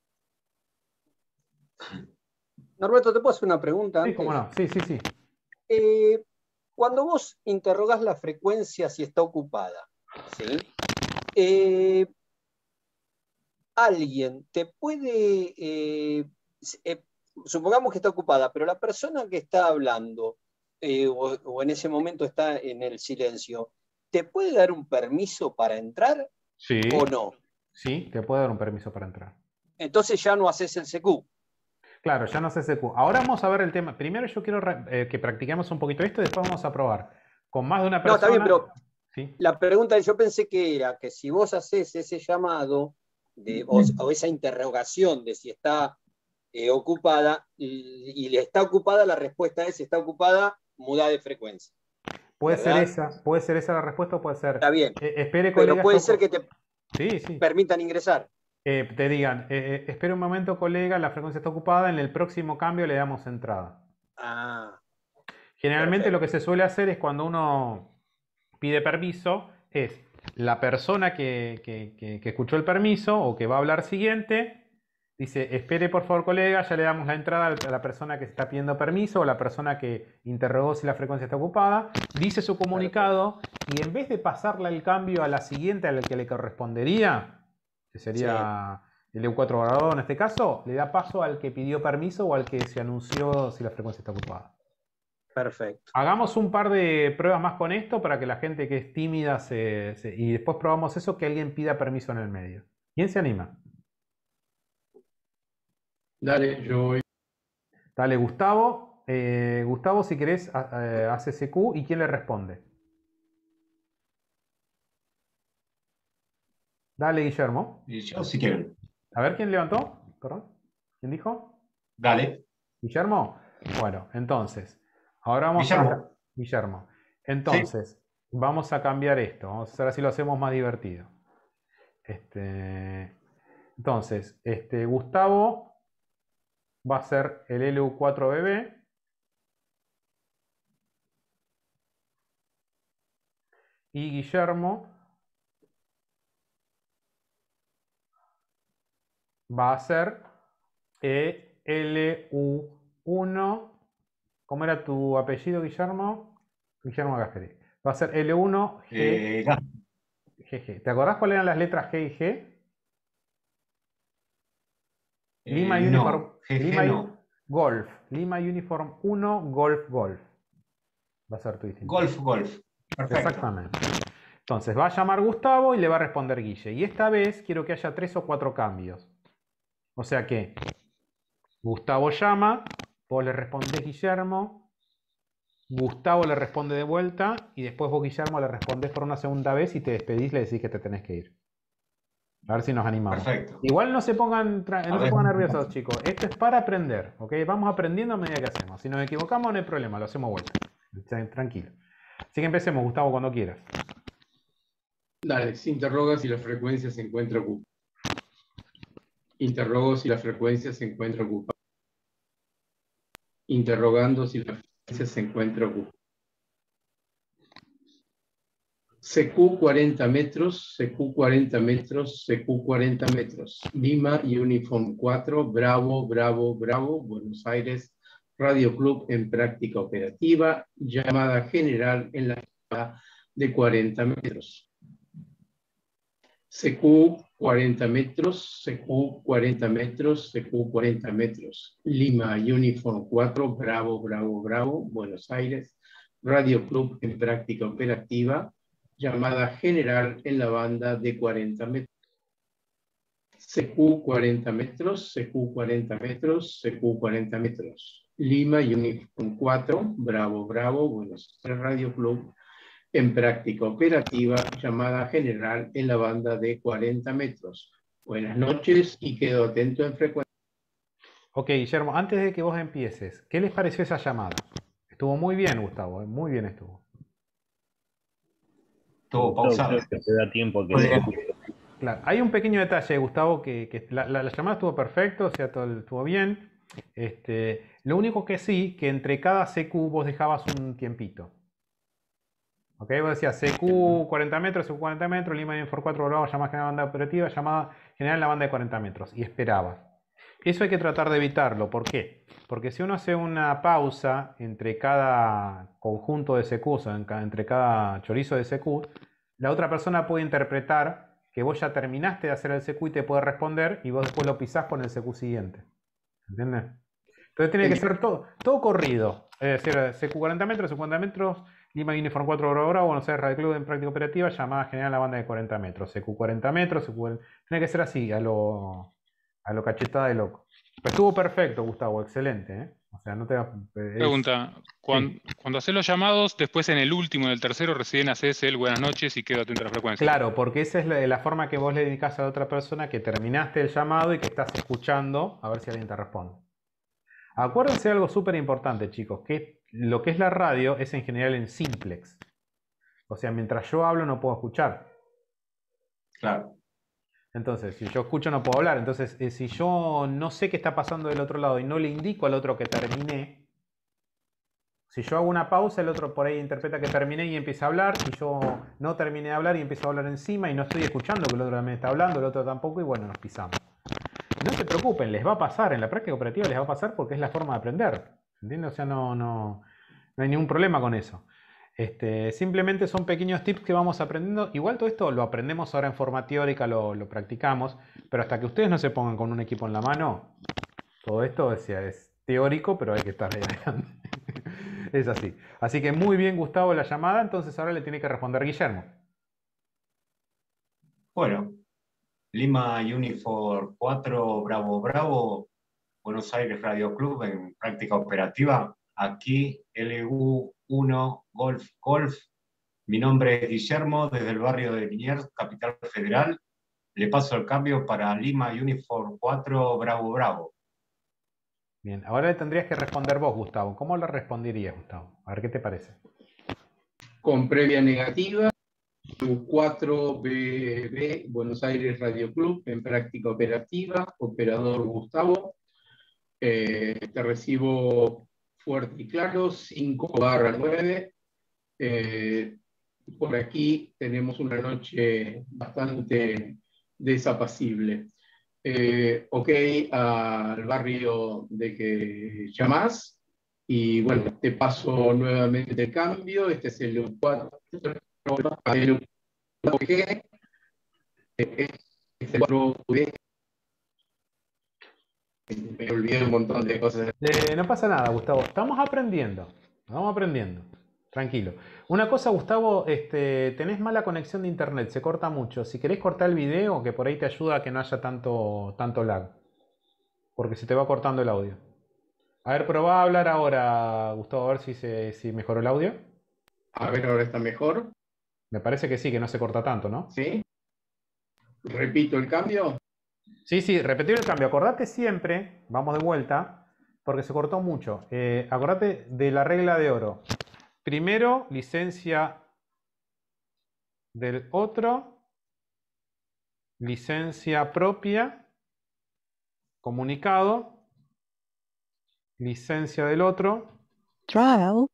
Norberto, ¿te puedo hacer una pregunta antes? Sí, cómo no. Sí. Cuando vos interrogás la frecuencia si está ocupada, ¿sí? Alguien te puede... supongamos que está ocupada, pero la persona que está hablando o en ese momento está en el silencio, ¿te puede dar un permiso para entrar o no? Sí, te puede dar un permiso para entrar. Entonces ya no haces el CQ. Claro, ya no haces CQ. Ahora vamos a ver el tema. Primero yo quiero que practiquemos un poquito esto y después vamos a probar con más de una persona. No, está bien, pero ¿sí? La pregunta yo pensé que era que si vos haces ese llamado o esa interrogación de si está ocupada y le está ocupada, la respuesta es está ocupada, muda de frecuencia. Puede ser esa la respuesta o puede ser. Está bien. Espere, pero colega, puede ser que te permitan ingresar. Te digan, espere un momento, colega, la frecuencia está ocupada, en el próximo cambio le damos entrada. Generalmente lo que se suele hacer es cuando uno pide permiso, es la persona que escuchó el permiso o que va a hablar siguiente, dice, espere por favor, colega, ya le damos la entrada a la persona que está pidiendo permiso o la persona que interrogó si la frecuencia está ocupada, dice su comunicado y en vez de pasarle el cambio a la siguiente a la que le correspondería, que sería el EU4 en este caso, le da paso al que pidió permiso o al que se anunció si la frecuencia está ocupada. Perfecto. Hagamos un par de pruebas más con esto para que la gente que es tímida y después probamos eso, que alguien pida permiso en el medio. ¿Quién se anima? Dale, yo voy. Dale, Gustavo. Gustavo, si querés, hace CQ. ¿Y quién le responde? Dale, Guillermo. Y yo, si quieren. A ver, ¿quién levantó? Perdón. ¿Quién dijo? Dale. ¿Guillermo? Bueno, entonces. Ahora vamos Guillermo. Entonces, vamos a cambiar esto. Vamos a hacer así, lo hacemos más divertido. Entonces, Gustavo va a ser el LU4BB. Y Guillermo va a ser LU1. ¿Cómo era tu apellido, Guillermo? Guillermo Gasperi. Va a ser L1G. GG. ¿Te acordás cuáles eran las letras G y G? Lima Uniform. No, GG Lima no. Golf. Lima Uniform 1, Golf Golf. Va a ser tu distintivo. Golf, golf. Perfecto. Exactamente. Entonces va a llamar Gustavo y le va a responder Guille. Y esta vez quiero que haya 3 o 4 cambios. O sea que Gustavo llama, vos le respondés Guillermo, Gustavo le responde de vuelta y después vos, Guillermo, le respondés por una segunda vez y te despedís, le decís que te tenés que ir. A ver si nos animamos. Perfecto. Igual no se pongan nerviosos, chicos. Esto es para aprender, ¿ok? Vamos aprendiendo a medida que hacemos. Si nos equivocamos no hay problema, lo hacemos vuelta. Tranquilo. Así que empecemos, Gustavo, cuando quieras. Dale, se interroga si la frecuencia se encuentra ocupada. Interrogo si la frecuencia se encuentra ocupada. Interrogando si la frecuencia se encuentra ocupada. CQ 40 metros, CQ 40 metros, CQ 40 metros. Lima Uniform 4, Bravo, Bravo, Bravo, Buenos Aires, Radio Club en práctica operativa, llamada general en la zona de 40 metros. CQ 40 metros, CQ 40 metros, CQ 40 metros. Lima Uniform 4, Bravo, Bravo, Bravo, Buenos Aires, Radio Club en práctica operativa, llamada general en la banda de 40 metros. CQ 40 metros, CQ 40 metros, CQ 40 metros. Lima Uniform 4, Bravo, Bravo, Buenos Aires, Radio Club en práctica operativa, llamada general en la banda de 40 metros. Buenas noches y quedo atento en frecuencia. Ok, Guillermo, antes de que vos empieces, ¿qué les pareció esa llamada? Estuvo muy bien, Gustavo, muy bien estuvo. Todo pausado. Que se da tiempo que Claro, hay un pequeño detalle, Gustavo, que la llamada estuvo perfecto, o sea, todo estuvo bien. Lo único que sí, que entre cada CQ vos dejabas un tiempito. Ok, vos decías CQ 40 metros, CQ 40 metros, Lima Uniform 4, Bravo, llamada general en la banda operativa, llamada general en la banda de 40 metros. Y esperabas. Eso hay que tratar de evitarlo. ¿Por qué? Porque si uno hace una pausa entre cada conjunto de CQ, o sea, entre cada chorizo de CQ, la otra persona puede interpretar que vos ya terminaste de hacer el CQ y te puede responder y vos después lo pisás con el CQ siguiente. ¿Entiendes? Entonces tiene que ser todo corrido. Es decir, CQ 40 metros, CQ 40 metros, Lima Uniform 4 Bravo, Buenos Aires Radio Club en práctica operativa, llamada general la banda de 40 metros. CQ 40 metros, tiene que ser así, a lo cachetada de loco. Pero estuvo perfecto, Gustavo, excelente, ¿eh? O sea, no te Pregunta, cuando haces los llamados, después en el último, en el tercero, recién haces el buenas noches y quedo atento a la frecuencia. Claro, porque esa es la forma que vos le dedicás a la otra persona que terminaste el llamado y que estás escuchando a ver si alguien te responde. Acuérdense de algo súper importante, chicos, que lo que es la radio es en general en simplex. O sea, mientras yo hablo no puedo escuchar. Claro. Entonces, si yo escucho no puedo hablar. Entonces, si yo no sé qué está pasando del otro lado y no le indico al otro que terminé, si yo hago una pausa, el otro por ahí interpreta que terminé y empieza a hablar. Si yo no terminé de hablar y empiezo a hablar encima y no estoy escuchando que el otro también está hablando, el otro tampoco, y bueno, nos pisamos. No se preocupen, les va a pasar, en la práctica operativa les va a pasar porque es la forma de aprender. ¿Entiendes? O sea, no hay ningún problema con eso. Simplemente son pequeños tips que vamos aprendiendo. Igual todo esto lo aprendemos ahora en forma teórica, lo practicamos, pero hasta que ustedes no se pongan con un equipo en la mano, todo esto es teórico, pero hay que estar ahí adelante. Es así. Así que muy bien, Gustavo, la llamada. Entonces ahora le tiene que responder Guillermo. Bueno, Lima Uniform 4, Bravo, Bravo, Buenos Aires Radio Club en práctica operativa. Aquí LU1 Golf Golf. Mi nombre es Guillermo, desde el barrio de Liniers, Capital Federal. Le paso el cambio para Lima Uniform 4, Bravo, Bravo. Bien, ahora le tendrías que responder vos, Gustavo. ¿Cómo le responderías, Gustavo? A ver qué te parece. Con previa negativa, 4BB, Buenos Aires Radio Club, en práctica operativa, operador Gustavo. Te recibo fuerte y claro, 5/9. Por aquí tenemos una noche bastante desapacible. Ok al barrio de que llamás. Y bueno, te paso nuevamente el cambio. Este es el EU4, el EU4G, este es el 4V. Me olvidé un montón de cosas. No pasa nada, Gustavo. Estamos aprendiendo. Vamos aprendiendo. Tranquilo. Una cosa, Gustavo, tenés mala conexión de internet, se corta mucho. Si querés cortar el video, que por ahí te ayuda a que no haya tanto lag. Porque se te va cortando el audio. A ver, probá a hablar ahora, Gustavo, a ver si mejoró el audio. A ver, ahora está mejor. Me parece que sí, que no se corta tanto, ¿no? ¿Sí? ¿Repito el cambio? Sí, repetir el cambio. Acordate siempre, vamos de vuelta, porque se cortó mucho. Acordate de la regla de oro. Primero, licencia del otro, licencia propia, comunicado, licencia del otro, Trial.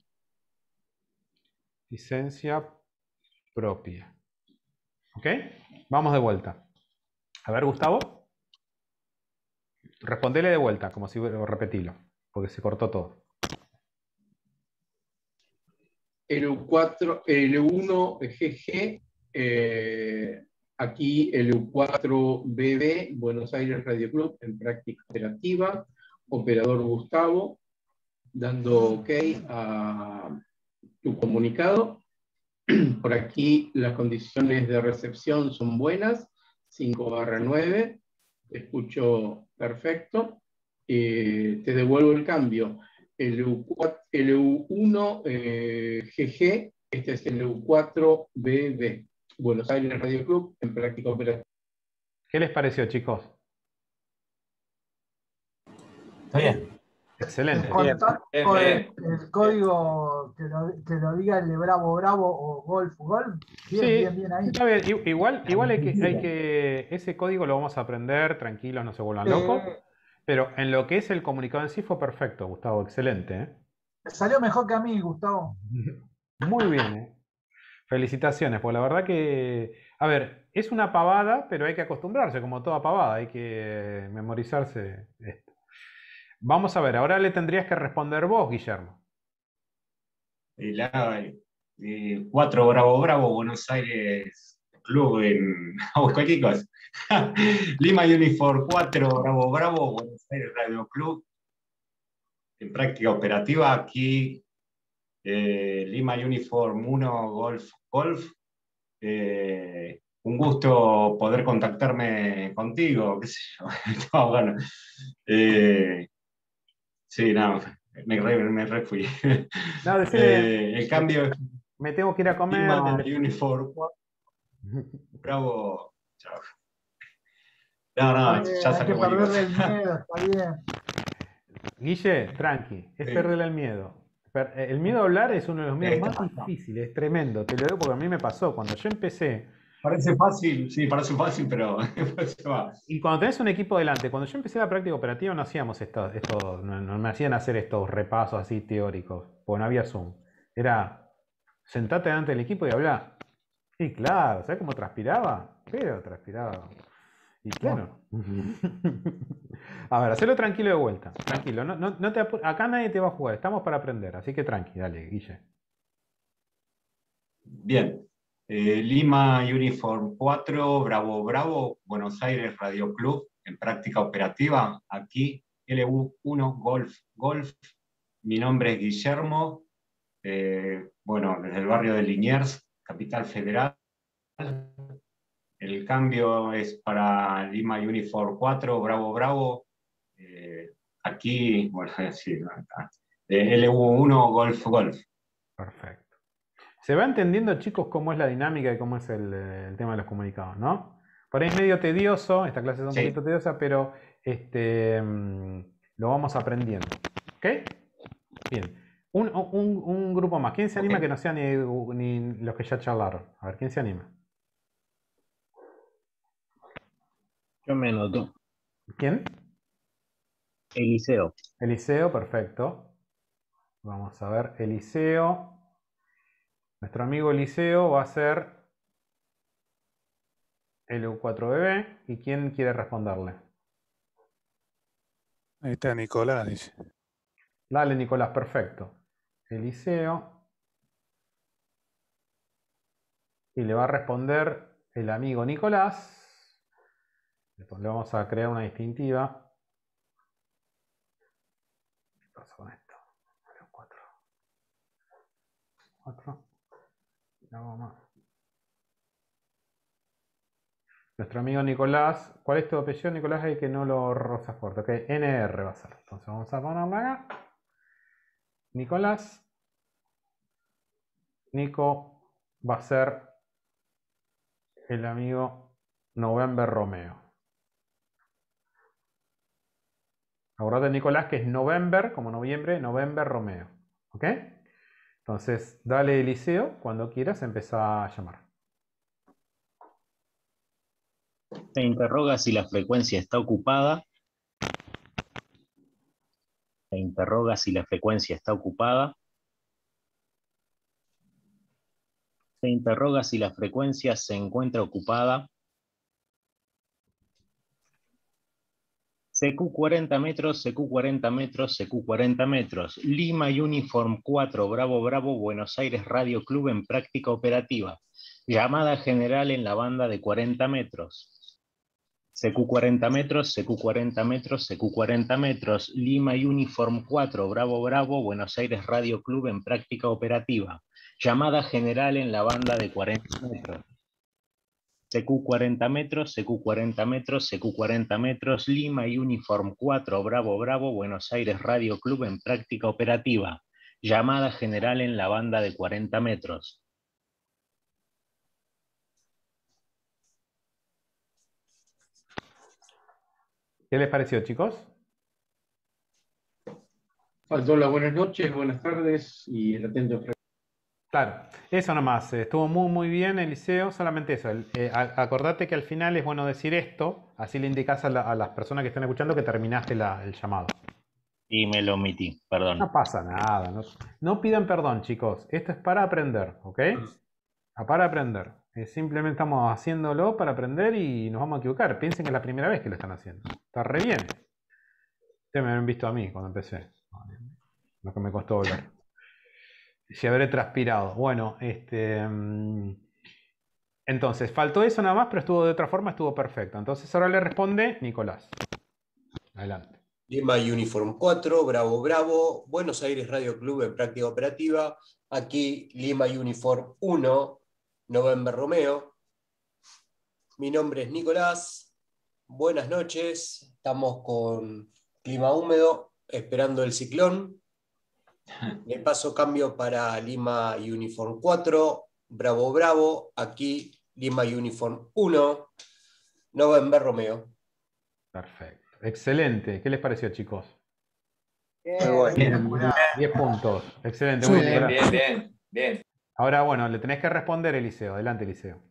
licencia propia. ¿Ok? Vamos de vuelta. A ver, Gustavo. Respondele de vuelta, como si repetilo, porque se cortó todo. El EU4, el EU1GG, aquí el EU4BB, Buenos Aires Radio Club, en práctica operativa, operador Gustavo, dando OK a tu comunicado. Por aquí las condiciones de recepción son buenas, 5/9, te escucho perfecto. Te devuelvo el cambio. El EU1GG, este es el EU4BB, Buenos Aires Radio Club, en práctica operativa. ¿Qué les pareció, chicos? Está bien. Excelente. El código que lo diga el de Bravo Bravo o Golf Golf. Bien ahí. Está bien. Igual hay que ese código lo vamos a aprender, tranquilos, no se vuelvan locos. Pero en lo que es el comunicado en sí fue perfecto, Gustavo, excelente. Salió mejor que a mí, Gustavo. Muy bien. Felicitaciones, porque la verdad que, a ver, es una pavada, pero hay que acostumbrarse, como toda pavada, hay que memorizarse esto. Vamos a ver, ahora le tendrías que responder vos, Guillermo. 4 Bravo Bravo, Buenos Aires Club en cualquier cosa. Lima Uniform 4 Bravo Bravo, Buenos Aires Radio Club. En práctica operativa aquí, Lima Uniform 1 Golf Golf. Un gusto poder contactarme contigo, qué sé yo. No, bueno. Sí, no, me re fui. No, decirle, el cambio es me tengo que ir a comer. Lima Uniform. Bravo. Chao. No, ya hay que sacó perderle el miedo, está bien. Guille, tranqui, es Sí. perderle el miedo. El miedo a hablar es uno de los miedos más difíciles, es tremendo. Te lo digo porque a mí me pasó. Cuando yo empecé, Parece fácil, sí, parece fácil, pero se va. y cuando tenés un equipo delante, cuando yo empecé la práctica operativa no hacíamos no me hacían hacer estos repasos así teóricos, porque no había Zoom. Era, sentate delante del equipo y hablar. Y claro, ¿sabes cómo transpiraba? Pero transpiraba. Y claro. A ver, hacelo tranquilo de vuelta. Tranquilo, no te acá nadie te va a jugar, estamos para aprender, así que tranqui, dale, Guille. Bien. Lima Uniform 4, Bravo Bravo, Buenos Aires Radio Club, en práctica operativa, aquí, LU1 Golf Golf. Mi nombre es Guillermo, bueno, desde el barrio de Liniers, Capital Federal. El cambio es para Lima Uniform 4, Bravo Bravo, aquí, bueno, sí, LU1 Golf Golf. Perfecto. Se va entendiendo, chicos, cómo es la dinámica y cómo es el tema de los comunicados, ¿no? Por ahí es medio tedioso, esta clase es un poquito tediosa, pero lo vamos aprendiendo. ¿Ok? Bien. Un grupo más. ¿Quién se anima que no sea ni los que ya charlaron? A ver, ¿quién se anima? Yo me noto. ¿Quién? Eliseo. Eliseo, perfecto. Vamos a ver, Eliseo. Nuestro amigo Eliseo va a ser LU4BB. ¿Y quién quiere responderle? Ahí está Nicolás, dice. Dale, Nicolás, perfecto. Eliseo. Y le va a responder el amigo Nicolás. Le vamos a crear una distintiva. ¿Qué pasa con esto? 4. Nuestro amigo Nicolás. ¿Cuál es tu apellido, Nicolás? El que no lo rozas fuerte. Ok, NR va a ser. Entonces vamos a ponerla acá. Nicolás. Nico va a ser el amigo November Romeo. Acordate, Nicolás, que es November, como noviembre, November Romeo. ¿Ok? Entonces, dale, Eliseo, cuando quieras empezá a llamar. Se interroga si la frecuencia está ocupada. Se interroga si la frecuencia está ocupada. Se interroga si la frecuencia se encuentra ocupada. CQ 40 metros, CQ 40 metros, CQ 40 metros. Lima Uniform 4, Bravo Bravo, Buenos Aires Radio Club en práctica operativa. Llamada general en la banda de 40 metros. CQ 40 metros, CQ 40 metros, CQ 40 metros. Lima Uniform 4, Bravo Bravo, Buenos Aires Radio Club en práctica operativa. Llamada general en la banda de 40 metros. CQ 40 metros, CQ 40 metros, CQ 40 metros, Lima Uniform 4, Bravo Bravo, Buenos Aires Radio Club en práctica operativa. Llamada general en la banda de 40 metros. ¿Qué les pareció, chicos? Faltó la buenas noches, buenas tardes y el atento. Claro, eso nomás. Estuvo muy bien, Eliseo. Solamente eso. Acordate que al final es bueno decir esto. Así le indicás a las personas que están escuchando que terminaste el llamado. Y me lo omití, perdón. No pasa nada. No pidan perdón, chicos. Esto es para aprender, ¿ok? Para aprender. Simplemente estamos haciéndolo para aprender y nos vamos a equivocar. Piensen que es la primera vez que lo están haciendo. Está re bien. Ustedes me habían visto a mí cuando empecé. Lo que me costó volver. Si habré transpirado. Bueno, entonces, faltó eso nada más, pero estuvo de otra forma, estuvo perfecto. Entonces ahora le responde Nicolás. Adelante. Lima Uniform 4, Bravo Bravo, Buenos Aires Radio Club en práctica operativa. Aquí Lima Uniform 1, November Romeo. Mi nombre es Nicolás. Buenas noches. Estamos con clima húmedo, esperando el ciclón. Le paso cambio para Lima Uniform 4, Bravo Bravo, aquí Lima Uniform 1, November Romeo. Perfecto. Excelente. ¿Qué les pareció, chicos? Bien. 10 puntos. Excelente. Sí, Muy bien. Ahora, bueno, le tenés que responder, Eliseo. Adelante, Eliseo.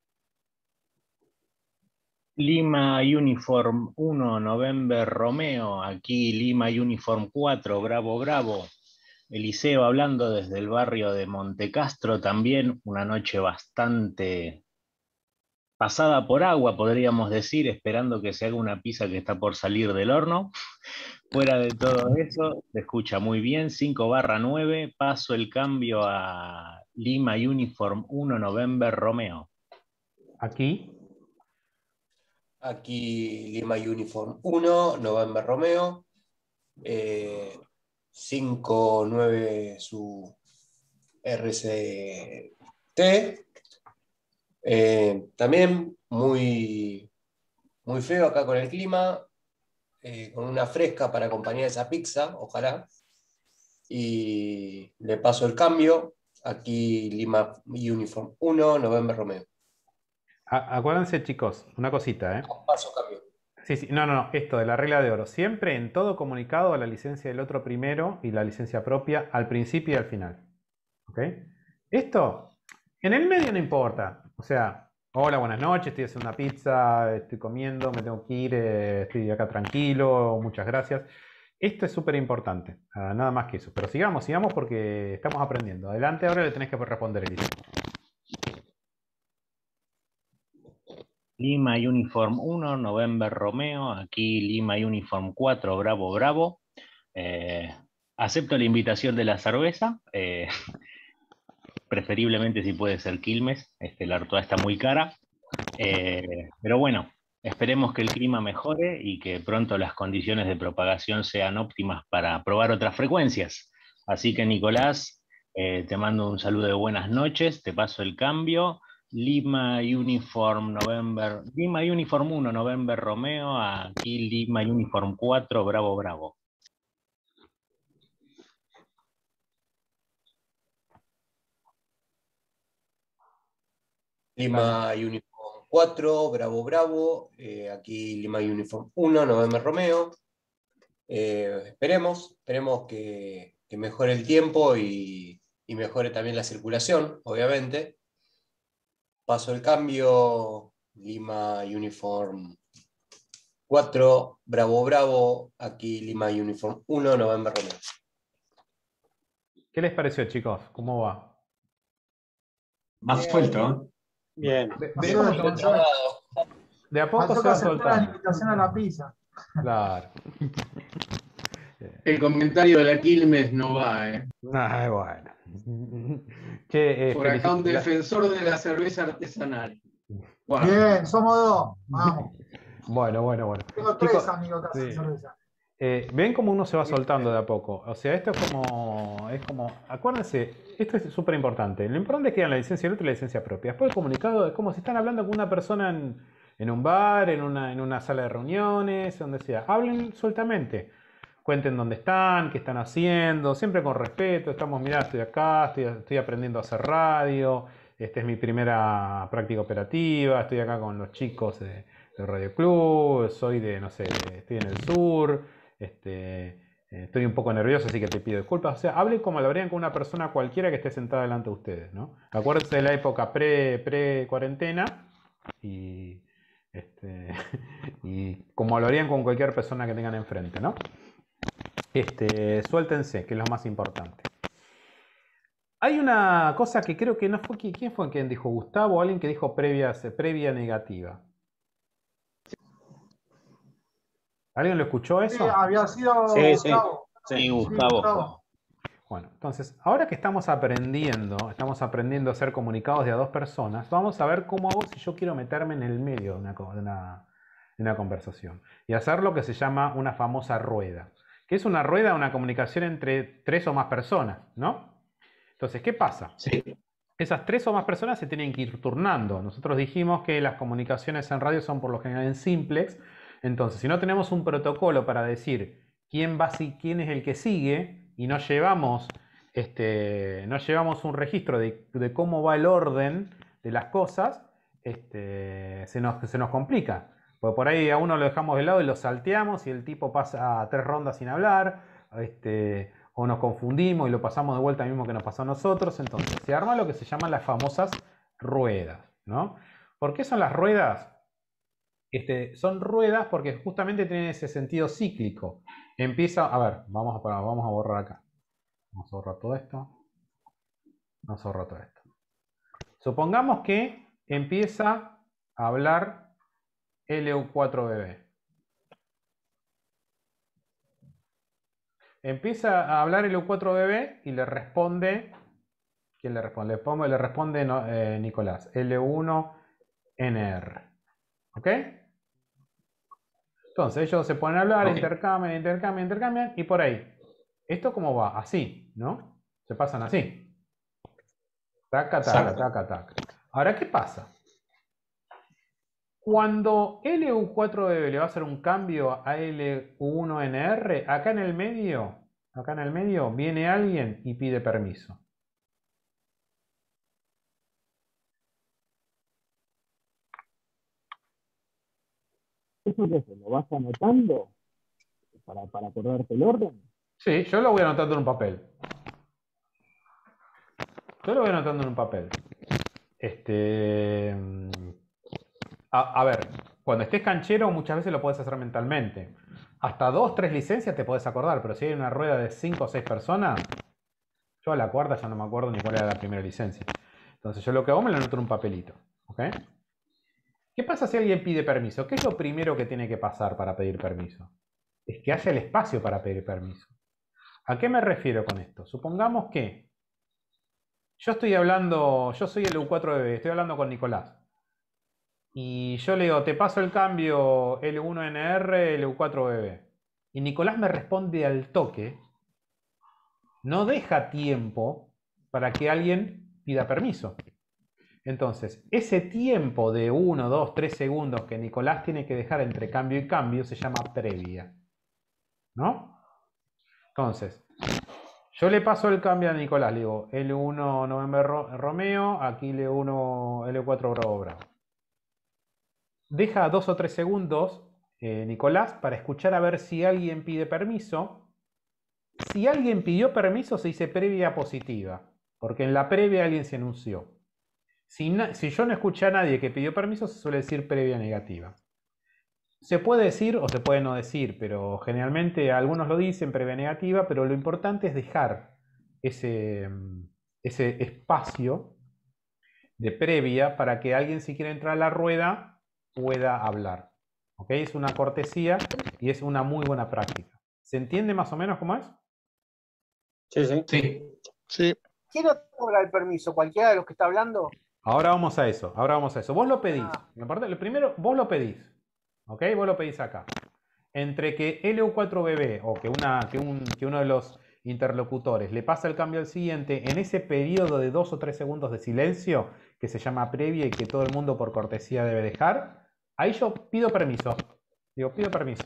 Lima Uniform 1, November Romeo, aquí Lima Uniform 4, Bravo Bravo. Eliseo hablando desde el barrio de Montecastro, también una noche bastante pasada por agua, podríamos decir, esperando que se haga una pizza que está por salir del horno. Fuera de todo eso, se escucha muy bien, 5/9, paso el cambio a Lima Uniform 1, November Romeo. Aquí Lima Uniform 1, November Romeo. 5-9 su RCT. También muy feo acá con el clima, con una fresca para acompañar esa pizza, ojalá. Y le paso el cambio. Aquí Lima Uniform 1, November Romeo. Acuérdense, chicos, una cosita, ¿eh? Paso cambio. Sí, no, esto de la regla de oro. Siempre en todo comunicado a la licencia del otro primero y la licencia propia al principio y al final. ¿Ok? Esto, en el medio no importa. O sea, hola, buenas noches, estoy haciendo una pizza, estoy comiendo, me tengo que ir, estoy acá tranquilo, muchas gracias. Esto es súper importante, nada más que eso. Pero sigamos porque estamos aprendiendo. Adelante, ahora le tenés que responder, Elisa. Lima Uniform 1, November Romeo, aquí Lima Uniform 4, Bravo Bravo. Acepto la invitación de la cerveza, preferiblemente si puede ser Quilmes, la Artois está muy cara. Pero bueno, esperemos que el clima mejore y que pronto las condiciones de propagación sean óptimas para probar otras frecuencias. Así que Nicolás, te mando un saludo de buenas noches, te paso el cambio. Lima Uniform 1, November Romeo, aquí Lima Uniform 4, Bravo Bravo. Lima Uniform 4, Bravo Bravo, aquí Lima Uniform 1, November Romeo. Esperemos que mejore el tiempo y mejore también la circulación, obviamente. Paso el cambio, Lima Uniform 4, Bravo Bravo, aquí Lima Uniform 1, November Romeo. ¿Qué les pareció, chicos? ¿Cómo va? Más suelto, Bien. De a poco se va soltando. la invitación a la pizza. Claro. El comentario de la Quilmes no va, ¿eh? Bueno. Che, Por acá un defensor de la cerveza artesanal. Wow. Bien, somos dos. Vamos. Bueno. Tengo tres amigos que hacen cerveza. Ven cómo uno se va soltando de a poco. O sea, esto es como, acuérdense, esto es súper importante. Lo importante es que hagan la licencia y la licencia propia. Después el comunicado es como si están hablando con una persona en un bar, en una sala de reuniones, donde sea. Hablen sueltamente. Cuenten dónde están, qué están haciendo, siempre con respeto. Mirá, estoy acá, estoy aprendiendo a hacer radio. Esta es mi primera práctica operativa. Estoy acá con los chicos de Radio Club. Soy estoy en el sur. Estoy un poco nervioso, así que te pido disculpas. O sea, hablen como lo habrían con una persona cualquiera que esté sentada delante de ustedes, ¿no? Acuérdense de la época pre-cuarentena y como lo harían con cualquier persona que tengan enfrente, ¿no? Suéltense, que es lo más importante. Hay una cosa que creo que no fue... ¿Quién fue quien dijo? ¿Gustavo o alguien que dijo previa negativa? ¿Alguien lo escuchó eso? Sí, había sido Gustavo. Sí, Gustavo. Bueno, entonces, ahora que estamos aprendiendo a hacer comunicados de a dos personas, vamos a ver cómo hago si yo quiero meterme en el medio de una conversación y hacer lo que se llama una famosa rueda. Que es una rueda, una comunicación entre tres o más personas, ¿no? Entonces, ¿qué pasa? Sí. Esas tres o más personas se tienen que ir turnando. Nosotros dijimos que las comunicaciones en radio son por lo general en simplex. Entonces, si no tenemos un protocolo para decir quién es el que sigue y no llevamos un registro de cómo va el orden de las cosas, se nos complica. Porque por ahí a uno lo dejamos de lado y lo salteamos y el tipo pasa 3 rondas sin hablar, o nos confundimos y lo pasamos de vuelta mismo que nos pasó a nosotros. Entonces se arma lo que se llaman las famosas ruedas, ¿no? ¿Por qué son las ruedas? Son ruedas porque justamente tienen ese sentido cíclico. Empieza, a ver, vamos a borrar acá. Vamos a borrar todo esto. Supongamos que empieza a hablar LU4BB. Empieza a hablar LU4BB y le responde... ¿Quién le responde? Le responde Nicolás. L1NR. ¿Ok? Entonces ellos se ponen a hablar, okay. intercambian y por ahí. ¿Esto cómo va? Así, ¿no? Se pasan así. Taca. Ahora, ¿qué pasa? Cuando LU4BB le va a hacer un cambio a LU1NR, acá en el medio viene alguien y pide permiso. ¿Eso qué es? ¿Lo vas anotando para acordarte el orden? Sí, yo lo voy anotando en un papel. A ver, cuando estés canchero muchas veces lo puedes hacer mentalmente. Hasta 2, 3 licencias te podés acordar, pero si hay una rueda de 5 o 6 personas, yo a la cuarta ya no me acuerdo ni cuál era la primera licencia. Entonces yo lo que hago me lo anoto en un papelito. ¿Ok? ¿Qué pasa si alguien pide permiso? ¿Qué es lo primero que tiene que pasar para pedir permiso? Es que haya el espacio para pedir permiso. ¿A qué me refiero con esto? Supongamos que yo estoy hablando, yo soy el U4BB, estoy hablando con Nicolás. Y yo le digo, te paso el cambio L1NR, L4BB. Y Nicolás me responde al toque. No deja tiempo para que alguien pida permiso. Entonces, ese tiempo de 1, 2, 3 segundos que Nicolás tiene que dejar entre cambio y cambio se llama previa. ¿No? Entonces, yo le paso el cambio a Nicolás. Le digo L1 November Romeo, aquí L1 L4 Bravo Bravo. Deja 2 o 3 segundos, Nicolás, para escuchar a ver si alguien pide permiso. Si alguien pidió permiso, se dice previa positiva, porque en la previa alguien se anunció. Si yo no escuché a nadie que pidió permiso, se suele decir previa negativa. Se puede decir o se puede no decir, pero generalmente algunos lo dicen previa negativa, pero lo importante es dejar ese espacio de previa para que alguien, si quiere entrar a la rueda, pueda hablar. ¿Ok? Es una cortesía y es una muy buena práctica. ¿Se entiende más o menos cómo es? Sí. ¿Quién otorga el permiso? ¿Cualquiera de los que está hablando? Ahora vamos a eso. Vos lo pedís. Lo primero, vos lo pedís. ¿Ok? Vos lo pedís acá. Entre que LU4BB o que uno de los interlocutores le pasa el cambio al siguiente, en ese periodo de 2 o 3 segundos de silencio, que se llama previa y que todo el mundo por cortesía debe dejar, ahí yo pido permiso. Digo, pido permiso.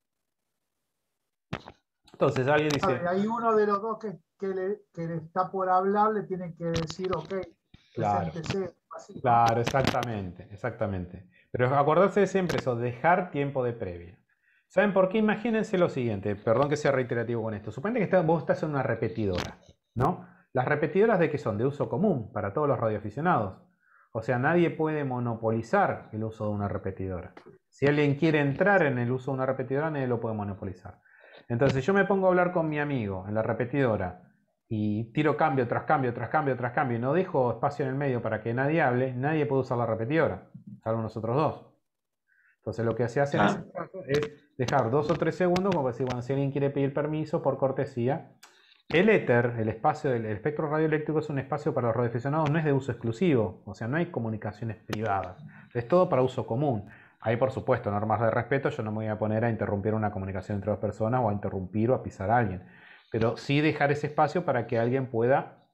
Entonces alguien dice... Hay uno de los dos que le está por hablar, le tiene que decir, ok, Claro, preséntese, así, ¿no? claro, exactamente. Pero acordarse de siempre eso, dejar tiempo de previa. ¿Saben por qué? Imagínense lo siguiente, perdón que sea reiterativo con esto. Suponete que vos estás en una repetidora, ¿no? Las repetidoras ¿de qué son? De uso común para todos los radioaficionados. O sea, nadie puede monopolizar el uso de una repetidora. Si alguien quiere entrar en el uso de una repetidora, nadie lo puede monopolizar. Entonces yo me pongo a hablar con mi amigo en la repetidora y tiro cambio tras cambio tras cambio tras cambio y no dejo espacio en el medio para que nadie hable, nadie puede usar la repetidora, salvo nosotros dos. Entonces lo que se hace en ese caso es dejar 2 o 3 segundos, como decir, bueno, si alguien quiere pedir permiso, por cortesía. El éter, el espacio del espectro radioeléctrico, es un espacio para los radioaficionados, no es de uso exclusivo, o sea, no hay comunicaciones privadas, es todo para uso común. Hay, por supuesto, normas de respeto, yo no me voy a poner a interrumpir una comunicación entre dos personas o a interrumpir o a pisar a alguien, pero sí dejar ese espacio para que alguien pueda,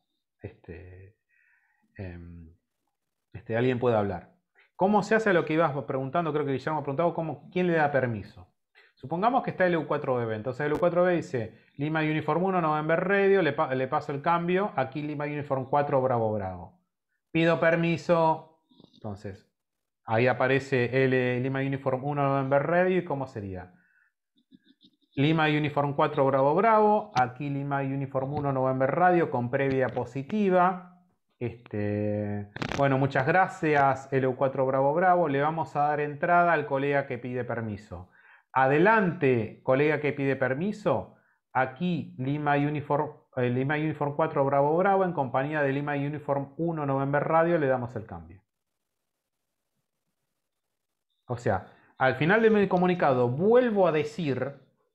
alguien pueda hablar. ¿Cómo se hace lo que ibas preguntando? Creo que Guillermo ha preguntado quién le da permiso. Supongamos que está el U4BB. Entonces el U4BB dice Lima Uniform 1 November Radio, le paso el cambio, aquí Lima Uniform 4 Bravo Bravo. Pido permiso. Entonces, ahí aparece el Lima Uniform 1 November Radio. ¿Y cómo sería? Lima Uniform 4 Bravo Bravo, aquí Lima Uniform 1 November Radio con previa positiva. Bueno, muchas gracias, LU4 Bravo Bravo. Le vamos a dar entrada al colega que pide permiso. Adelante, colega que pide permiso. Aquí Lima Uniform 4 Bravo Bravo en compañía de Lima Uniform 1 November Radio le damos el cambio. O sea, al final de mi comunicado vuelvo a decir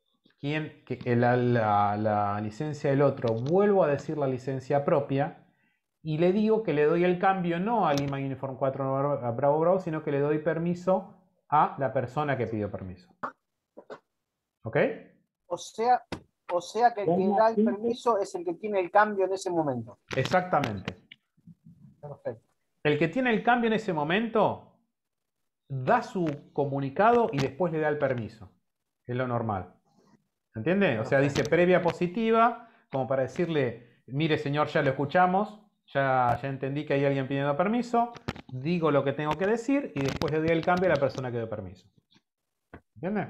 la licencia del otro, vuelvo a decir la licencia propia. Y le digo que le doy el cambio no a Lima Uniform 4 Bravo Bravo, sino que le doy permiso a la persona que pidió permiso. ¿Ok? O sea que el que da el permiso es el que tiene el cambio en ese momento. Exactamente. Perfecto. El que tiene el cambio en ese momento da su comunicado y después le da el permiso. Es lo normal. ¿Se entiende? O sea, dice previa positiva, como para decirle, mire señor, ya lo escuchamos. Ya entendí que hay alguien pidiendo permiso, digo lo que tengo que decir y después le doy el cambio a la persona que dio permiso. ¿Entiendes?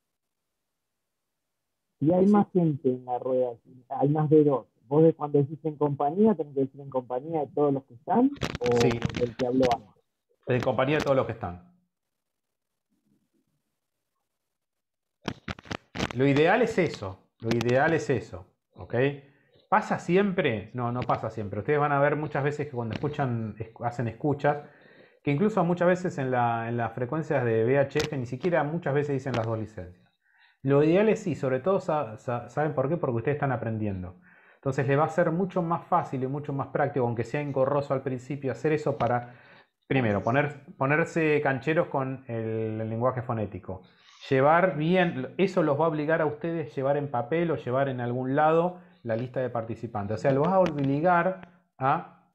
Si hay más gente en la rueda, hay más de dos, ¿vos cuando decís en compañía, tenés que decir en compañía de todos los que están o sí, del que habló antes? En compañía de todos los que están. lo ideal es eso. Lo ideal es eso. ¿Ok? ¿Pasa siempre? No, no pasa siempre. Ustedes van a ver muchas veces que cuando escuchan, hacen escuchas, que incluso muchas veces en las frecuencias de VHF ni siquiera muchas veces dicen las dos licencias. Lo ideal es sí, sobre todo, ¿saben por qué? Porque ustedes están aprendiendo. Entonces les va a ser mucho más fácil y mucho más práctico, aunque sea engorroso al principio, hacer eso para, primero, ponerse cancheros con el lenguaje fonético. Llevar bien, eso los va a obligar a ustedes a llevar en papel o llevar en algún lado la lista de participantes. O sea, los va a obligar a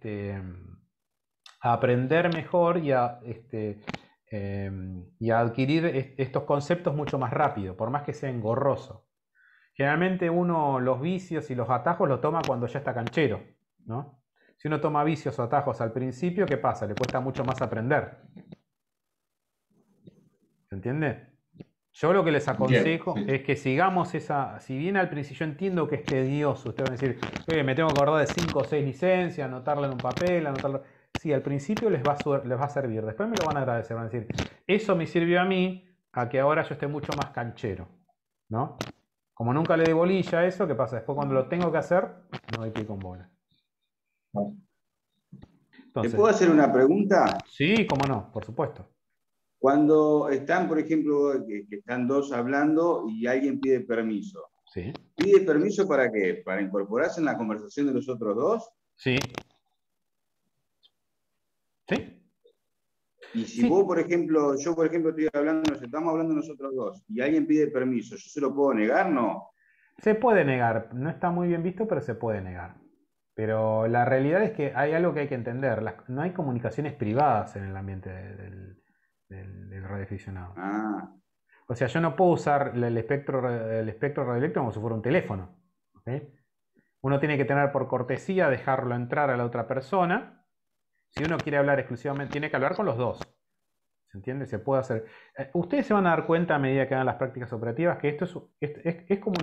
aprender mejor y a adquirir estos conceptos mucho más rápido, por más que sea engorroso. Generalmente uno los vicios y los atajos los toma cuando ya está canchero, ¿no? Si uno toma vicios o atajos al principio, ¿qué pasa? Le cuesta mucho más aprender. ¿Se entiende? Yo lo que les aconsejo es que sigamos esa... Si bien al principio yo entiendo que es tedioso, ustedes van a decir, me tengo que acordar de 5 o 6 licencias, anotarla en un papel, anotarlo... Sí, al principio les va a servir, después me lo van a agradecer, van a decir, eso me sirvió a mí, a que ahora yo esté mucho más canchero, ¿no? Como nunca le di bolilla a eso, ¿qué pasa? Después cuando lo tengo que hacer, no doy pico en bola. Entonces, ¿te puedo hacer una pregunta? Sí, cómo no, por supuesto. Cuando están, por ejemplo, que están dos hablando y alguien pide permiso. Sí. ¿Pide permiso para qué? ¿Para incorporarse en la conversación de los otros dos? Sí. ¿Sí? Y si vos, por ejemplo, yo, por ejemplo, estoy hablando, estamos hablando nosotros dos, y alguien pide permiso, ¿yo se lo puedo negar? No. Se puede negar, no está muy bien visto, pero se puede negar. Pero la realidad es que hay algo que hay que entender, no hay comunicaciones privadas en el ambiente del radioaficionado. O sea, yo no puedo usar el espectro radioeléctrico como si fuera un teléfono. ¿Okay? Uno tiene que tener por cortesía, dejarlo entrar a la otra persona. Si uno quiere hablar exclusivamente, tiene que hablar con los dos. ¿Se entiende? Se puede hacer. Ustedes se van a dar cuenta a medida que hagan las prácticas operativas que esto es como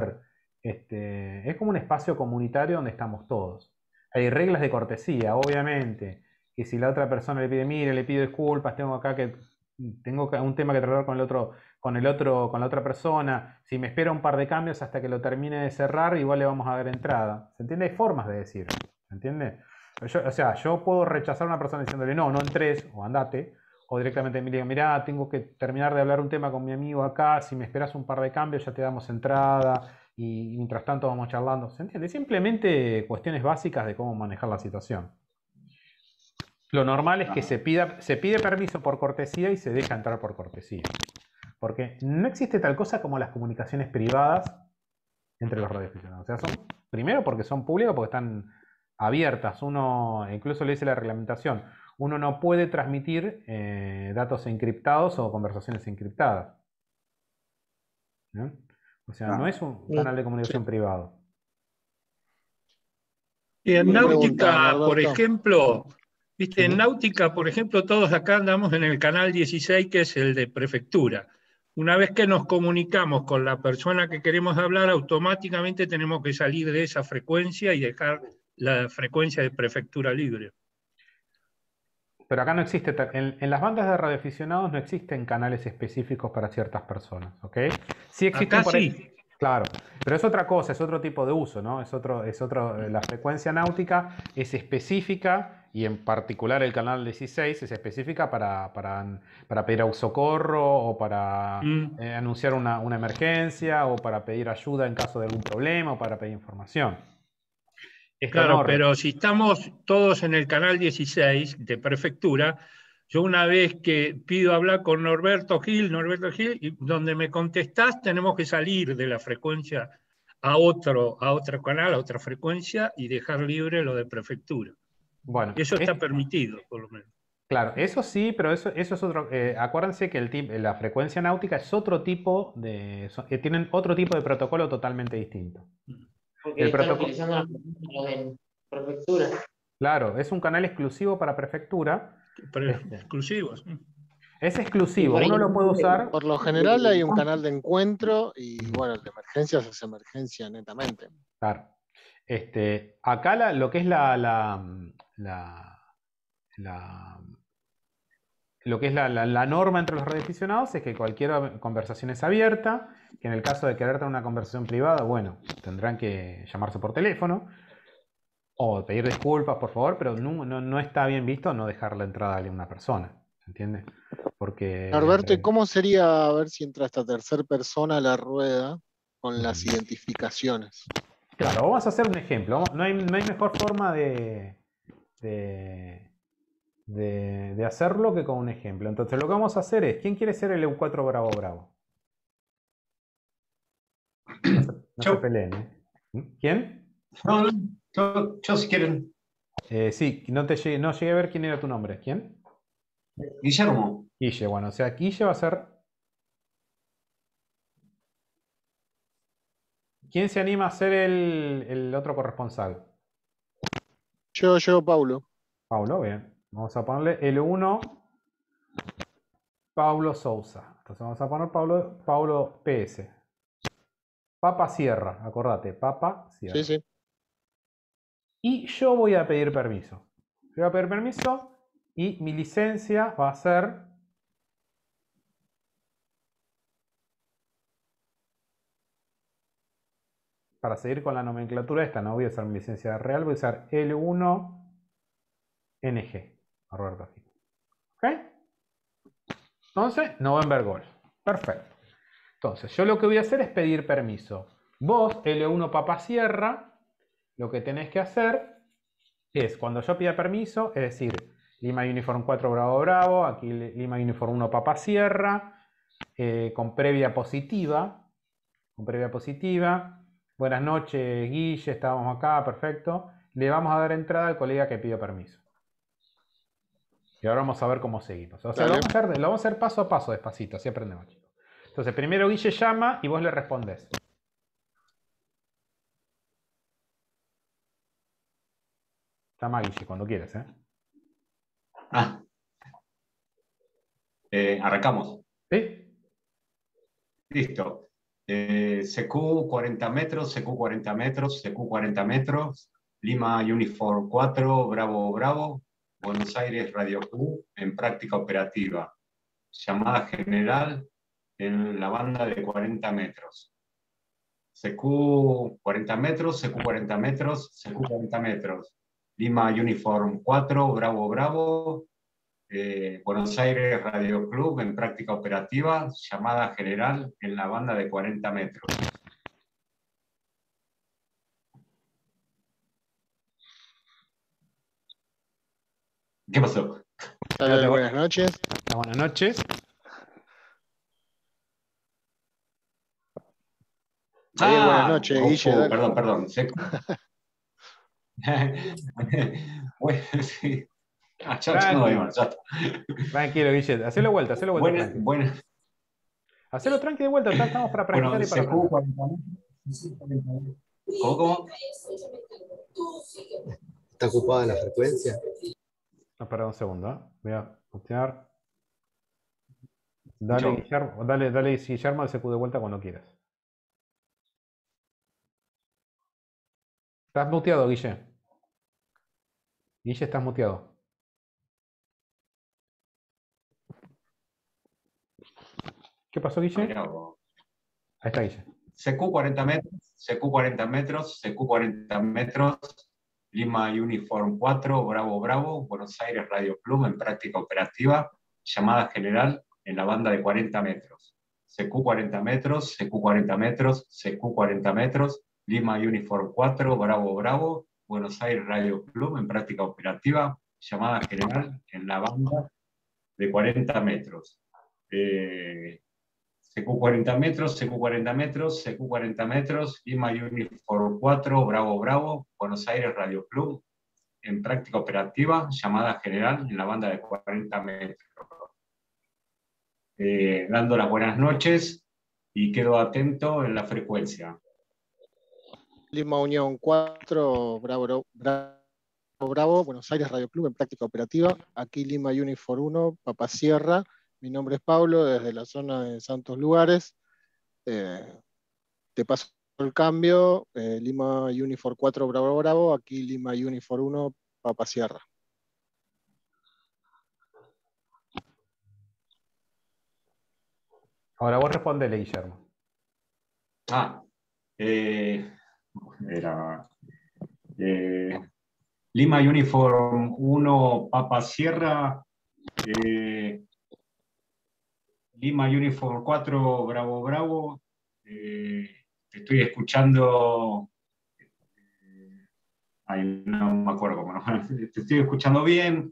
es como un espacio comunitario donde estamos todos. Hay reglas de cortesía, obviamente. Que si la otra persona le pide, mire, le pido disculpas, tengo un tema que tratar con la otra persona. Si me espera un par de cambios hasta que lo termine de cerrar, igual le vamos a dar entrada. ¿Se entiende? Hay formas de decir. ¿Se entiende? Yo puedo rechazar a una persona diciéndole no entres o andate, o directamente me digo, mirá, tengo que terminar de hablar un tema con mi amigo acá, si me esperas un par de cambios ya te damos entrada y mientras tanto vamos charlando. ¿Se entiende? Simplemente cuestiones básicas de cómo manejar la situación. Lo normal es que se pide permiso por cortesía y se deja entrar por cortesía. Porque no existe tal cosa como las comunicaciones privadas entre los radioaficionados. O sea, primero porque son públicas, porque están abiertas. Uno, incluso le dice la reglamentación, uno no puede transmitir datos encriptados o conversaciones encriptadas. ¿No? O sea, no es un canal de comunicación privado. Y en náutica, por ejemplo, ¿viste? En náutica, por ejemplo, todos acá andamos en el canal 16, que es el de prefectura. Una vez que nos comunicamos con la persona que queremos hablar, automáticamente tenemos que salir de esa frecuencia y dejar la frecuencia de prefectura libre. Pero acá no existe, en las bandas de radioaficionados no existen canales específicos para ciertas personas, ¿ok? Sí existen acá sí. Claro, pero es otra cosa, es otro tipo de uso, ¿no? La frecuencia náutica es específica, y en particular el canal 16 es específica para pedir socorro o para anunciar una emergencia o para pedir ayuda en caso de algún problema o para pedir información. Claro, pero si estamos todos en el canal 16 de prefectura, yo una vez que pido hablar con Norberto Gil, y donde me contestás, tenemos que salir de la frecuencia a otro canal, a otra frecuencia, y dejar libre lo de prefectura. Bueno, eso está permitido, por lo menos. Claro, eso sí, pero eso es otro. Acuérdense que la frecuencia náutica es otro tipo tienen otro tipo de protocolo totalmente distinto. Porque están utilizando los de prefectura. Claro, es un canal exclusivo para prefectura. Exclusivos. Es exclusivo, uno lo puede usar. Por lo general hay un canal de encuentro y bueno, el de emergencias es emergencia netamente. Claro. Acá lo que es la lo que es la norma entre los radioaficionados es que cualquier conversación es abierta, que en el caso de querer tener una conversación privada, bueno, tendrán que llamarse por teléfono o pedir disculpas, por favor, pero no está bien visto no dejar la entrada a una persona, ¿entiendes? Porque... Norberto, ¿y cómo sería a ver si entra esta tercera persona a la rueda con las identificaciones? Claro, vamos a hacer un ejemplo. No hay mejor forma de hacerlo que con un ejemplo. Entonces lo que vamos a hacer es, ¿quién quiere ser el EU4 Bravo Bravo? No se peleen, ¿eh? ¿Quién? Yo si quieren. Sí, no llegué a ver quién era tu nombre. ¿Quién? Guillermo. Guille, bueno, o sea, Guille va a ser... ¿Quién se anima a ser el otro corresponsal? Yo, Paulo. Paulo, bien. Vamos a ponerle L1 Paulo Sousa. Entonces vamos a poner Paulo PS. Papa Sierra, acordate, Papa Sierra. Sí, sí. Y yo voy a pedir permiso. Yo voy a pedir permiso y mi licencia va a ser... Para seguir con la nomenclatura esta, no voy a usar mi licencia real, voy a usar L1 NG. Roberto. ¿Ok? Entonces, November Golf. Perfecto. Entonces, yo lo que voy a hacer es pedir permiso. Vos, L1 Papa Sierra, lo que tenés que hacer es, cuando yo pida permiso, es decir, Lima Uniform 4 Bravo Bravo, aquí Lima Uniform 1 Papa Sierra, con previa positiva. Buenas noches, Guille, estábamos acá, perfecto. Le vamos a dar entrada al colega que pidió permiso. Y ahora vamos a ver cómo seguimos. O sea, lo vamos a hacer paso a paso, despacito, así aprendemos, chicos. Entonces, primero Guille llama y vos le respondés. Llama a Guille cuando quieras, ¿eh? Arrancamos. ¿Sí? Listo. CQ 40 metros, CQ 40 metros, CQ 40 metros, Lima Uniform 4, Bravo Bravo, Buenos Aires Radio Q, en práctica operativa. Llamada general en la banda de 40 metros. CQ 40 metros, CQ 40 metros, CQ 40 metros. Lima Uniform 4, Bravo Bravo, Buenos Aires Radio Club en práctica operativa, llamada general en la banda de 40 metros. ¿Qué pasó? Buenas noches. Buenas noches. Buenas noches, Guille. Perdón. Bueno, sí. Ya está. Tranquilo, Guille. Hacelo vuelta. Hacelo tranqui de vuelta. Estamos para practicar y para aprender. ¿Cómo? ¿Está ocupada la frecuencia? Espera un segundo. Voy a putear. Dale, Guillermo, dale Guillermo el CQ de vuelta cuando quieras. Estás muteado, Guille. Guille, estás muteado. ¿Qué pasó, Guille? Ahí está, Guille. CQ 40 metros, CQ 40 metros, CQ 40 metros, Lima Uniform 4, Bravo Bravo, Buenos Aires Radio Club en práctica operativa, llamada general en la banda de 40 metros. CQ 40 metros, CQ 40 metros, CQ 40 metros, Lima Uniform 4, Bravo Bravo, Buenos Aires Radio Club en práctica operativa, llamada general en la banda de 40 metros. CQ 40 metros, CQ 40 metros, CQ 40 metros, Lima Uniform 4, Bravo Bravo, Buenos Aires Radio Club en práctica operativa, llamada general en la banda de 40 metros. Dando las buenas noches y quedo atento en la frecuencia. Lima Unión 4, Bravo, Buenos Aires Radio Club en práctica operativa. Aquí Lima Uniform 1, Papa Sierra. Mi nombre es Pablo, desde la zona de Santos Lugares. Te paso el cambio. Lima Uniform 4, Bravo Bravo. Aquí Lima Uniform 1, Papa Sierra. Ahora vos respondele, Guillermo. Era Lima Uniform 1 Papa Sierra, Lima Uniform 4 Bravo Bravo. Te estoy escuchando. No me acuerdo cómo. Te estoy escuchando bien.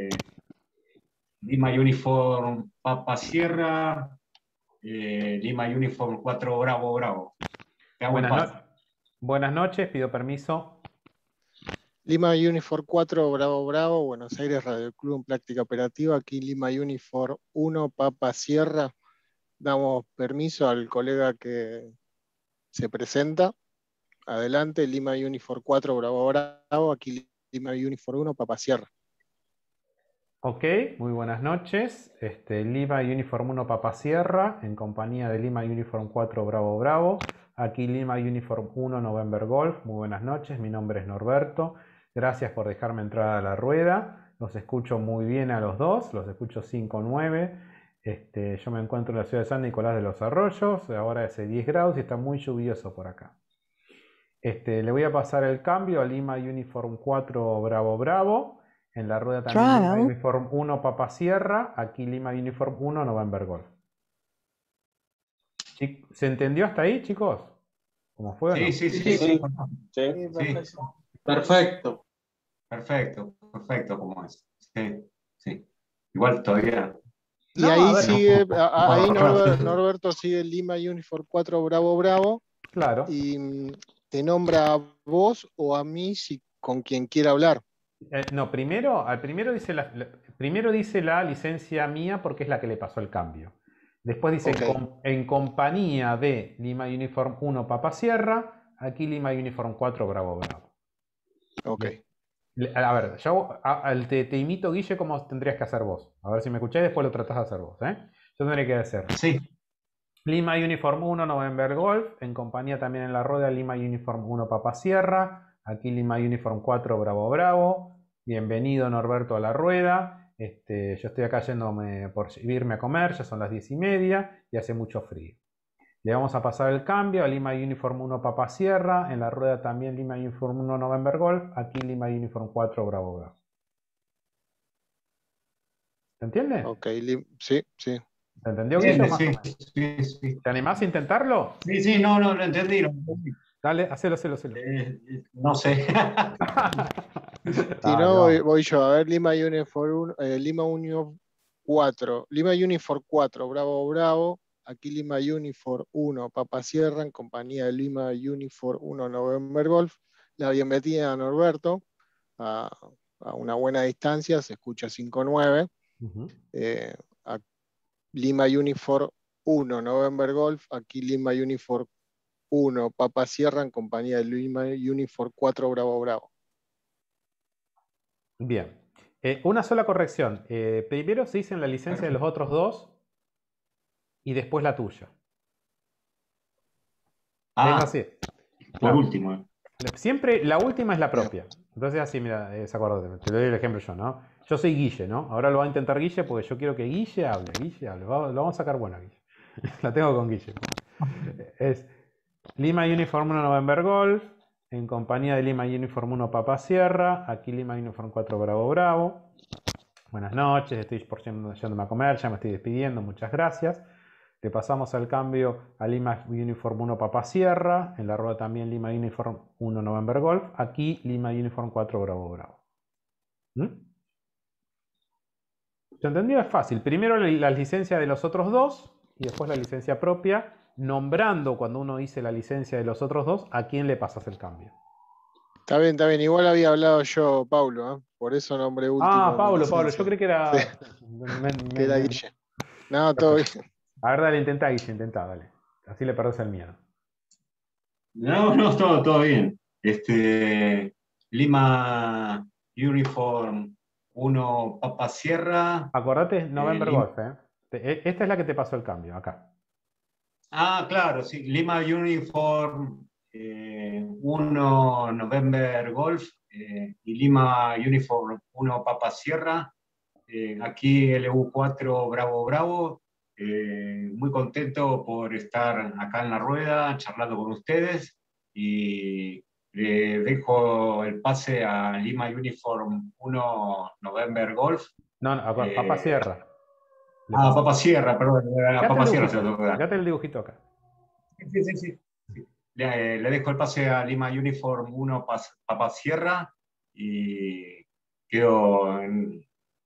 Lima Uniform Papa Sierra, Lima Uniform 4 Bravo Bravo. Buenas noches, pido permiso. Lima Uniform 4 Bravo Bravo, Buenos Aires Radio Club en práctica operativa. Aquí Lima Uniform 1 Papa Sierra. Damos permiso al colega que se presenta. Adelante, Lima Uniform 4 Bravo Bravo. Aquí Lima Uniform 1 Papa Sierra. Ok, muy buenas noches. Lima Uniform 1 Papa Sierra, en compañía de Lima Uniform 4 Bravo Bravo. Aquí Lima Uniform 1 November Golf. Muy buenas noches, mi nombre es Norberto. Gracias por dejarme entrar a la rueda. Los escucho muy bien a los dos, los escucho 5-9. Yo me encuentro en la ciudad de San Nicolás de los Arroyos. Ahora hace 10 grados y está muy lluvioso por acá. Le voy a pasar el cambio a Lima Uniform 4 Bravo Bravo. En la rueda también Lima Uniform 1 Papa Sierra. Aquí Lima Uniform 1 November Golf. ¿Se entendió hasta ahí, chicos? ¿Cómo fue? Sí, ¿no? Sí. Perfecto. Perfecto, como es. Sí. Igual todavía. Y ahí sigue, ahí Norberto sigue Lima Uniform 4 Bravo Bravo. Claro. Y te nombra a vos o a mí con quien quiera hablar. No, primero dice la licencia mía porque es la que le pasó el cambio. Después dice en compañía de Lima Uniform 1 Papa Sierra, aquí Lima Uniform 4 Bravo Bravo. Ok. A ver, yo te imito, Guille, como tendrías que hacer vos. A ver si me escucháis, después lo tratás de hacer vos. Yo tendré que hacer. Sí. Lima Uniform 1 November Golf, en compañía también en la rueda Lima Uniform 1 Papa Sierra, aquí Lima Uniform 4 Bravo Bravo. Bienvenido, Norberto, a la rueda. Yo estoy acá yéndome por irme a comer, ya son las 10:30 y hace mucho frío. Le vamos a pasar el cambio a Lima Uniform 1 Papa Sierra, en la rueda también Lima Uniform 1 November Golf, aquí Lima Uniform 4 Bravo Bravo. ¿Se entiende? Ok, sí. ¿Se entendió, Guillo? Sí. ¿Te animás a intentarlo? Sí, no, lo entendí. Dale, hacelo. No sé. Si no, voy yo. A ver, Lima Uniform 4. Lima Uniform 4, Bravo Bravo. Aquí Lima Uniform 1, Papa Sierra, en compañía de Lima Uniform 1 November Golf. La bienvenida a Norberto a una buena distancia, se escucha 5-9. Lima Uniform 1 November Golf. Aquí Lima Uniform 1 Papa Sierra, en compañía de Lima Uniform 4 Bravo Bravo. Bien. Una sola corrección. Primero se dice en la licencia de los otros dos y después la tuya. Es así. Por último. Siempre la última es la propia. Entonces así, mira, acuérdate, te doy el ejemplo yo, ¿no? Yo soy Guille, ¿no? Ahora lo va a intentar Guille porque yo quiero que Guille hable. Lo vamos a sacar buena, Guille. La tengo con Guille. Es Lima Uniform 1 November Golf, en compañía de Lima Uniform 1 Papa Sierra, aquí Lima Uniform 4 Bravo Bravo. Buenas noches, estoy por yéndome a comer, ya me estoy despidiendo, muchas gracias. Le pasamos al cambio a Lima Uniform 1 Papa Sierra, en la rueda también Lima Uniform 1 November Golf, aquí Lima Uniform 4 Bravo Bravo. ¿Se entendió? Es fácil. Primero la licencia de los otros dos y después la licencia propia, nombrando cuando uno dice la licencia de los otros dos, a quién le pasas el cambio. Está bien. Igual había hablado yo, Paulo, ¿eh? Por eso nombré último. Paulo, yo creí que era... Sí. Que era Guille. No, todo bien. A ver, dale, intenta, Guille, dale. Así le perdés el miedo. No, todo bien. Lima Uniform 1 Papa Sierra. Acordate, November Golf, Esta es la que te pasó el cambio, acá. Claro, sí. Lima Uniform 1 November Golf y Lima Uniform 1 Papa Sierra. Aquí LU4 Bravo Bravo. muy contento por estar acá en la rueda charlando con ustedes y le dejo el pase a Lima Uniform 1 November Golf. No, a Papa Sierra. Papa Sierra, perdón. A Papa Sierra se lo tengo que dar. Fíjate el dibujito acá. Sí. Le dejo el pase a Lima Uniform 1 Papa Sierra y quedo en...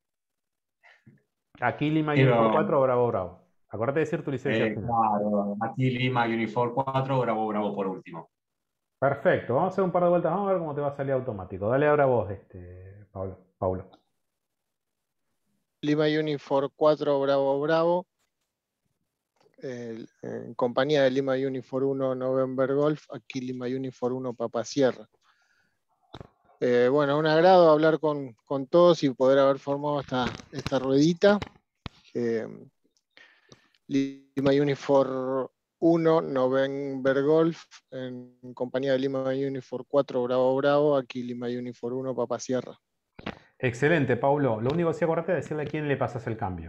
Aquí Lima Uniform 4 Bravo Bravo. Acuérdate de decir tu licencia final. Claro, aquí Lima Uniform 4 Bravo Bravo por último. Perfecto, vamos a hacer un par de vueltas, vamos a ver cómo te va a salir automático. Dale ahora vos, Paulo. Lima Uniform 4 Bravo Bravo. En compañía de Lima Uniform 1 November Golf, aquí Lima Uniform 1 Papa Sierra. Bueno, un agrado hablar con todos y poder haber formado esta ruedita. Lima Uniform 1 November Golf, en compañía de Lima Uniform 4 Bravo Bravo, aquí Lima Uniform 1 Papa Sierra. Excelente, Paulo. Lo único que sí acordate es decirle a quién le pasas el cambio.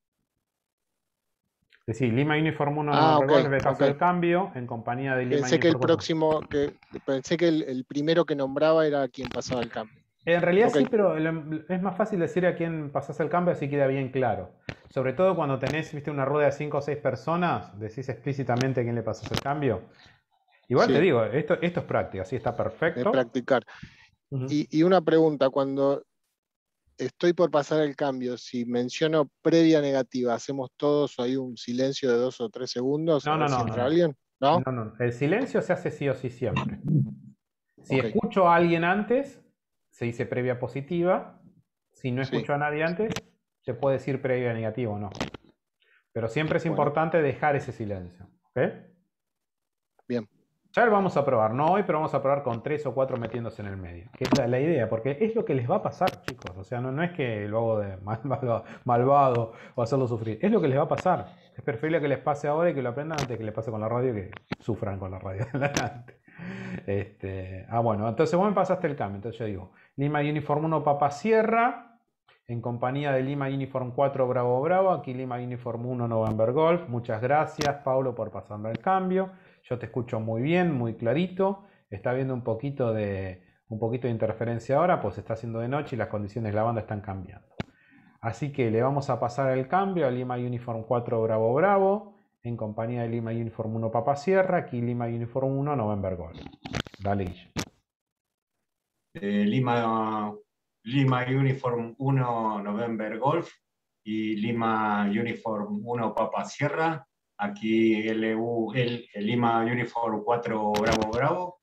Es decir, Lima Uniform 1 November Golf le pasó el cambio en compañía de Lima Uniform 4. Pensé que el primero que nombraba era quien pasaba el cambio. En realidad sí, pero es más fácil decir a quién pasás el cambio, así queda bien claro. Sobre todo cuando tenés, viste, una rueda de 5 o 6 personas, decís explícitamente a quién le pasás el cambio. Igual te digo, esto es práctica, sí, está perfecto. De practicar. Y una pregunta, cuando estoy por pasar el cambio, si menciono previa negativa, ¿hacemos todos ahí un silencio de 2 o 3 segundos? No. ¿Alguien? ¿No? No. El silencio se hace sí o sí siempre. Si escucho a alguien antes, se dice previa positiva. Si no escucho a nadie antes, se puede decir previa negativa o no. Pero siempre es importante dejar ese silencio. ¿Ok? Bien. Ya lo vamos a probar, no hoy, pero vamos a probar con 3 o 4 metiéndose en el medio. Que es la idea, porque es lo que les va a pasar, chicos. O sea, no es que lo hago de malvado o hacerlo sufrir. Es lo que les va a pasar. Es preferible que les pase ahora y que lo aprendan antes que les pase con la radio y que sufran con la radio adelante. Bueno, entonces vos me pasaste el cambio. Entonces yo digo, Lima Uniform 1 Papa Sierra, en compañía de Lima Uniform 4 Bravo Bravo, aquí Lima Uniform 1 November Golf. Muchas gracias, Paulo, por pasarme el cambio. Yo te escucho muy bien, muy clarito. Está habiendo un poquito de interferencia ahora, pues está haciendo de noche y las condiciones de la banda están cambiando. Así que le vamos a pasar el cambio a Lima Uniform 4 Bravo Bravo, en compañía de Lima Uniform 1 Papa Sierra, aquí Lima Uniform 1 November Golf. Dale, Guille. Lima Uniform 1 November Golf y Lima Uniform 1 Papa Sierra. Aquí Lima Uniform 4 Bravo Bravo.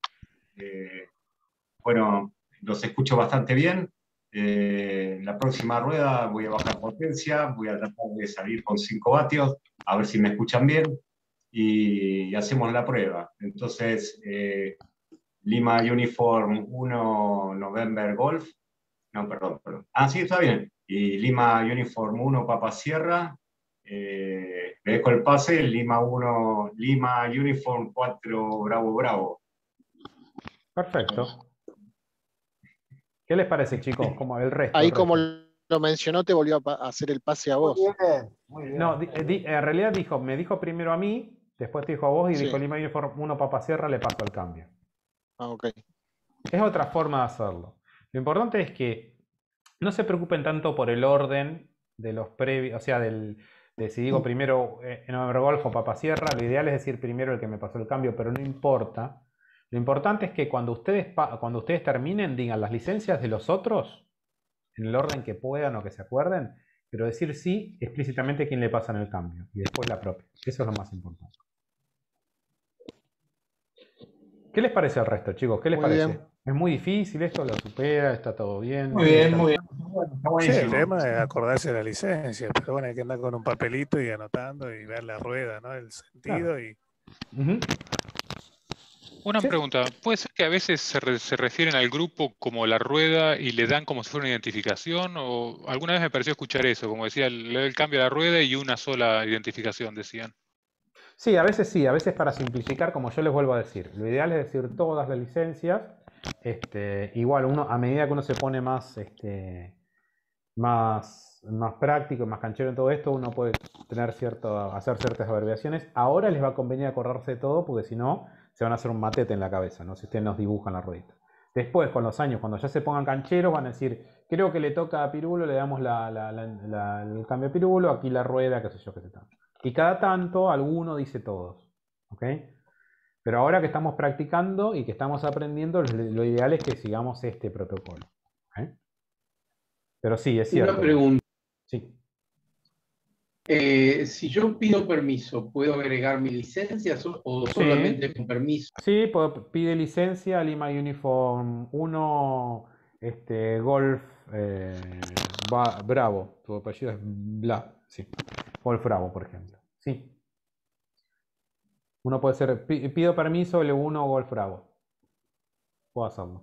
Bueno, los escucho bastante bien. La próxima rueda voy a bajar potencia, voy a tratar de salir con 5 vatios, a ver si me escuchan bien, y hacemos la prueba. Entonces, Lima Uniform 1 November Golf. No, perdón. Sí, está bien. Y Lima Uniform 1 Papa Sierra. Le dejo el pase, Lima Uniform 4 Bravo Bravo. Perfecto. ¿Qué les parece, chicos? Como el resto. Ahí, como lo mencionó, te volvió a hacer el pase a vos. Muy bien. No, en realidad me dijo primero a mí, después te dijo a vos y dijo Lima Uniform 1 Papa Sierra, le paso el cambio. Ok. Es otra forma de hacerlo. Lo importante es que no se preocupen tanto por el orden de los previos, o sea, de si digo primero November Golf o Papa Sierra, lo ideal es decir primero el que me pasó el cambio, pero no importa. Lo importante es que cuando ustedes terminen, digan las licencias de los otros, en el orden que puedan o que se acuerden, pero decir sí explícitamente quién le pasan el cambio, y después la propia. Eso es lo más importante. ¿Qué les parece al resto, chicos? ¿Qué les parece? Bien. ¿Es muy difícil esto? ¿Lo supera? ¿Está todo bien? Muy bien, muy bien. Sí, el tema es acordarse de la licencia, pero bueno, hay que andar con un papelito y anotando y ver la rueda, ¿no? El sentido y... Una pregunta, ¿puede ser que a veces se refieren al grupo como la rueda y le dan como si fuera una identificación? O alguna vez me pareció escuchar eso, como decía, le doy el cambio a la rueda y una sola identificación, decían. Sí, a veces para simplificar, como yo les vuelvo a decir, lo ideal es decir todas las licencias. Igual a medida que uno se pone más más práctico, más canchero en todo esto, uno puede tener hacer ciertas abreviaciones. Ahora les va a convenir acordarse de todo, porque si no, se van a hacer un matete en la cabeza, ¿no? Si ustedes nos dibujan la ruedita. Después, con los años, cuando ya se pongan cancheros, van a decir, creo que le toca a Pirulo, le damos el cambio a Pirulo, aquí la rueda, qué sé yo, qué sé yo. Y cada tanto, alguno dice todos, ¿ok? Pero ahora que estamos practicando y que estamos aprendiendo, lo ideal es que sigamos este protocolo. ¿Ok? Pero sí, es cierto. Una pregunta. Sí. Si yo pido permiso, ¿puedo agregar mi licencia o solamente con permiso? Sí, pide licencia Lima Uniform 1 Golf Bravo. Tu apellido es sí. Golf Bravo, por ejemplo. Sí. Uno puede ser, pido permiso L1 Golf Bravo. Puedo hacerlo.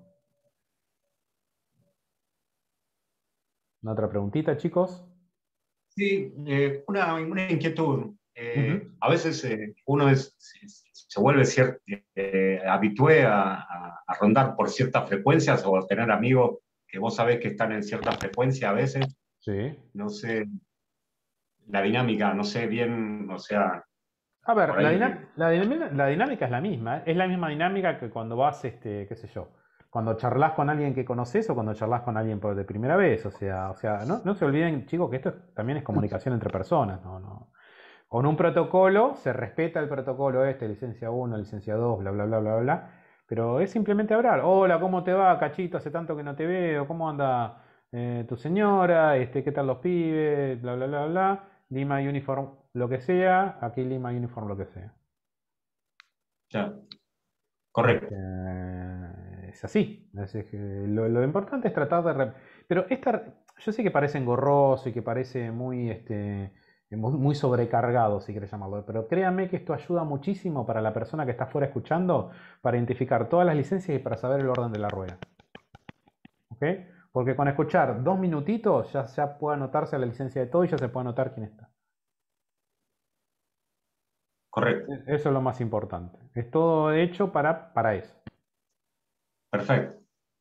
¿Una otra preguntita, chicos? Sí, una inquietud. A veces uno se vuelve habitué a rondar por ciertas frecuencias o a tener amigos que vos sabés que están en cierta frecuencia a veces. Sí. No sé, la dinámica, no sé bien, o sea... A ver, la dinámica es la misma. Es la misma dinámica que cuando vas, qué sé yo, cuando charlas con alguien que conoces o cuando charlas con alguien por de primera vez. O sea, no se olviden, chicos, que esto también es comunicación entre personas. Con un protocolo se respeta el protocolo licencia 1, licencia 2, bla, bla, bla, bla, bla. Pero es simplemente hablar. Hola, ¿cómo te va, cachito? Hace tanto que no te veo. ¿Cómo anda tu señora? ¿Qué tal los pibes? Bla, bla, bla, bla. Lima Uniform, lo que sea. Aquí Lima Uniform, lo que sea. Ya. Correcto. Es así. Lo importante es tratar de... Pero yo sé que parece engorroso y que parece muy sobrecargado, si querés llamarlo, pero créanme que esto ayuda muchísimo para la persona que está afuera escuchando, para identificar todas las licencias y para saber el orden de la rueda. ¿Ok? Porque con escuchar 2 minutitos ya puede anotarse la licencia de todo y ya se puede anotar quién está. Correcto. Eso es lo más importante. Es todo hecho para eso. Perfecto.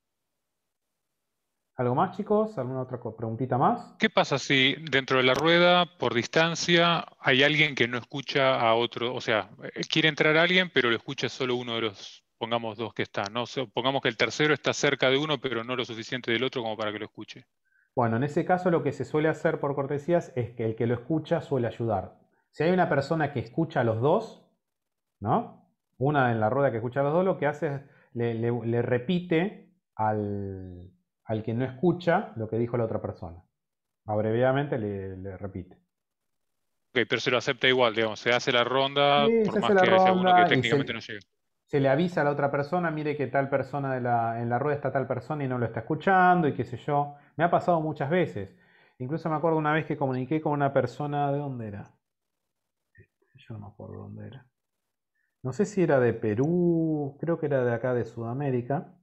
¿Algo más, chicos? ¿Alguna otra preguntita más? ¿Qué pasa si dentro de la rueda, por distancia, hay alguien que no escucha a otro? O sea, quiere entrar alguien, pero lo escucha solo uno de los, pongamos, 2 que están, ¿no? Pongamos que el tercero está cerca de uno, pero no lo suficiente del otro como para que lo escuche. Bueno, en ese caso lo que se suele hacer por cortesías es que el que lo escucha suele ayudar. Si hay una persona que escucha a los dos, ¿no? Una en la rueda que escucha a los dos, lo que hace es le repite al que no escucha lo que dijo la otra persona. Abreviadamente le repite. Ok, pero se lo acepta igual, digamos, se hace la ronda, Sí, por se más hace la que haya uno ronda que y técnicamente no llegue. se le avisa a la otra persona, mire que tal persona en la rueda está tal persona y no lo está escuchando y qué sé yo. Me ha pasado muchas veces. Incluso me acuerdo una vez que comuniqué con una persona, ¿de dónde era? Yo no me acuerdo dónde era. No sé si era de Perú, creo que era de acá de Sudamérica.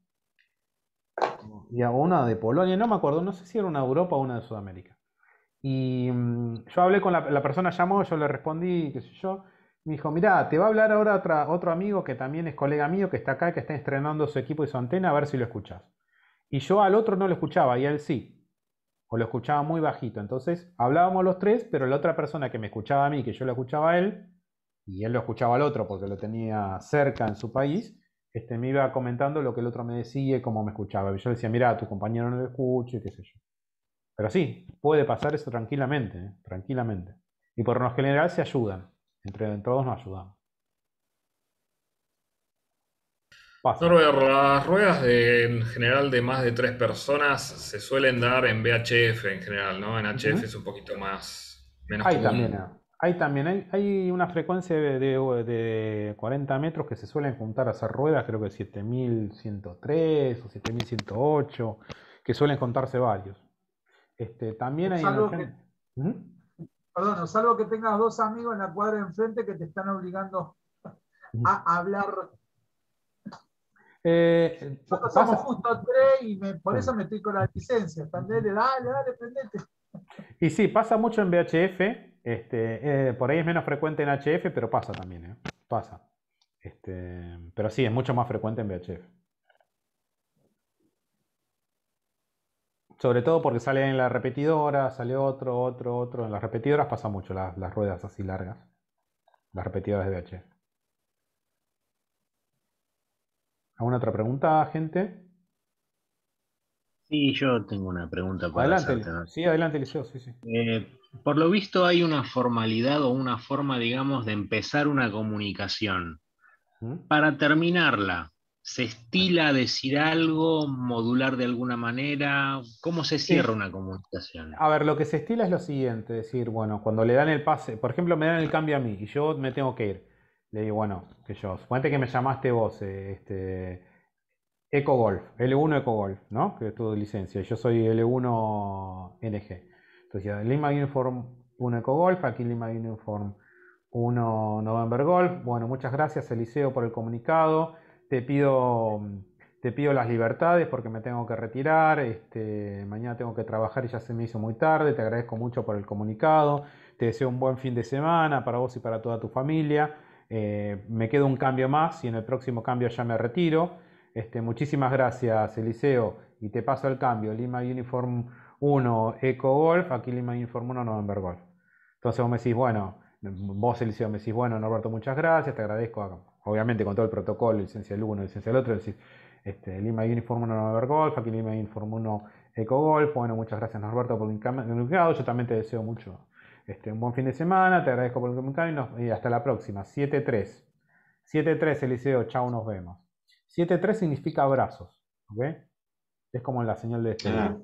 Y una de Polonia, no me acuerdo, no sé si era una de Europa o una de Sudamérica. Y yo hablé con la persona, llamó, yo le respondí, qué sé yo. Me dijo, mirá, te va a hablar ahora otro amigo que también es colega mío, que está acá, que está estrenando su equipo y su antena, a ver si lo escuchás. Y yo al otro no lo escuchaba, y a él sí. O lo escuchaba muy bajito. Entonces hablábamos los tres, pero la otra persona que me escuchaba a mí, que yo lo escuchaba a él, y él lo escuchaba al otro porque lo tenía cerca en su país, me iba comentando lo que el otro me decía y cómo me escuchaba. Y yo le decía, mirá, a tu compañero no lo escucho y qué sé yo. Pero sí, puede pasar eso tranquilamente, tranquilamente. Y por lo general se ayudan. Entre todos nos ayudamos. Norbert, las ruedas en general de más de 3 personas se suelen dar en VHF en general, ¿no? En HF es un poquito menos común. Hay una frecuencia de 40 metros que se suelen juntar a hacer ruedas, creo que 7103 o 7108, que suelen juntarse varios. También hay Perdón, salvo que tengas 2 amigos en la cuadra enfrente que te están obligando a hablar. Nosotros somos justo 3 y por eso me estoy con la licencia. Dale, prendete. Y sí, pasa mucho en VHF. Por ahí es menos frecuente en HF, pero pasa también. Pasa. Pero sí, es mucho más frecuente en VHF. Sobre todo porque sale en la repetidora, sale otro. En las repetidoras pasa mucho, las ruedas así largas. Las repetidoras de VHF. ¿Alguna otra pregunta, gente? Sí, yo tengo una pregunta para hacerte, ¿no? Sí, adelante, Liceo, sí. Por lo visto hay una formalidad o una forma, digamos, de empezar una comunicación. Para terminarla, ¿se estila a decir algo, modular de alguna manera? ¿Cómo se cierra una comunicación? A ver, lo que se estila es lo siguiente, decir, bueno, cuando le dan el pase, por ejemplo, me dan el cambio a mí y yo me tengo que ir. Le digo, bueno, suponete que me llamaste vos, EcoGolf, L1 EcoGolf, ¿no? Que es tu licencia, yo soy L1 NG. Entonces ya, Lima Uniform 1 EcoGolf, aquí Lima Uniform 1 November Golf. Bueno, muchas gracias, Eliseo, por el comunicado. Te pido las libertades porque me tengo que retirar. Mañana tengo que trabajar y ya se me hizo muy tarde. Te agradezco mucho por el comunicado. Te deseo un buen fin de semana para vos y para toda tu familia. Me queda un cambio más y en el próximo cambio ya me retiro. Muchísimas gracias, Eliseo, y te paso el cambio. Lima Uniform 1 Eco Golf, aquí Lima Uniform 1 November Golf. Entonces vos me decís, bueno, vos, Eliseo, me decís, bueno, Norberto, muchas gracias, te agradezco, obviamente con todo el protocolo, licencia del uno, licencia del otro, decís, Lima Uniform 1 November Golf, aquí Lima Uniform 1 Eco Golf. Bueno, muchas gracias, Norberto, por el comunicado. Yo también te deseo mucho un buen fin de semana, te agradezco por el comunicado y hasta la próxima. 7-3. 7-3, Eliseo, chao, nos vemos. 7-3 significa abrazos, ¿ok? Es como la señal de despedida.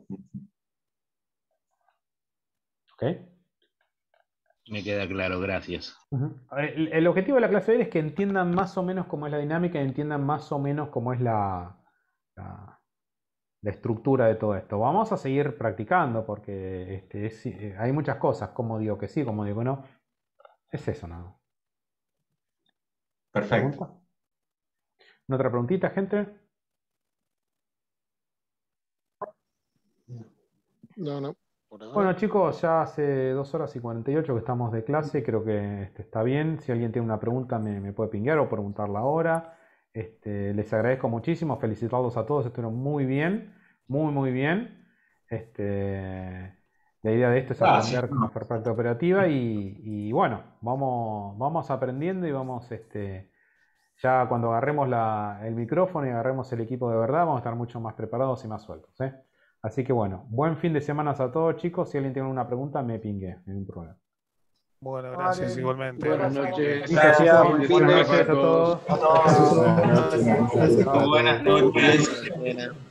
¿Ok? Me queda claro, gracias. El objetivo de la clase de hoy es que entiendan más o menos cómo es la dinámica y entiendan más o menos cómo es la estructura de todo esto. Vamos a seguir practicando porque hay muchas cosas, como digo que sí, como digo que no. Es eso, nada. Perfecto. ¿Una otra preguntita, gente? No. Bueno, chicos, ya hace 2 horas y 48 que estamos de clase. Creo que está bien. Si alguien tiene una pregunta me puede pinguear o preguntarla ahora. Les agradezco muchísimo. Felicitarlos a todos. Estuvieron muy bien. Muy bien. La idea de esto es aprender cómo hacer práctica operativa. Y bueno, vamos aprendiendo y vamos... Ya cuando agarremos el micrófono y agarremos el equipo de verdad, vamos a estar mucho más preparados y más sueltos. Así que bueno, buen fin de semana a todos, chicos. Si alguien tiene una pregunta, me pingue, no hay ningún problema. Bueno, gracias igualmente. Buenas noches. Gracias. Buenas noches a todos. Buenas noches. Buenas noches.